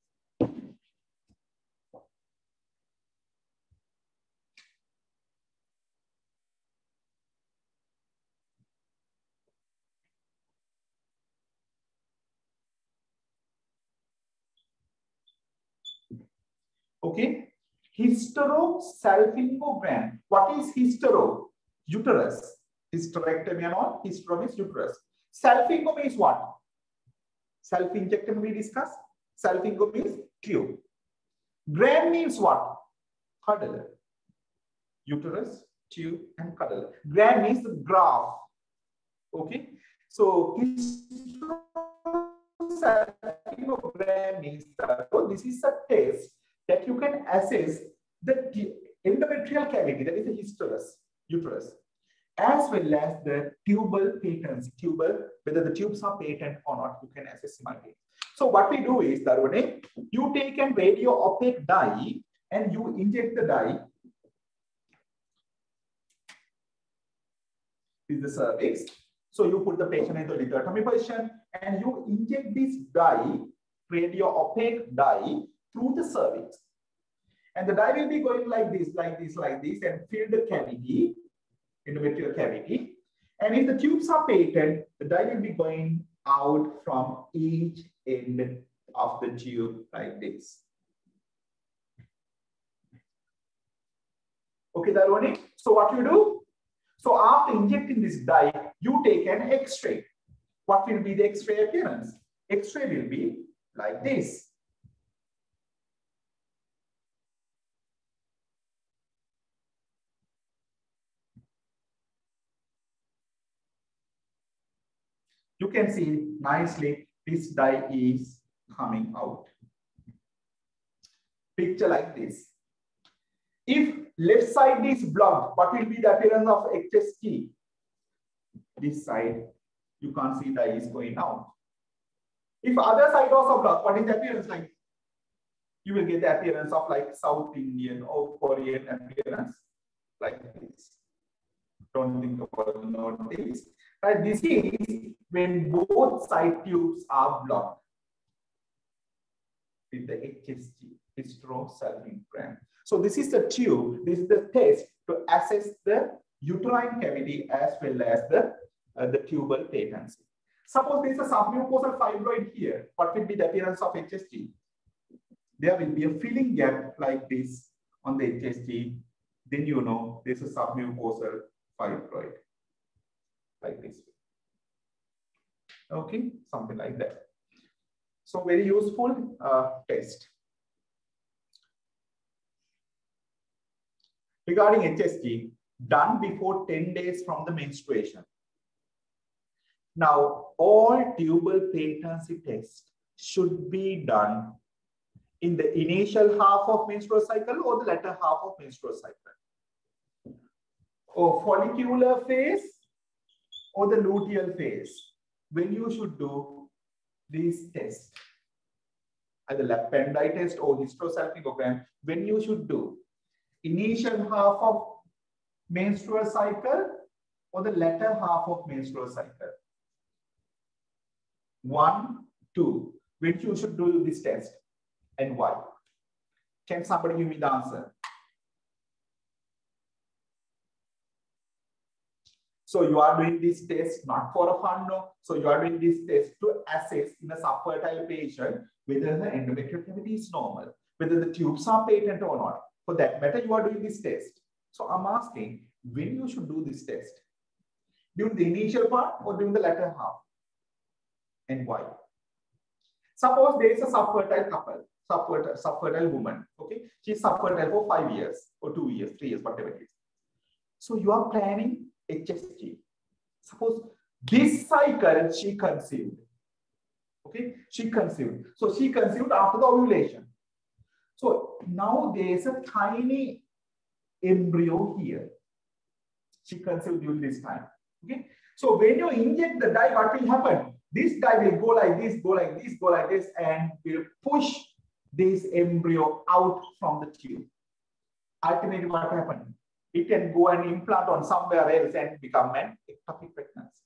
Okay, hysterosalpingogram. What is hystero? Uterus. Hysterectomy and all. Hystero means uterus. Salpingo means what? Salpingectomy we discussed. Salpingo means tube. Gram means what? Cuddler. Uterus, tube, and cuddler. Gram means the graph. Okay, so hysterosalpingogram means that this is a test that you can assess the endometrial cavity, that is the uterus, as well as the tubal patency, whether the tubes are patent or not, you can assess simultaneously. So what we do is, Darwin, you take a radio opaque dye and you inject the dye. This is the cervix. So you put the patient into lithotomy position and you inject this dye, radio opaque dye, through the cervix. And the dye will be going like this, and fill the cavity, endometrial cavity. And if the tubes are patent, the dye will be going out from each end of the tube like this. Okay, Darwani. So what you do? So after injecting this dye, you take an X-ray. What will be the X-ray appearance? X-ray will be like this. You can see nicely this dye is coming out. Picture like this. If left side is blocked, what will be the appearance of HSG? This side, you can't see dye is going out. If other side also blocked, what is the appearance like? You will get the appearance of like South Indian or Korean appearance like this. Don't think about this. Right? This is when both side tubes are blocked with the HSG, hysterosalpingogram. So this is the tube. This is the test to assess the uterine cavity as well as the tubal patency. Suppose there is a submucosal fibroid here. What will be the appearance of HSG? There will be a filling gap like this on the HSG. Then you know this is a submucosal fibroid like this. Okay, something like that. So very useful test. Regarding HSG, done before 10 days from the menstruation. Now, all tubal patency tests should be done in the initial half of menstrual cycle or the latter half of menstrual cycle. Or follicular phase or the luteal phase. When you should do these tests, either Lappendie test or hysterosalpingogram, when you should do initial half of menstrual cycle or the latter half of menstrual cycle. 1, 2. When you should do this test and why? Can somebody give me the answer? So you are doing this test not for a fun, no. So you are doing this test to assess in a subfertile patient whether the endometrial cavity is normal, whether the tubes are patent or not. For that matter, you are doing this test. So I'm asking when you should do this test. During the initial part or during the latter half? And why? Suppose there is a subfertile couple, subfertile woman. Okay, she's subfertile for 5 years or 2 years, 3 years, whatever it is. So you are planning HSG. Suppose this cycle she conceived. Okay, she conceived. So she conceived after the ovulation. So now there is a tiny embryo here. She conceived during this time. Okay, so when you inject the dye, what will happen? This dye will go like this, go like this, go like this, and will push this embryo out from the tube. Ultimately, what happens? It can go and implant on somewhere else and become an ectopic pregnancy.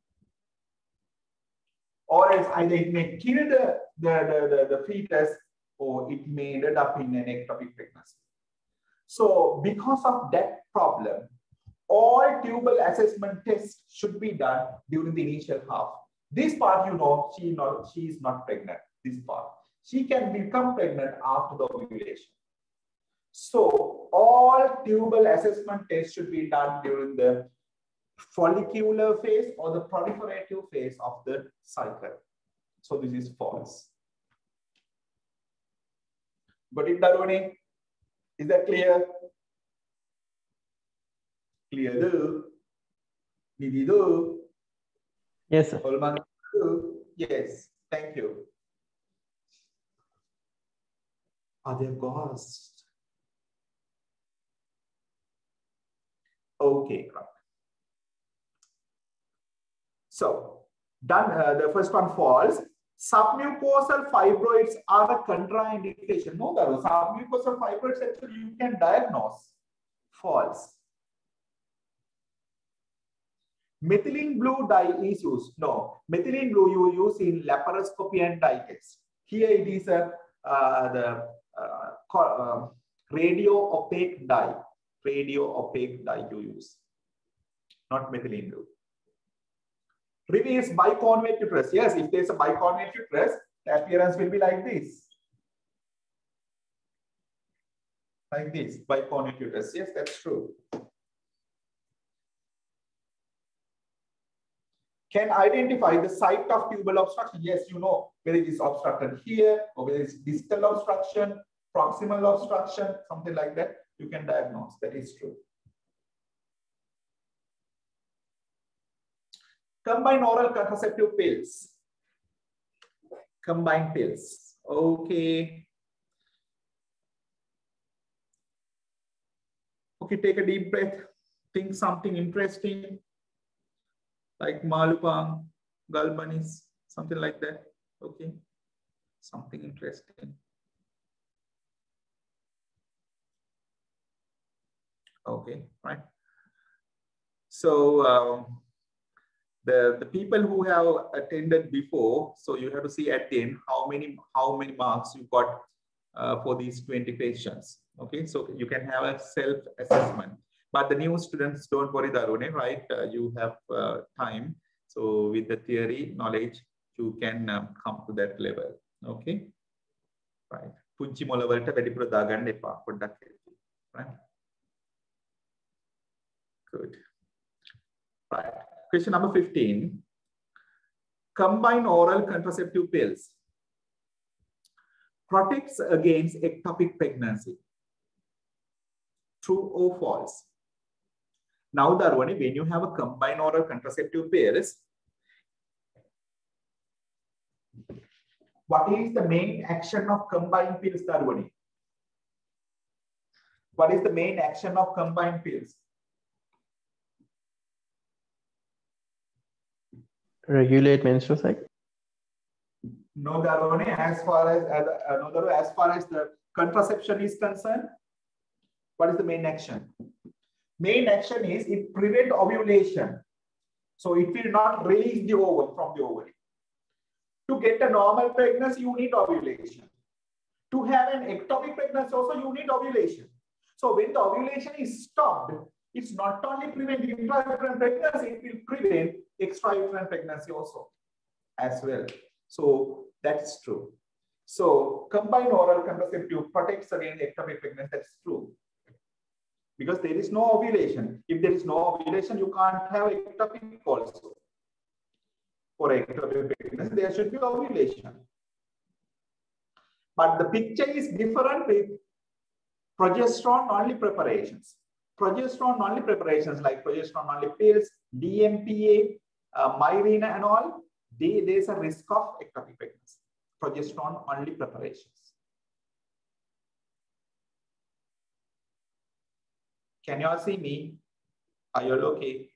Or else either it may kill the fetus or it may end up in an ectopic pregnancy. So because of that problem, all tubal assessment tests should be done during the initial half. This part, you know, she is not pregnant. This part. She can become pregnant after the ovulation. So all tubal assessment tests should be done during the follicular phase or the proliferative phase of the cycle. So this is false. Got it, Darwani? Is that clear? Clear do? Did do? Yes, sir. Yes, thank you. Are there ghosts? Okay, right. So, done. The first one false. Submucosal fibroids are a contraindication. No, that was submucosal fibroids actually you can diagnose. False. Methylene blue dye is used. No, methylene blue you use in laparoscopy and dye test. Here it is radio opaque dye. Radio opaque dye you use, not methylene blue. Reveals biconvate uterus. Yes, if there's a biconvate uterus, the appearance will be like this. Like this, biconvate uterus. Yes, that's true. Can identify the site of tubal obstruction. Yes, you know whether it is obstructed here or whether it's distal obstruction, proximal obstruction, something like that. You can diagnose. That is true. Combined oral contraceptive pills. Combined pills. Okay. Okay, take a deep breath. Think something interesting. Like Malupang, Galbanis, something like that. Okay. Something interesting. Okay, right. So the people who have attended before, so you have to see at the end how many marks you got for these 20 patients. Okay, so you can have a self-assessment. But the new students, don't worry, Darune, right? You have time. So with the theory knowledge, you can come to that level. Okay, right? Punchi mola walata wedipura daganna epa poddak, right? Good. Right. Question number 15. Combine oral contraceptive pills. protects against ectopic pregnancy. True or false? Now, Darwani, when you have a combined oral contraceptive pills, what is the main action of combined pills, Darwani? What is the main action of combined pills? Regulate menstrual cycle. No, Darwani, as far as the contraception is concerned, what is the main action? Main action is it prevents ovulation. So it will not release the ovum from the ovary. To get a normal pregnancy, you need ovulation. To have an ectopic pregnancy also, you need ovulation. So when the ovulation is stopped, it's not only prevent intrauterine pregnancy, it will prevent extrauterine pregnancy also as well. So that's true. So combined oral contraceptive protects against ectopic pregnancy. That's true. Because there is no ovulation. If there is no ovulation, you can't have ectopic also. For ectopic pregnancy, there should be ovulation. But the picture is different with progesterone only preparations. Progesterone only preparations like progesterone only pills, DMPA, Mirena and all, there's a risk of ectopic pregnancy. Progesterone only preparations. Can you all see me? Are you all okay?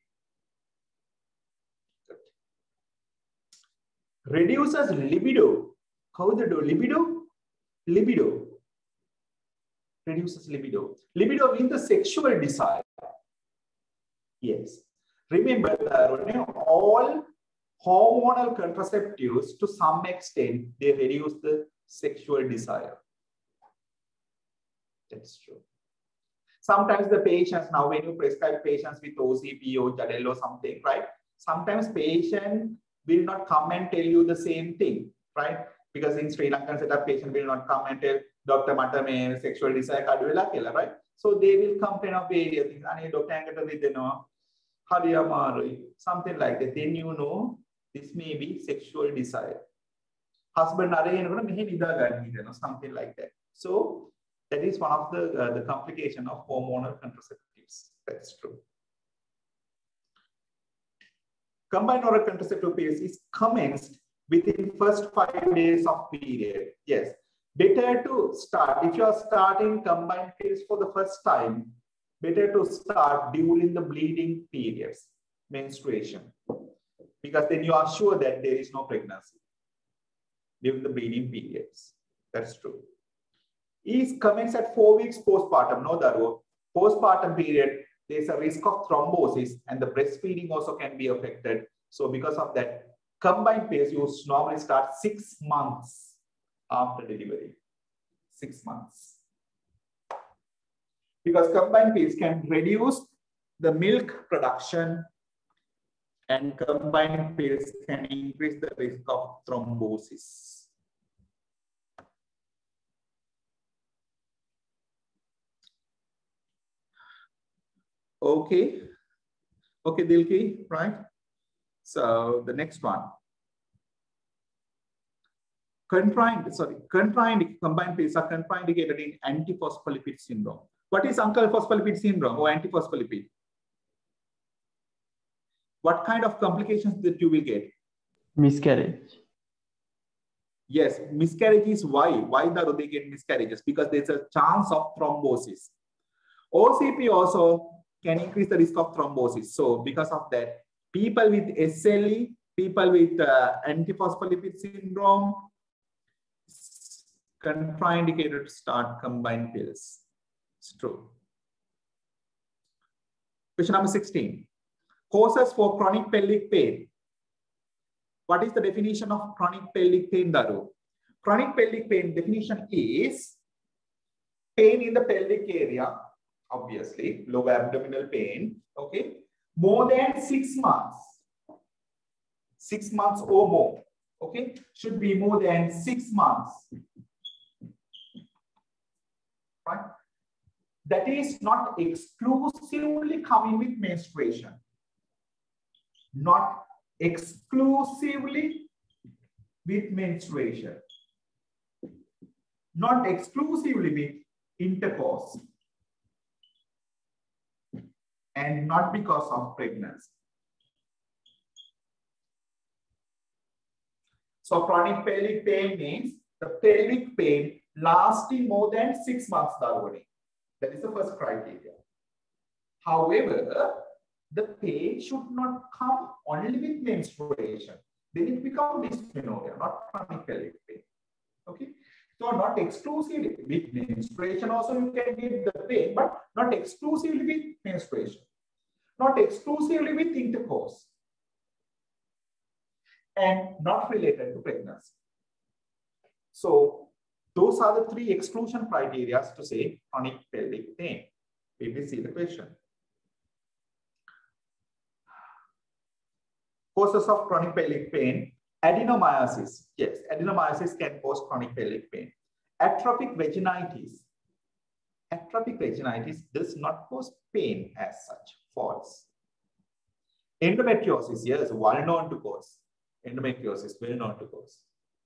Good. Reduces libido. How do you libido? Libido. Reduces libido. Libido means the sexual desire. Yes. Remember that all hormonal contraceptives, to some extent, they reduce the sexual desire. That's true. Sometimes the patients, now when you prescribe patients with OCP or Jadel or something, right? Sometimes patient will not come and tell you the same thing, right? Because in Sri Lankan setup, patient will not come and tell Dr. Mata me sexual desire kaduvela kela, right? So they will complain of various things. Ani doctor angata videno, hariyamarui, something like that. Then you know this may be sexual desire. Husband something like that. So that is one of the complication of hormonal contraceptives. That's true. Combined oral contraceptive pills is commenced within first 5 days of period. Yes, better to start. If you are starting combined pills for the first time, better to start during the bleeding periods, menstruation, because then you are sure that there is no pregnancy during the bleeding periods. That's true. Is commenced at 4 weeks postpartum. No, Darwo. Postpartum period, there's a risk of thrombosis and the breastfeeding also can be affected. So because of that, combined pills you normally start 6 months after delivery. 6 months. Because combined pills can reduce the milk production and combined pills can increase the risk of thrombosis. Okay. Okay, Dilki, right? So the next one. Contraindicated combined pills are contraindicated in antiphospholipid syndrome. What is uncle phospholipid syndrome or antiphospholipid? What kind of complications that you will get? Miscarriage. Yes, miscarriage is why. Why do they get miscarriages? Because there's a chance of thrombosis. OCP also can increase the risk of thrombosis. So because of that, people with SLE, people with antiphospholipid syndrome, contraindicated to start combined pills. It's true. Question number 16. Causes for chronic pelvic pain. What is the definition of chronic pelvic pain, Daru? Chronic pelvic pain definition is pain in the pelvic area, obviously, lower abdominal pain, okay? More than 6 months. 6 months or more, okay? Should be more than 6 months. Right? That is not exclusively coming with menstruation. Not exclusively with menstruation. not exclusively with intercourse, and not because of pregnancy. So chronic pelvic pain means the pelvic pain lasting more than 6 months. That is the first criteria. However, the pain should not come only with menstruation. Then it becomes dysmenorrhea, not chronic pelvic pain. Okay. So not exclusively with menstruation also you can get the pain, but not exclusively with menstruation. Not exclusively with intercourse. And not related to pregnancy. So those are the 3 exclusion criteria to say chronic pelvic pain. We will see the question. Causes of chronic pelvic pain. Adenomyosis. Yes, adenomyosis can cause chronic pelvic pain. Atrophic vaginitis. Atrophic vaginitis does not cause pain as such. False. Endometriosis, yes, well known to cause. Endometriosis, well known to cause.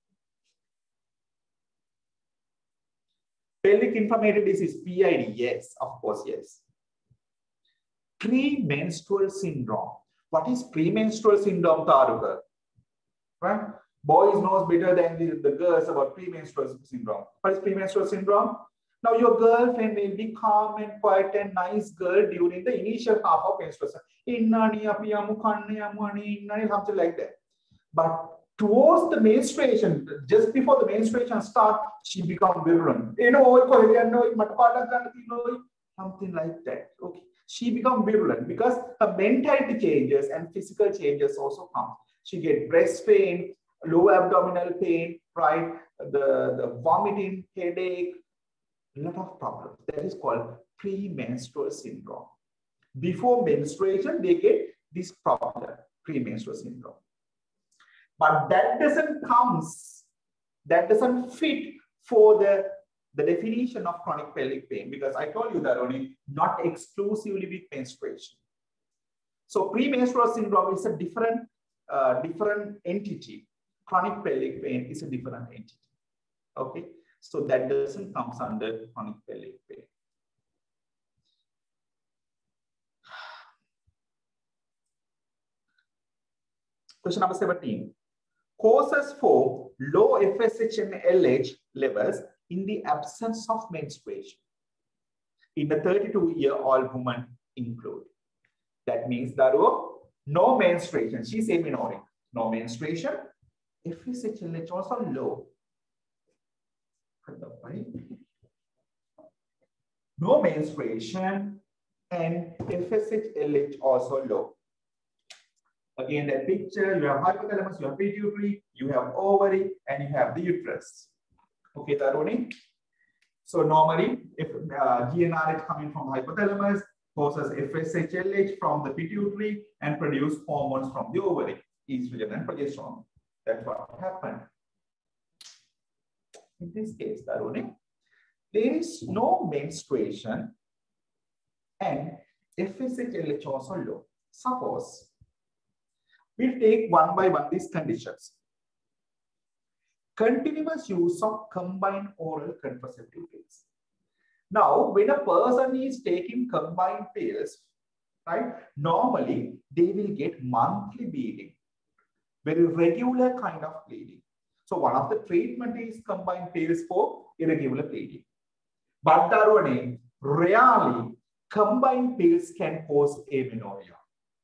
Pelvic inflammatory disease, PID, yes, of course, yes. Premenstrual syndrome. What is premenstrual syndrome, Taruka? Right? Boys knows better than the girls about premenstrual syndrome. What is premenstrual syndrome? Now your girlfriend will be calm and quiet and nice girl during the initial half of menstruation. Something like that. But towards the menstruation, just before the menstruation start, she becomes virulent. Something like that. Okay. She becomes virulent because her mentality changes and physical changes also come. She gets breast pain, low abdominal pain, right? The vomiting, headache, a lot of problems. That is called premenstrual syndrome. Before menstruation, they get this problem, premenstrual syndrome. But that doesn't fit for the definition of chronic pelvic pain, because I told you that only not exclusively with menstruation. So premenstrual syndrome is a different entity. Chronic pelvic pain is a different entity. Okay, so that doesn't come under chronic pelvic pain. Question number 17. Causes for low FSH and LH levels in the absence of menstruation. In the 32-year-old woman include. That means that no menstruation. She's amenorrheic. No menstruation. FSH and LH also low. No menstruation and FSH LH also low. Again, that picture, you have hypothalamus, you have pituitary, you have ovary, and you have the uterus. Okay, Taruni? So normally, if GnRH coming from hypothalamus, causes FSH LH from the pituitary and produce hormones from the ovary, estrogen and progesterone. That's what happened. In this case, Taruni, there is no menstruation and FSH LH also low. Suppose we'll take one by one these conditions. Continuous use of combined oral contraceptive pills. Now, when a person is taking combined pills, right, normally they will get monthly bleeding, very regular kind of bleeding. So one of the treatment is combined pills for irregular bleeding. But Darwin, rarely combined pills can cause amenorrhea.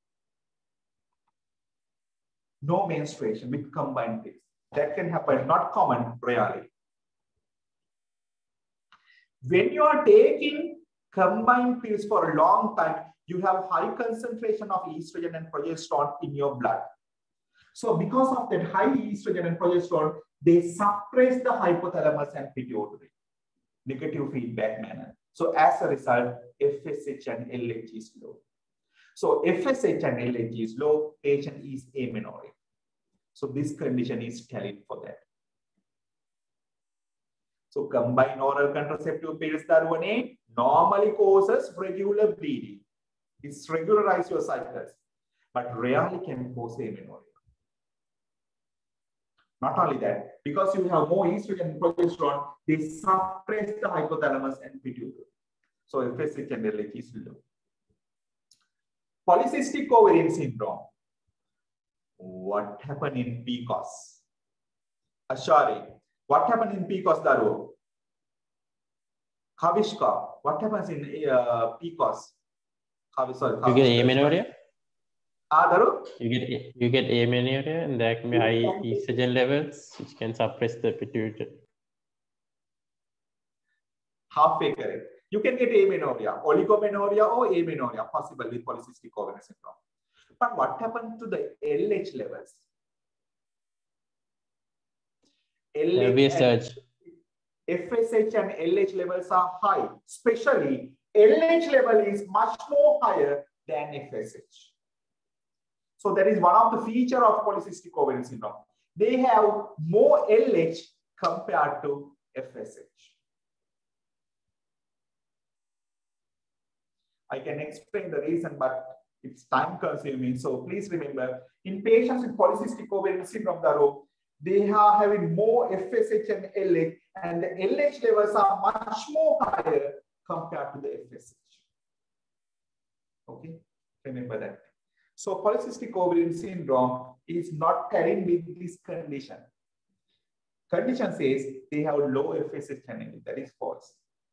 No menstruation with combined pills. That can happen, not common, rarely. When you are taking combined pills for a long time, you have high concentration of estrogen and progesterone in your blood. So because of that high estrogen and progesterone, they suppress the hypothalamus and pituitary. Negative feedback manner. So as a result, FSH and LH is low. So FSH and LH is low, patient is amenorrheic. So this condition is valid for that. So combined oral contraceptive pills normally causes regular bleeding. It's regularize your cycles, but rarely can cause amenorrhea. Not only that, because you have more estrogen and progesterone, they suppress the hypothalamus and pituitary. So FSH and LH is low. Polycystic ovarian syndrome. What happened in PCOS? Ashari. What happened in PCOS, Daru? Kavishka. What happens in PCOS? You get amenorrhea? Daru? You get amenorrhea, and there can be high estrogen levels, which can suppress the pituitary. Halfway correct. You can get amenorrhea, oligomenorrhea or amenorrhea, possible with polycystic ovarian syndrome. But what happened to the LH levels? FSH and LH levels are high, especially LH level is much more higher than FSH. So that is one of the features of polycystic ovarian syndrome. They have more LH compared to FSH. I can explain the reason, but it's time consuming. So please remember, in patients with polycystic ovarian syndrome, they are having more FSH and LH, and the LH levels are much more higher compared to the FSH. Okay, remember that. So polycystic ovarian syndrome is not carrying with this condition. Condition says they have low FSH and LH. That is false.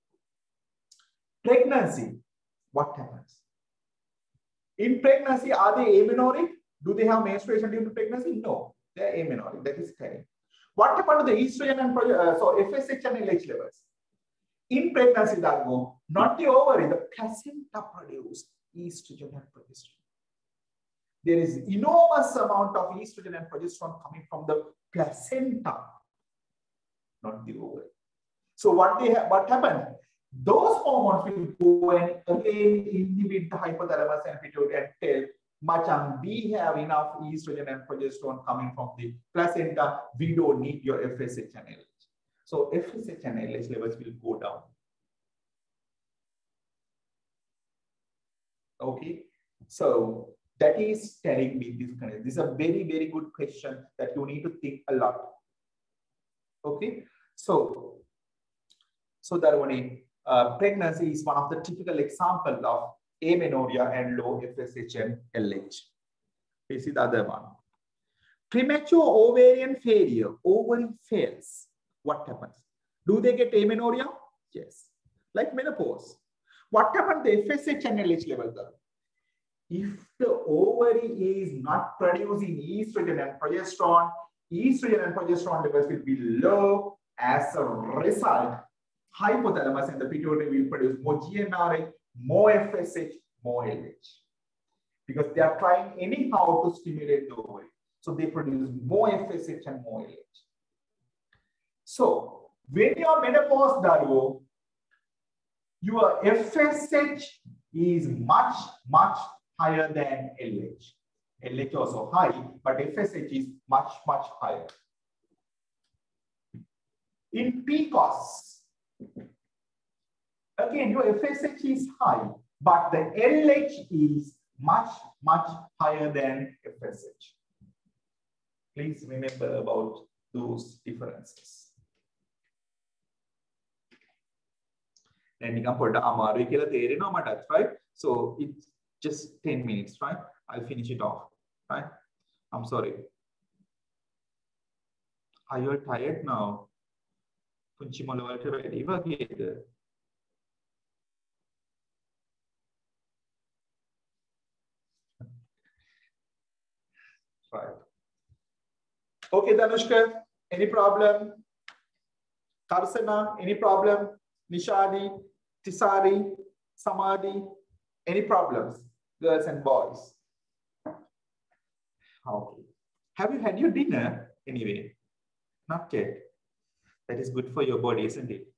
Pregnancy. What happens? In pregnancy, are they amenorrheic? Do they have menstruation during pregnancy? No, they are amenorrheic. That is correct. What happened to the estrogen and FSH and LH levels? In pregnancy, not the ovary, the placenta produced estrogen and progesterone. There is enormous amount of estrogen and progesterone coming from the placenta, not the ovary. So what happened? Those hormones will go and again inhibit the hypothalamus and pituitary and tell Machang, we have enough estrogen and progesterone coming from the placenta. We don't need your FSH and LH. So FSH and LH levels will go down. Okay. So that is telling me this kind of, this is a very, very good question that you need to think a lot. Okay. So Darwani, pregnancy is one of the typical examples of amenorrhea and low FSH and LH. This is the other one. Premature ovarian failure. Ovary fails. What happens? Do they get amenorrhea? Yes. Like menopause. What happens to the FSH and LH level though? If the ovary is not producing estrogen and progesterone levels will be low. As a result, hypothalamus and the pituitary will produce more GnRH, more FSH, more LH. Because they are trying anyhow to stimulate the ovary. So they produce more FSH and more LH. So when you are menopause, Darwo, your FSH is much, much higher than LH. LH also high, but FSH is much, much higher. In PCOS, again, your FSH is high, but the LH is much, much higher than FSH. Please remember about those differences. Right? So it's just 10 minutes, right? I'll finish it off, right? I'm sorry. Are you tired now? Right. Okay, Danushka, any problem? Karsana, any problem? Nishadi, Tisari, Samadhi, any problems? Girls and boys. Okay. Have you had your dinner anyway? Not yet. That is good for your body, isn't it?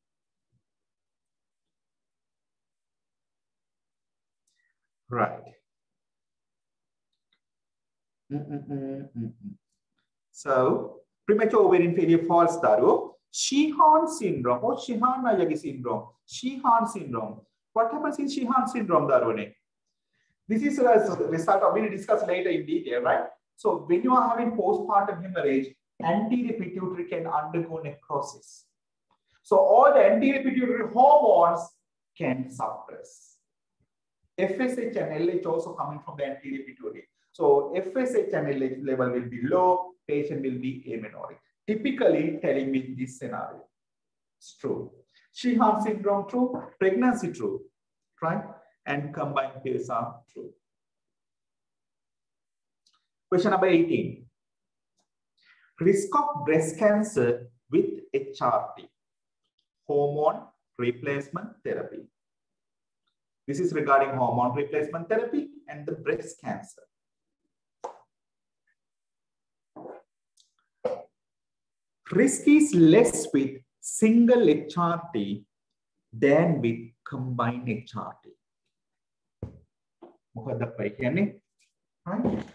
Right. So, premature ovarian failure falls, Daru. Sheehan syndrome or Sheehan-Naegeli syndrome. Sheehan syndrome. What happens in Sheehan syndrome, Darune? This is a result of, we will discuss later in detail, right? So when you are having postpartum hemorrhage, anterior pituitary can undergo necrosis. So all the anterior pituitary hormones can suppress. FSH and LH also coming from the anterior pituitary. So FSH and LH level will be low, patient will be amenorrheic. Typically telling me this scenario. It's true. Sheehan syndrome true, pregnancy true, right? And combined case are true. Question number 18. Risk of breast cancer with HRT, hormone replacement therapy. This is regarding hormone replacement therapy and the breast cancer. Risk is less with single HRT than with combined HRT. Right?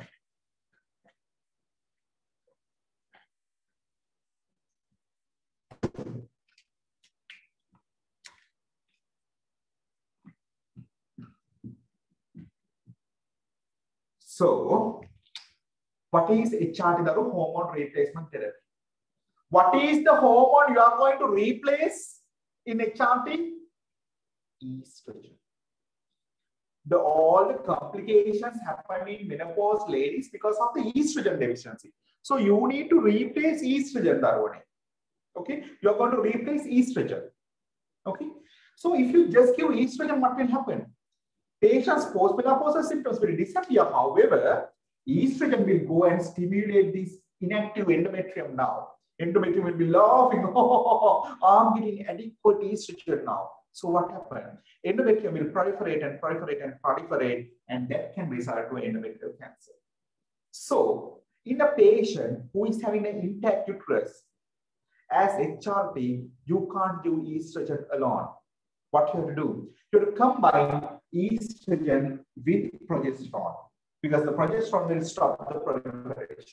So, what is HRT? The hormone replacement therapy. What is the hormone you are going to replace in HRT? Estrogen. All the complications happen in menopause ladies because of the estrogen deficiency. So you need to replace estrogen, Darwani. Okay, you are going to replace estrogen. Okay, so if you just give estrogen, what will happen? Patients' postmenopausal symptoms will disappear. However, estrogen will go and stimulate this inactive endometrium now. Endometrium will be laughing, oh, I'm getting adequate estrogen now. So what happened? Endometrium will proliferate and proliferate and proliferate, and that can result to endometrial cancer. So, in a patient who is having an intact uterus, as HRT, you can't do estrogen alone. What you have to do? You have to combine estrogen with progesterone, because the progesterone will stop the proliferation.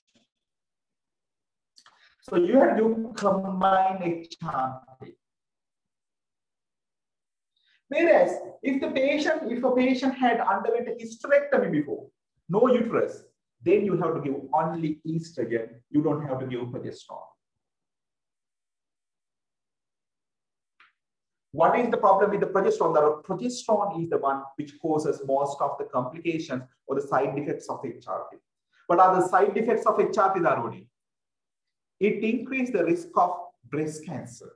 So you have to combine HRT. Whereas if a patient had underwent a hysterectomy before, no uterus, then you have to give only estrogen. You don't have to give progesterone. What is the problem with the progesterone? The progesterone is the one which causes most of the complications or the side effects of HRT. What are the side effects of HRT, Darwani? It increases the risk of breast cancer.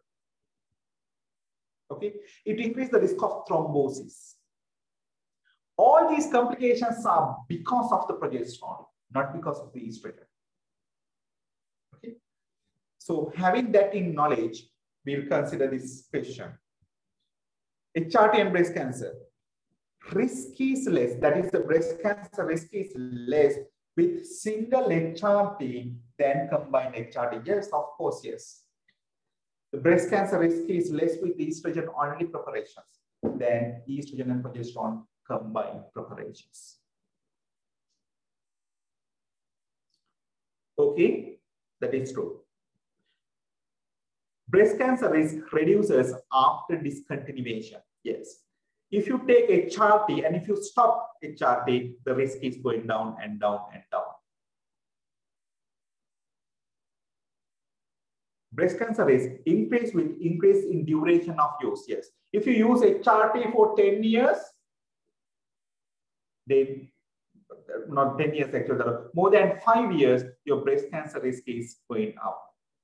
Okay, it increases the risk of thrombosis. All these complications are because of the progesterone, not because of the estrogen. Okay, so having that in knowledge, we'll consider this question. HRT and breast cancer. Risk is less, that is the breast cancer risk is less with single HRT than combined HRT. Yes, of course, yes. The breast cancer risk is less with estrogen only preparations than estrogen and progesterone combined preparations. Okay, that is true. Breast cancer risk reduces after discontinuation. Yes. If you take HRT and if you stop HRT, the risk is going down and down and down. Breast cancer risk increase with increase in duration of use. Yes. If you use HRT for 10 years, then not 10 years actually, more than 5 years, your breast cancer risk is going up.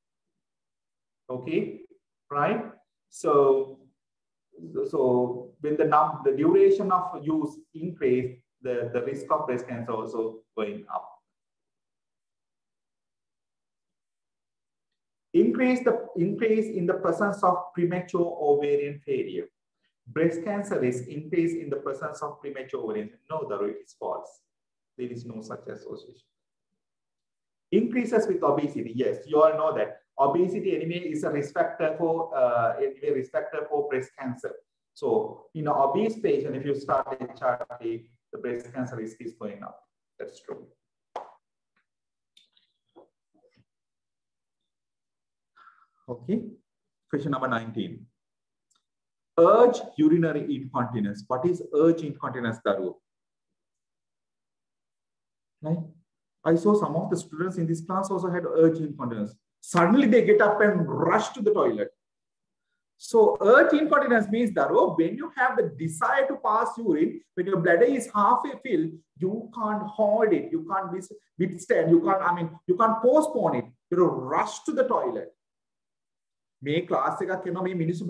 Okay, right? So when the duration of use increase, the risk of breast cancer also going up. Increase in the presence of premature ovarian failure. Breast cancer risk increase in the presence of premature ovarian. No, it is false. There is no such association. Increases with obesity. Yes, you all know that obesity anyway is a risk factor for breast cancer. So in an obese patient, if you start HRT, the breast cancer risk is going up. That's true. Okay. Question number 19. Urge urinary incontinence. What is urge incontinence, Daru? Right? I saw some of the students in this class also had urge incontinence. Suddenly they get up and rush to the toilet. So urge incontinence means that when you have the desire to pass urine, when your bladder is halfway filled, you can't hold it. You can't withstand. You can't postpone it. You rush to the toilet. Class whenever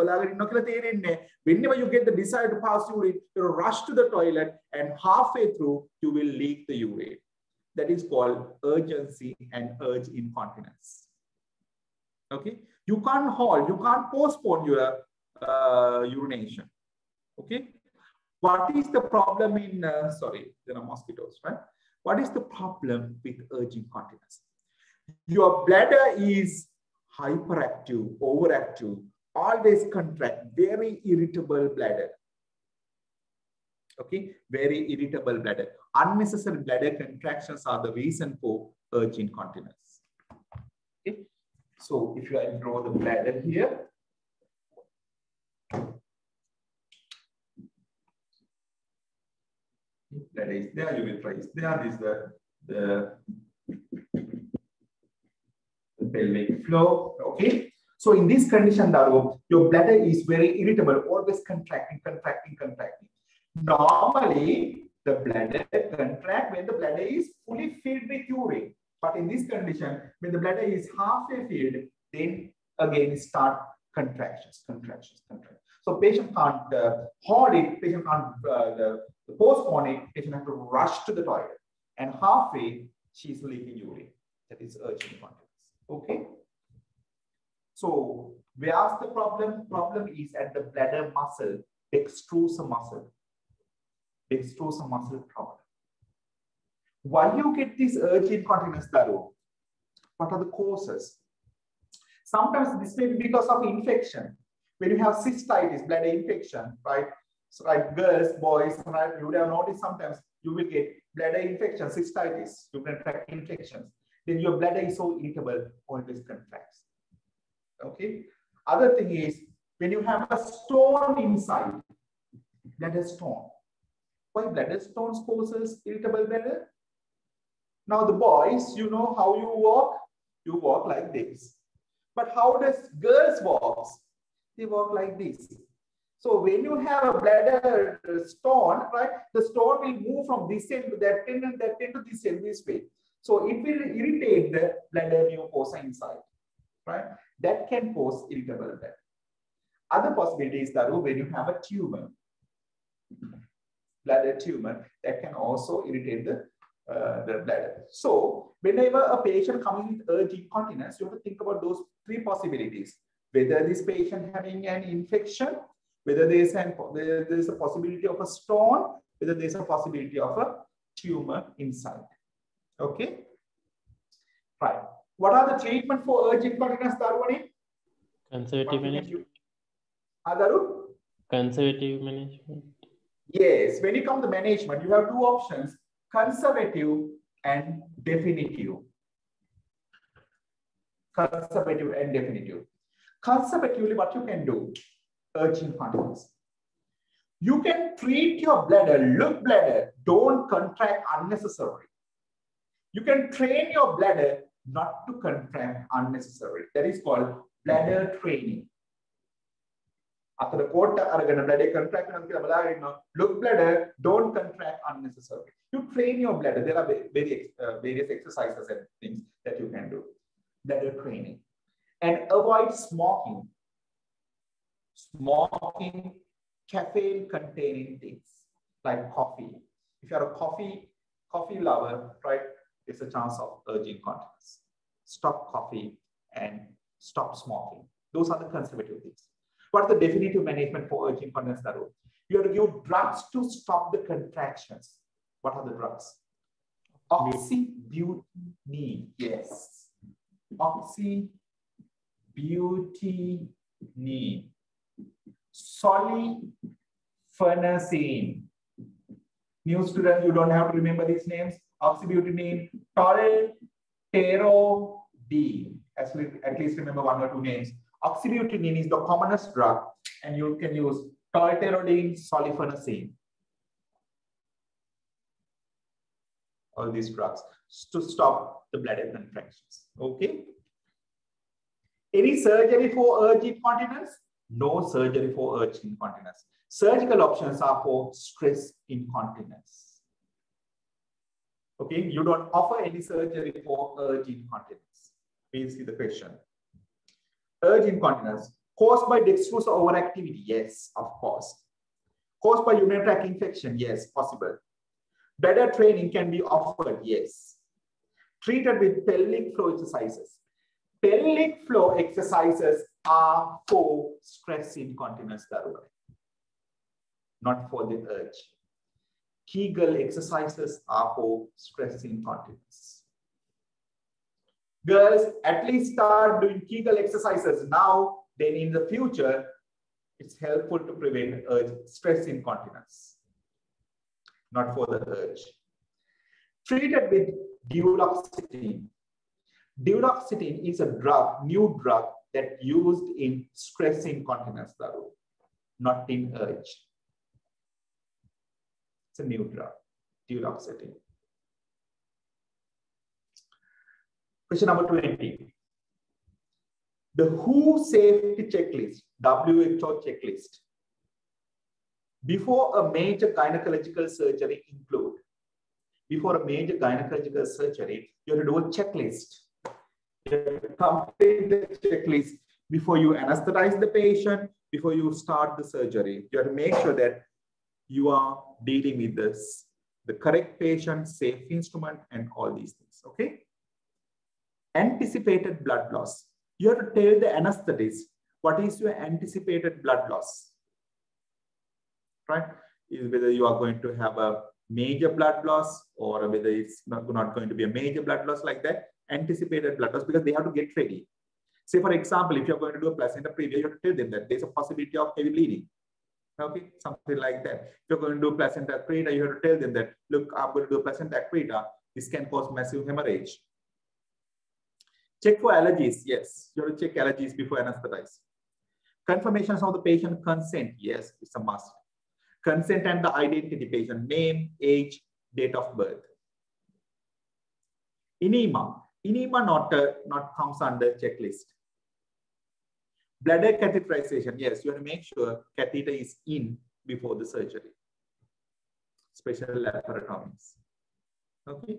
you get the desire to pass urine, you rush to the toilet and halfway through, you will leak the urine. That is called urgency and urge incontinence. Okay, you can't hold, you can't postpone your urination. Okay, what is the problem in, sorry, there are mosquitoes, right? What is the problem with urge incontinence? Your bladder is hyperactive, overactive, always contract, very irritable bladder. Okay, very irritable bladder. Unnecessary bladder contractions are the reason for urge incontinence. Okay, so if I draw the bladder here, bladder is there, you will trace there is the pelvic floor. Okay, so in this condition, your bladder is very irritable, always contracting. Normally, the bladder contracts when the bladder is fully filled with urine. But in this condition, when the bladder is halfway filled, then again start contractions. So patient can't hold it, patient can't postpone it, patient has to rush to the toilet. And halfway, she's leaking urine. That is urge incontinence. Okay. So where's the problem? Problem is at the bladder muscle, extrusive muscle. Extrusive muscle problem. Why you get this urge incontinence, Daru? What are the causes? Sometimes this may be because of infection. When you have cystitis, bladder infection, right? So like girls, boys, right? You would have noticed sometimes you will get bladder infection, cystitis, urinary infections. Then your bladder is so irritable, always contracts. Okay. Other thing is when you have a stone inside, bladder stone. Why bladder stones causes irritable bladder? Now the boys, you know how you walk? You walk like this. But how does girls walk? They walk like this. So when you have a bladder stone, right, the stone will move from this end to that end and that end to this end this way. So it will irritate the bladder mucosa inside, right? That can cause irritable bladder. Other possibilities are when you have a tumor, bladder tumor, that can also irritate the bladder. So whenever a patient comes with urge incontinence, you have to think about those three possibilities. Whether this patient having an infection, whether there is a possibility of a stone, whether there is a possibility of a tumor inside. Okay. Right. What are the treatment for urge incontinence, Darwani? Conservative management. Daru? Conservative management. Yes. When you come to management, you have two options: conservative and definitive. Conservative and definitive. Conservatively, what you can do? Urge incontinence. You can treat your bladder. Look, bladder, don't contract unnecessarily. You can train your bladder not to contract unnecessarily. That is called bladder training. After the quote, bladder contract, look, bladder, don't contract unnecessarily. You train your bladder. There are various exercises and things that you can do. Bladder training. And avoid smoking. Smoking, caffeine containing things like coffee. If you are a coffee lover, right, there's a chance of urge incontinence. Stop coffee and stop smoking. Those are the conservative things. What is the definitive management for urge incontinence? You have to give drugs to stop the contractions. What are the drugs? Oxybutynin. Yes. Oxybutynin. Solifenacin. New students, you don't have to remember these names. Oxybutynin, tolterodine. At least remember one or two names. Oxybutynin is the commonest drug, and you can use tolterodine, solifenacin. all these drugs to stop the bladder contractions. Okay. Any surgery for urge incontinence? No surgery for urge incontinence. Surgical options are for stress incontinence. Okay, you don't offer any surgery for urge incontinence. Please see the question. Urge incontinence caused by dextrose overactivity? Yes, of course. Caused by urinary tract infection? Yes, possible. Bladder training can be offered? Yes. Treated with pelvic floor exercises. Pelvic floor exercises are for stress incontinence, not for the urge. Kegel exercises are for stress incontinence. Girls, at least start doing Kegel exercises now, then in the future, it's helpful to prevent urge, stress incontinence, not for the urge. Treated with duloxetine. Duloxetine is a drug, new drug that used in stress incontinence, not in urge. It's a new drug, duloxetine. Question number 20. The WHO safety checklist, WHO checklist. Before a major gynecological surgery include. Before a major gynecological surgery, you have to do a checklist. You have to complete the checklist before you anesthetize the patient, before you start the surgery. You have to make sure that you are dealing with this, the correct patient, safe instrument, and all these things, okay? Anticipated blood loss. You have to tell the anesthetist what is your anticipated blood loss, right? Whether you are going to have a major blood loss or whether it's not going to be a major blood loss like that. Anticipated blood loss, because they have to get ready. Say, for example, if you're going to do a placenta previa, you have to tell them that there's a possibility of heavy bleeding. Okay, something like that. If you're going to do placenta accreta, you have to tell them that, look, I'm going to do placenta accreta. This can cause massive hemorrhage. Check for allergies. Yes, you have to check allergies before anesthetize. Confirmations of the patient consent. Yes, it's a must. Consent and the identity, patient name, age, date of birth. Enema. Enema not comes under checklist. Bladder catheterization. Yes, you have to make sure catheter is in before the surgery. Special laparotomies. Okay.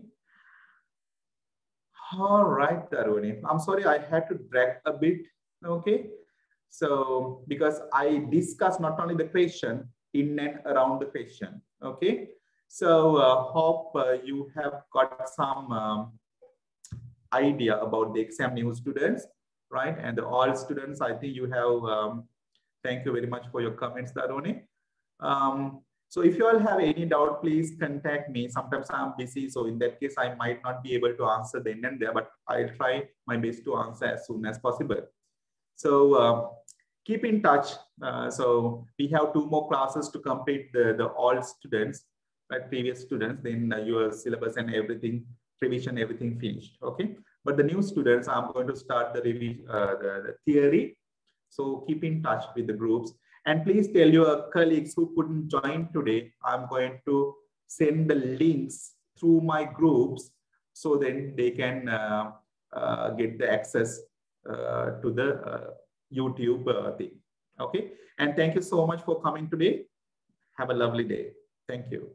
All right, Taruni. I'm sorry I had to drag a bit. Okay. So, because I discussed not only the question, in and around the question. Okay. So, hope you have got some idea about the exam new students, right? And all students, I think you have, thank you very much for your comments, Taruni. So if you all have any doubt, please contact me. Sometimes I'm busy, so in that case, I might not be able to answer then and there, but I'll try my best to answer as soon as possible. So keep in touch. So we have 2 more classes to complete the all students, right? Previous students, then your syllabus and everything, revision, everything finished. Okay. But the new students, I'm going to start the revision, the theory. So keep in touch with the groups. And please tell your colleagues who couldn't join today, I'm going to send the links through my groups so then they can get the access to the YouTube thing. Okay. And thank you so much for coming today. Have a lovely day. Thank you.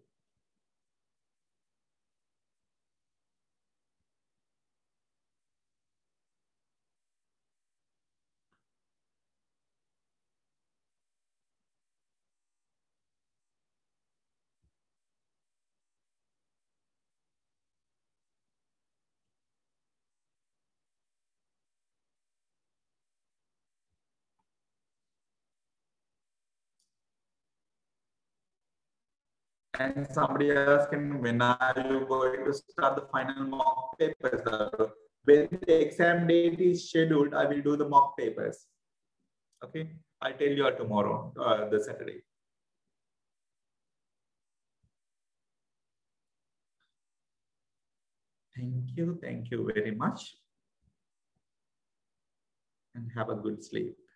And somebody asking, when are you going to start the final mock papers? When the exam date is scheduled, I will do the mock papers. Okay, I'll tell you all tomorrow, the Saturday. Thank you very much. And have a good sleep.